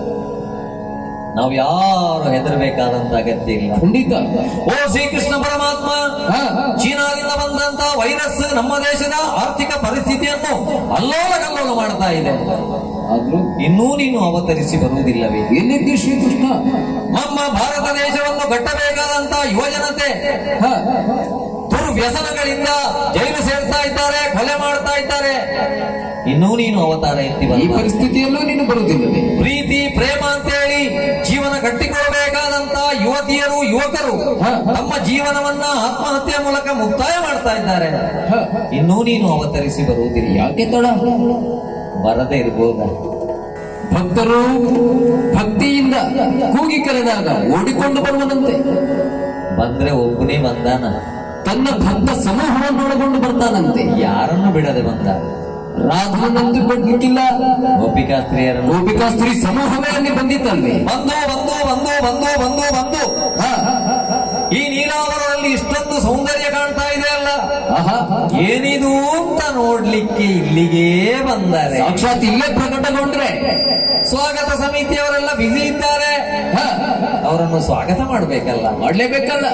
ನಾವು ಯಾರು ಹೆದರಬೇಕಾದಂತ ಅಗತ್ಯ ಇಲ್ಲ. ಖಂಡಿತ. ಓ ಶ್ರೀಕೃಷ್ಣ ಪರಮಾತ್ಮ, ಚೀನಾದಿಂದ ಬಂದಂತ ವೈರಸ್ ನಮ್ಮ ದೇಶದ ಆರ್ಥಿಕ ಪರಿಸ್ಥಿತಿಯನ್ನು ಅಲ್ಲೋಲ ಕಲ್ಲೋಲ ಮಾಡ್ತಾ ಇದೆ. ಆದ್ರೂ ಇನ್ನೂ ನೀನು ಅವತರಿಸಿ ಬರುವುದಿಲ್ಲವೇ? ಎಲ್ಲಿದ್ದೀ ಶ್ರೀಕೃಷ್ಣ? ನಮ್ಮ ಭಾರತ ದೇಶವನ್ನು ಕಟ್ಟಬೇಕಾದಂತ ಯುವಜನತೆ ದುರ್ವ್ಯಸನಗಳಿಂದ ಜೈಲು ಸೇರ್ತಾ ಇದ್ದಾರೆ, ಕೊಲೆ ಮಾಡ್ತಾ ಇದ್ದಾರೆ. ಇನ್ನೂ ನೀನು ಅವತಾರ ಎತ್ತಿ ಈ ಪರಿಸ್ಥಿತಿಯಲ್ಲೂ ನೀನು ಬರುವುದಿಲ್ಲವೇ? ಪ್ರೀತಿ ಪ್ರೇಮ ಅಂತ ಹೇಳಿ ಜೀವನ ಕಟ್ಟಿಕೊಳ್ಳಬೇಕಾದಂತ ಯುವತಿಯರು ಯುವಕರು ತಮ್ಮ ಜೀವನವನ್ನ ಆತ್ಮಹತ್ಯೆ ಮೂಲಕ ಮುಕ್ತಾಯ ಮಾಡ್ತಾ ಇದ್ದಾರೆ. ಇನ್ನೂ ನೀನು ಅವತರಿಸಿ ಬರುವುದಿಲ್ಲ. ಯಾಕೆ ತಡ? ಬರದೇ ಇರ್ಬೋದ? ಭಕ್ತರು ಭಕ್ತಿಯಿಂದ ಕೂಗಿ ಕರೆದಾಗ ಓಡಿಕೊಂಡು ಬರುವನಂತೆ. ಬಂದ್ರೆ ಒಬ್ಬನೇ ಬಂದಾನ, ತನ್ನ ಭಕ್ತ ಸಮೂಹವನ್ನು ಒಳಗೊಂಡು ಬರ್ತಾನಂತೆ. ಯಾರನ್ನು ಬಿಡದೆ ಬಂದ. ರಾಧನಂತೂ ಬಿಡ್ಲಿಕ್ಕಿಲ್ಲ, ಗೋಪಿಕಾಸ್ತ್ರೀಯರನ್ನು. ಗೋಪಿಕಾಸ್ತ್ರೀ ಸಮೂಹವೇ ಅಲ್ಲಿ ಬಂದಿತ್ತಲ್ವೇ. ಬಂದು ಬಂದು ಬಂದು ಬಂದು ಬಂದು ಬಂದು ಈ ನೀಲಾವರದಲ್ಲಿ ಇಷ್ಟೊಂದು ಸೌಂದರ್ಯ ಕಾಣ್ತಾ ಇದೆ ಅಲ್ಲ, ಏನಿದು ಅಂತ ನೋಡ್ಲಿಕ್ಕೆ ಇಲ್ಲಿಗೆ ಬಂದರೆ ಸಾಕ್ಷಾತ್ ಇಲ್ಲೇ ಪ್ರಕಟಗೊಂಡ್ರೆ ಸ್ವಾಗತ ಸಮಿತಿಯವರೆಲ್ಲ ಬಿಸಿ ಇದ್ದಾರೆ. ಅವರನ್ನು ಸ್ವಾಗತ ಮಾಡ್ಬೇಕಲ್ಲ, ಮಾಡ್ಲೇಬೇಕಲ್ಲ.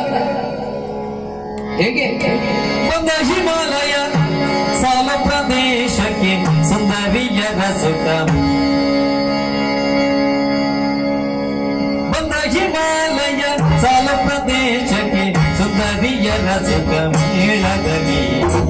ಹೇಗೆ ಬಂದ ಹಿಮಾಲಯ ಸಾಲ ಪ್ರದೇಶಕ್ಕೆ ಸುಂದರಿಯರ ಸುಖ, ಬಂದ ಹಿಮಾಲಯ ಸಾಲ ಪ್ರದೇಶಕ್ಕೆ ಸುಂದರಿಯರ ಸುಖ ಮೇಳದಲ್ಲಿ.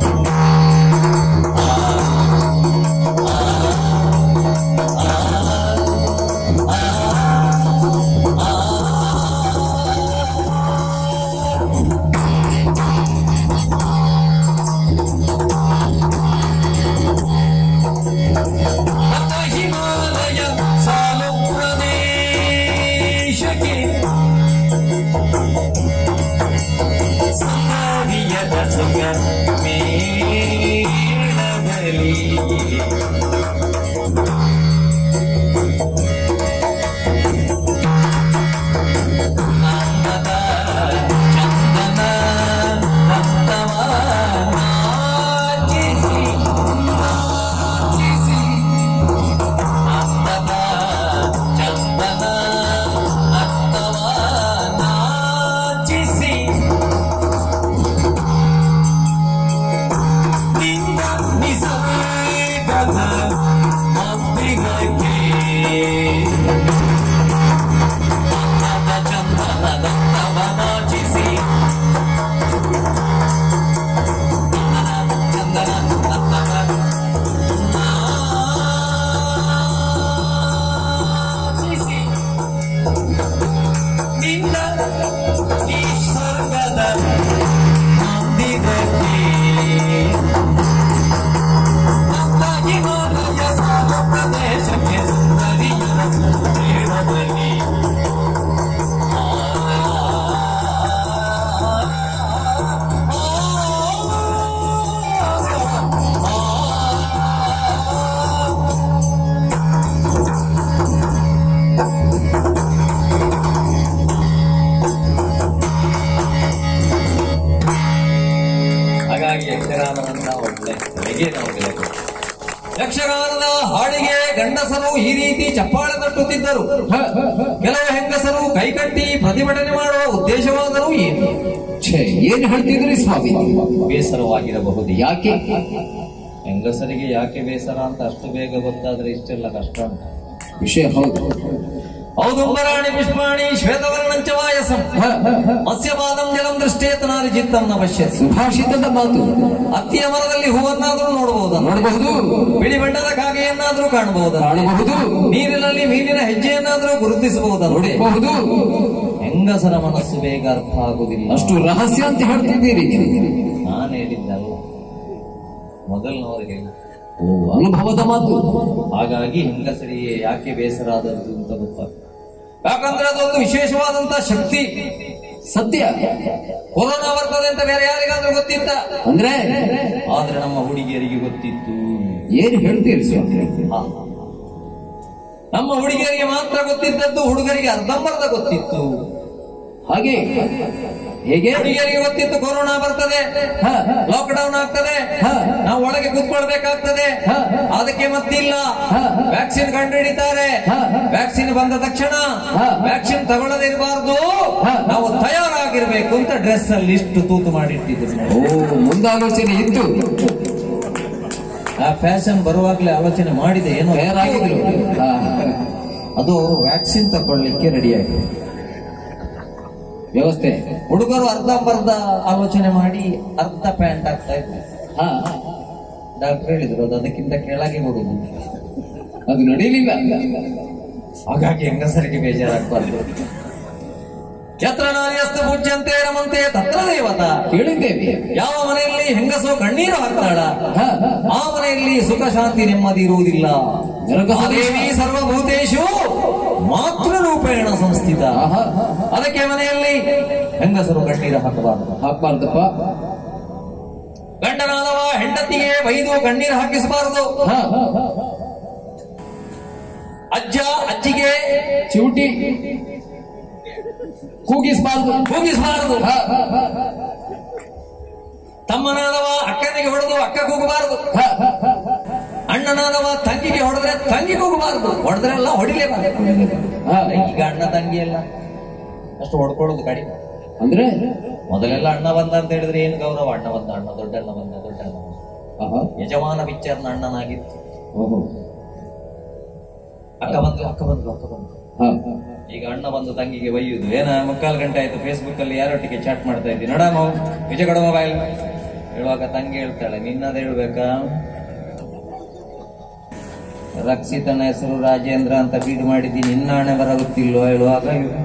ಯಕ್ಷಗಾನದ ಹಾಡಿಗೆ ಗಂಡಸರು ಈ ರೀತಿ ಚಪ್ಪಾಳೆ ತಟ್ಟುತ್ತಿದ್ದರು. ಕೆಲವು ಹೆಂಗಸರು ಕೈಕಟ್ಟಿ ಪ್ರತಿಭಟನೆ ಮಾಡುವ ಉದ್ದೇಶವಾದರೂ ಏನು? ಏನ್ ಹೇಳ್ತಿದ್ರಿ ಸ್ವಾಮಿ? ಬೇಸರವಾಗಿರಬಹುದು. ಯಾಕೆ? ಹೆಂಗಸರಿಗೆ ಯಾಕೆ ಬೇಸರ ಅಂತ ಅಷ್ಟು ಬೇಗ ಗೊತ್ತಾದ್ರೆ ಇಷ್ಟೆಲ್ಲ ಕಷ್ಟ ಉಂಟು. ವಿಷಯ ಹೌದು. ಔದುಂಬರಾಣಿ ಪುಷ್ಪಾಣಿ ಶ್ವೇತವರ್ಣಂಚ ವಾಯಸಂ ಮತ್ಸ್ಯಪಾದಂ ಜಲಂ ದೃಷ್ಟೇತನಾರಿ ಚಿತ್ತಂ ನ ಪಶ್ಯತಿ. ಸುಭಾಷಿತದ ಮಾತು. ಹತ್ತಿಯ ಮರದಲ್ಲಿ ಹೂವನ್ನಾದ್ರೂ ನೋಡಬಹುದು, ನೋಡಬಹುದು. ಬಿಳಿ ಬಣ್ಣದ ಕಾಗೆಯನ್ನಾದ್ರೂ ಕಾಣಬಹುದು, ಕಾಣಬಹುದು. ನೀರಿನಲ್ಲಿ ಮೀನಿನ ಹೆಜ್ಜೆಯನ್ನಾದ್ರೂ ಗುರುತಿಸಬಹುದು, ನೋಡಬಹುದು. ಹೆಂಗಸರ ಮನಸ್ಸು ಬೇಗ ಅರ್ಥ ಆಗುವುದಿಲ್ಲ. ಅಷ್ಟು ರಹಸ್ಯ ಅಂತ ಹೇಳ್ತಿದ್ದೀರಿ. ನಾನು ಹೇಳಿದ್ದಲ್ಲ, ಮೊದಲಿನವರಿಗೆ ಅನುಭವದ ಮಾತು. ಹಾಗಾಗಿ ಹೆಂಗಸರಿಗೆ ಯಾಕೆ ಬೇಸರ ಆದದ್ದು ಅಂತ ಗೊತ್ತಾಗ್ತದೆ. ಯಾಕಂದ್ರೆ ಅದೊಂದು ವಿಶೇಷವಾದಂತಹ ಶಕ್ತಿ. ಸತ್ಯ. ಕೊರೋನಾ ಬರ್ತದೆ ಅಂತ ಬೇರೆ ಯಾರಿಗಾದ್ರೂ ಗೊತ್ತಿತ್ತ? ಅಂದ್ರೆ ಆದ್ರೆ ನಮ್ಮ ಹುಡುಗಿಯರಿಗೆ ಗೊತ್ತಿತ್ತು. ಏನು ಹೇಳ್ತೀರಿ ಸ್ವಾಮಿ? ನಮ್ಮ ಹುಡುಗಿಯರಿಗೆ ಮಾತ್ರ ಗೊತ್ತಿದ್ದದ್ದು, ಹುಡುಗರಿಗೆ ಅರ್ಧಂಬರ್ಧ ಗೊತ್ತಿತ್ತು. ಹಾಗೆ ಹೇಗೆ? ಹುಡುಗಿಯರಿಗೆ ಗೊತ್ತಿತ್ತು ಕೊರೋನಾ ಬರ್ತದೆ, ಲಾಕ್ ಡೌನ್ ಆಗ್ತದೆ, ನಾವು ಒಳಗೆ ಕೂತ್ಕೊಳ್ಬೇಕಾಗ್ತದೆ, ಅದಕ್ಕೆ ಮತ್ತಿಲ್ಲ ವ್ಯಾಕ್ಸಿನ್ ಕಂಡುಹಿಡಿತಾರೆ. ವ್ಯಾಕ್ಸಿನ್ ಬಂದ ತಕ್ಷಣ ವ್ಯಾಕ್ಸಿನ್ ತಗೊಳ್ಳದೇ ಇರಬಾರ್ದು, ನಾವು ತಯಾರಾಗಿರ್ಬೇಕು ಅಂತ ಡ್ರೆಸ್ ಅಲ್ಲಿ ಇಷ್ಟು ತೂತು ಮಾಡಿಟ್ಟಿದ್ರು. ಓ, ಮುಂದಾಲೋಚನೆ ಇತ್ತು. ಆ ಫ್ಯಾಷನ್ ಬರುವಾಗಲೇ ಆಲೋಚನೆ ಮಾಡಿದೆ, ಏನೋ ತಯಾರಾಗಿದ್ರು. ಅದು ಅವರು ವ್ಯಾಕ್ಸಿನ್ ತಗೊಳ್ಳಿಕ್ಕೆ ರೆಡಿಯಾಗಿದೆ ವ್ಯವಸ್ಥೆ. ಹುಡುಗರು ಅರ್ಧಂಬರ್ಧ ಆಲೋಚನೆ ಮಾಡಿ ಅರ್ಧ ಪ್ಯಾಂಟ್ ಆಗ್ತಾ ಇದ್ರು. ಡಾಕ್ಟರ್ ಹೇಳಿದ್ರು ಅದು ಅದಕ್ಕಿಂತ ಕೆಳಗೆ ಹೋಗುದು, ಅದು ನಡೀಲಿಲ್ಲ. ಹಾಗಾಗಿ ಹೆಂಗಸರಿಗೆ ಬೇಜಾರಾಗಬಾರ್ದು. ಯತ್ರ ನಾರ್ಯಸ್ತು ಪೂಜ್ಯಂತೆ ರಮಂತೆ ತತ್ರ ದೇವತಾ. ಕೇಳಿದ್ದೇವೆ. ಯಾವ ಮನೆಯಲ್ಲಿ ಹೆಂಗಸು ಕಣ್ಣೀರು ಹಾಕ್ತಾಳ ಹ, ಆ ಮನೆಯಲ್ಲಿ ಸುಖ ಶಾಂತಿ ನೆಮ್ಮದಿ ಇರುವುದಿಲ್ಲ. ನರಕ ದೇವಿ ಸರ್ವಭೂತೇಶು ಮಾತೃ ರೂಪೇಣ ಸಂಸ್ಥಿತ. ಆಹಾ, ಅದಕ್ಕೆ ಮನೆಯಲ್ಲಿ ಹೆಂಗಸರು ಕಣ್ಣೀರು ಹಾಕಬಾರದು. ಹಾಕ್ಬಾರ್ದಪ್ಪ. ಗಂಡನಾದವ ಹೆಂಡತಿಗೆ ಬೈದು ಕಣ್ಣೀರು ಹಾಕಿಸಬಾರದು. ಹ, ಅಜ್ಜ ಅಜ್ಜಿಗೆ ಚಿವುಟಿ ಕೂಗಿಸಬಾರ್ದು. ಕೂಗಿಸಬಾರದು. ಹ, ತಮ್ಮನಾದವ ಅಕ್ಕನಿಗೆ ಹೊಡೆದು ಅಕ್ಕ ಕೂಗಬಾರದು. ಹ, ಅಣ್ಣನಾದವ ತಂಗಿಗೆ ಹೊಡೆದ್ರೆ ತಂಗಿ ಕೂಗಬಾರದು. ಹೊಡೆದ್ರೆಲ್ಲ ಹೊಡಿಲೇಬಾರದು. ಹ. ಈಗ ಅಣ್ಣ ತಂಗಿ ಎಲ್ಲ ಅಷ್ಟು ಹೊಡ್ಕೊಳ್ಳೋದು ಕಡಿಮೆ. ಅಂದ್ರೆ ಮೊದಲೆಲ್ಲ ಅಣ್ಣ ಬಂದ ಅಂತ ಹೇಳಿದ್ರೆ ಏನು ಗೌರವ. ಅಣ್ಣ ಬಂದ, ಅಣ್ಣ ದೊಡ್ಡಣ್ಣ ಬಂದ, ದೊಡ್ಡಣ್ಣ ಬಂದ. ಆಹಾ, ಯಜಮಾನ ಪಿಕ್ಚರ್ನ ಅಣ್ಣನಾಗಿತ್ತು. ಓಹೋ, ಅಕ್ಕ ಬಂದು ಅಕ್ಕ ಬಂದು ಅಕ್ಕ ಬಂದು. ಹ, ಈಗ ಅಣ್ಣ ಬಂದು ತಂಗಿಗೆ ಬೈಯುದು. ಏನ ಮುಕ್ಕಾಲು ಗಂಟೆ ಆಯ್ತು ಫೇಸ್ಬುಕ್ ಅಲ್ಲಿ ಯಾರೊಟ್ಟಿಗೆ ಚಾಟ್ ಮಾಡ್ತಾ ಇದ್ದೀನಿ, ನೋಡ ನಾವು ವಿಜಯ ಕೊಡ ಮೊಬೈಲ್ ಹೇಳುವಾಗ ತಂಗಿ ಹೇಳ್ತಾಳೆ, ನಿನ್ನದ ಹೇಳ್ಬೇಕಾ? ರಕ್ಷಿತನ ಹೆಸರು ರಾಜೇಂದ್ರ ಅಂತ ಫೀಡ್ ಮಾಡಿದ್ದೀನಿ, ನಿನ್ನ ಹಣೆ ಬರ ಗೊತ್ತಿಲ್ವೋ ಹೇಳುವಾಗ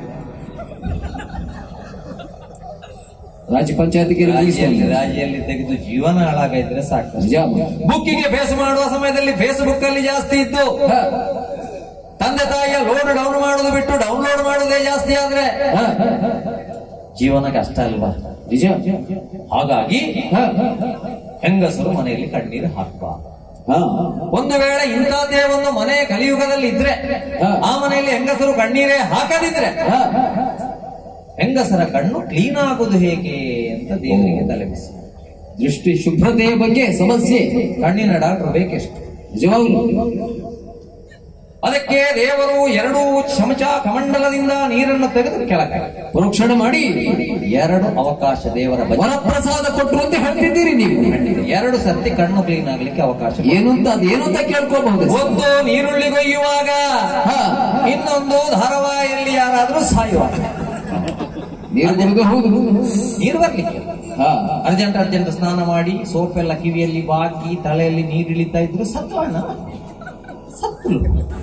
ರಾಜ್ಯ ಪಂಚಾಯತ್ಗೆ ರಾಜಿಯಲ್ಲಿ ರಾಜಿಯಲ್ಲಿ ತೆಗೆದು ಜೀವನ ಹಾಳಾಗೈದ್ರೆ ಸಾಕು. ನಿಜ. ಬುಕ್ಕಿಗೆ ಫೇಸ್ ಮಾಡುವ ಸಮಯದಲ್ಲಿ ಫೇಸ್ಬುಕ್ ಅಲ್ಲಿ ಜಾಸ್ತಿ ಇದ್ದು ಹ, ತಂದೆ ತಾಯಿಯ ಲೋಡ್ ಡೌನ್ ಮಾಡುದು ಬಿಟ್ಟು ಡೌನ್ಲೋಡ್ ಮಾಡುವುದೇ ಜಾಸ್ತಿ ಆದ್ರೆ ಹ, ಜೀವನ ಕಷ್ಟ ಅಲ್ವಾ? ನಿಜ. ಹಾಗಾಗಿ ಹ, ಹೆಂಗಸರು ಮನೆಯಲ್ಲಿ ಕಣ್ಣೀರು ಹಾಕಬಾರದು. ಹ, ಒಂದು ವೇಳೆ ಇಂಥದ್ದೇ ಒಂದು ಮನೆ ಕಲಿಯುಗದಲ್ಲಿ ಇದ್ರೆ ಹ. ಆ ಮನೆಯಲ್ಲಿ ಹೆಂಗಸರು ಕಣ್ಣೀರೇ ಹಾಕದಿದ್ರೆ ಹ, ಹೆಂಗಸರ ಕಣ್ಣು ಕ್ಲೀನ್ ಆಗುವುದು ಹೇಗೆ ಅಂತ ದೇವರಿಗೆ ತಲೆಬಿಸಿ. ದೃಷ್ಟಿ ಶುಭ್ರತೆಯ ಬಗ್ಗೆ ಸಮಸ್ಯೆ. ಕಣ್ಣಿನ ಡಾಕ್ಟರ್ ಬೇಕೆಷ್ಟು. ನಿಜವಾಗ್ಲು ಅದಕ್ಕೆ ದೇವರು ಎರಡೂ ಚಮಚ ಕಮಂಡಲದಿಂದ ನೀರನ್ನು ತೆಗೆದು ಕೆಳಗೆ ಪ್ರೋಕ್ಷಣ ಮಾಡಿ ಎರಡು ಅವಕಾಶ ದೇವರ ಬಗ್ಗೆ ವರಪ್ರಸಾದ ಕೊಟ್ಟರು ಅಂತ ಹೇಳ್ತಿದ್ದೀರಿ ನೀವು. ಎರಡು ಸರ್ತಿ ಕಣ್ಣು ಕ್ಲೀನ್ ಆಗ್ಲಿಕ್ಕೆ ಅವಕಾಶ. ಏನು ಅಂತ ಅದೇನು ಅಂತ ಕೇಳ್ಕೋಬಹುದು. ಒಂದು ನೀರುಳ್ಳಿ ಕೊಯ್ಯುವಾಗ, ಹ, ಇನ್ನೊಂದು ಧಾರಾವಾಹಿಯಲ್ಲಿ ಯಾರಾದ್ರೂ ಸಾಯುವಾಗ. ನೀರು ಬರುದು ಹೌದು. ನೀರು ಬರ್ಲಿಕ್ಕೆ ಹ, ಅರ್ಜೆಂಟ್ ಅರ್ಜೆಂಟ್ ಸ್ನಾನ ಮಾಡಿ ಸೋಪ್ ಎಲ್ಲ ಕಿವಿಯಲ್ಲಿ ಬಾಕಿ ತಲೆಯಲ್ಲಿ ನೀರು ಇಳಿತಾ ಇದ್ರು ಸತ್ವಣ್ಣ ಸತ್ರು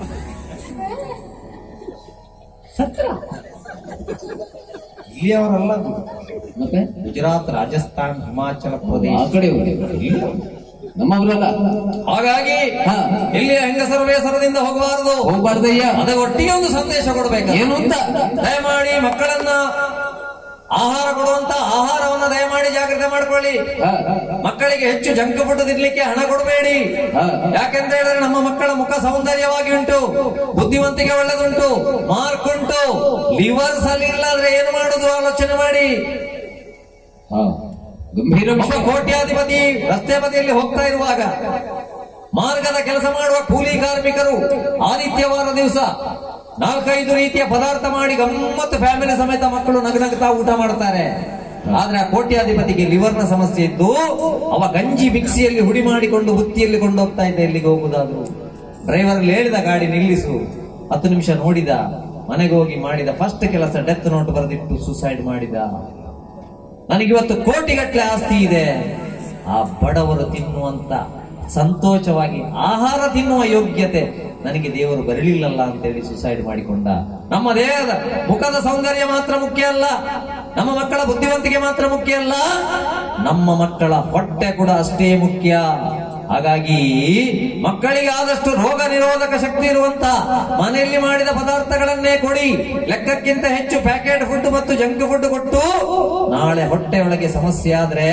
ಸತ್ರ ಇಲ್ಲಿಯವರಲ್ಲ, ಮತ್ತೆ ಗುಜರಾತ್, ರಾಜಸ್ಥಾನ್, ಹಿಮಾಚಲ ಆ ಪ್ರದೇಶ ಕಡೆ ಇಲ್ಲಿ. ನಮ್ಮವರಲ್ಲ. ಹಾಗಾಗಿ ಹ. ಇಲ್ಲಿ ಹೆಂಗಸರು ಬೇಸರದಿಂದ ಹೋಗಬಾರದು. ಹೋಗ್ಬಾರ್ದಯ್ಯ. ಅದ ಒಟ್ಟಿಗೆ ಒಂದು ಸಂದೇಶ ಕೊಡಬೇಕು. ಏನು ಅಂತ? ದಯಮಾಡಿ ಮಕ್ಕಳನ್ನ ಆಹಾರ ಕೊಡುವಂತ ಆಹಾರವನ್ನ ದಯಮಾಡಿ ಜಾಗ್ರತೆ ಮಾಡ್ಕೊಳ್ಳಿ. ಹ, ಮಕ್ಕಳಿಗೆ ಹೆಚ್ಚು ಜಂಕ್ ಫುಡ್ ತಿನ್ಲಿಕ್ಕೆ ಹಣ ಕೊಡಬೇಡಿ. ಹ. ಯಾಕೆಂತ ಹೇಳಿದ್ರೆ ನಮ್ಮ ಮಕ್ಕಳ ಮುಖ ಸೌಂದರ್ಯವಾಗಿ ಉಂಟು, ಬುದ್ಧಿವಂತಿಕೆ ಒಳ್ಳೆದುಂಟು, ಮಾರ್ಕ್ ಉಂಟು. ಲಿವರ್ಸ್ ಅಲ್ಲಿ ಇಲ್ಲಾದ್ರೆ ಏನು ಮಾಡುದು ಆಲೋಚನೆ ಮಾಡಿ. ಹ, ಗಂಭೀರ ಒಬ್ಬ ವಿಷಯ. ಕೋಟ್ಯಾಧಿಪತಿ ರಸ್ತೆ ಬದಿಯಲ್ಲಿ ಹೋಗ್ತಾ ಇರುವಾಗ ಮಾರ್ಗದ ಕೆಲಸ ಮಾಡುವ ಕೂಲಿ ಕಾರ್ಮಿಕರು ಆದಿತ್ಯವಾರ ದಿವಸ ನಾಲ್ಕೈದು ರೀತಿಯ ಪದಾರ್ಥ ಮಾಡಿ ಗಮ್ಮತ್ತು ಫ್ಯಾಮಿಲಿ ಸಮೇತ ಮಕ್ಕಳು ನಗನಗ್ತಾ ಊಟ ಮಾಡ್ತಾರೆ. ಆದ್ರೆ ಆ ಕೋಟ್ಯಾಧಿಪತಿಗೆ ಲಿವರ್ನ ಸಮಸ್ಯೆ ಇದ್ದು ಅವ ಗಂಜಿ ಮಿಕ್ಸಿಯಲ್ಲಿ ಹುಡಿ ಮಾಡಿಕೊಂಡು ಬುತ್ತಿಯಲ್ಲಿ ಕೊಂಡೋಗ್ತಾ ಇದ್ದ. ಎಲ್ಲಿಗೆ ಹೋಗುದಾದ್ರು ಡ್ರೈವರ್ ಹೇಳಿದ ಗಾಡಿ ನಿಲ್ಲಿಸು. ಹತ್ತು ನಿಮಿಷ ನೋಡಿದ, ಮನೆಗೆ ಹೋಗಿ ಮಾಡಿದ ಫಸ್ಟ್ ಕೆಲಸ ಡೆತ್ ನೋಟ್ ಬರೆದಿಟ್ಟು ಸುಸೈಡ್ ಮಾಡಿದ. ನನಗಿವತ್ತು ಕೋಟಿಗಟ್ಟಲೆ ಆಸ್ತಿ ಇದೆ, ಆ ಬಡವರು ತಿನ್ನುವಂತ ಸಂತೋಷವಾಗಿ ಆಹಾರ ತಿನ್ನುವ ಯೋಗ್ಯತೆ ನನಗೆ ದೇವರು ಬರಲಿಲ್ಲಲ್ಲ ಅಂತೇಳಿ ಸುಸೈಡ್ ಮಾಡಿಕೊಂಡ. ನಮ್ಮ ದೇಹದ ಮುಖದ ಸೌಂದರ್ಯ ಮಾತ್ರ ಮುಖ್ಯ ಅಲ್ಲ, ನಮ್ಮ ಮಕ್ಕಳ ಬುದ್ಧಿವಂತಿಕೆ ಮಾತ್ರ ಮುಖ್ಯ ಅಲ್ಲ, ನಮ್ಮ ಮಕ್ಕಳ ಹೊಟ್ಟೆ ಕೂಡ ಅಷ್ಟೇ ಮುಖ್ಯ. ಹಾಗಾಗಿ ಮಕ್ಕಳಿಗೆ ಆದಷ್ಟು ರೋಗ ನಿರೋಧಕ ಶಕ್ತಿ ಇರುವಂತ ಮನೆಯಲ್ಲಿ ಮಾಡಿದ ಪದಾರ್ಥಗಳನ್ನೇ ಕೊಡಿ. ಲೆಕ್ಕಕ್ಕಿಂತ ಹೆಚ್ಚು ಪ್ಯಾಕೆಟ್ ಫುಡ್ ಮತ್ತು ಜಂಕ್ ಫುಡ್ ಕೊಟ್ಟು ನಾಳೆ ಹೊಟ್ಟೆಯೊಳಗೆ ಸಮಸ್ಯೆ ಆದ್ರೆ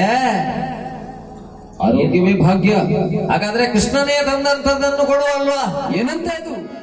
ಆರೋಗ್ಯವೇ ಭಾಗ್ಯ. ಹಾಗಾದ್ರೆ ಕೃಷ್ಣನೇ ತಂದಂತದ್ದನ್ನು ಕೊಡುವಲ್ವಾ? ಏನಂತ ಇದು?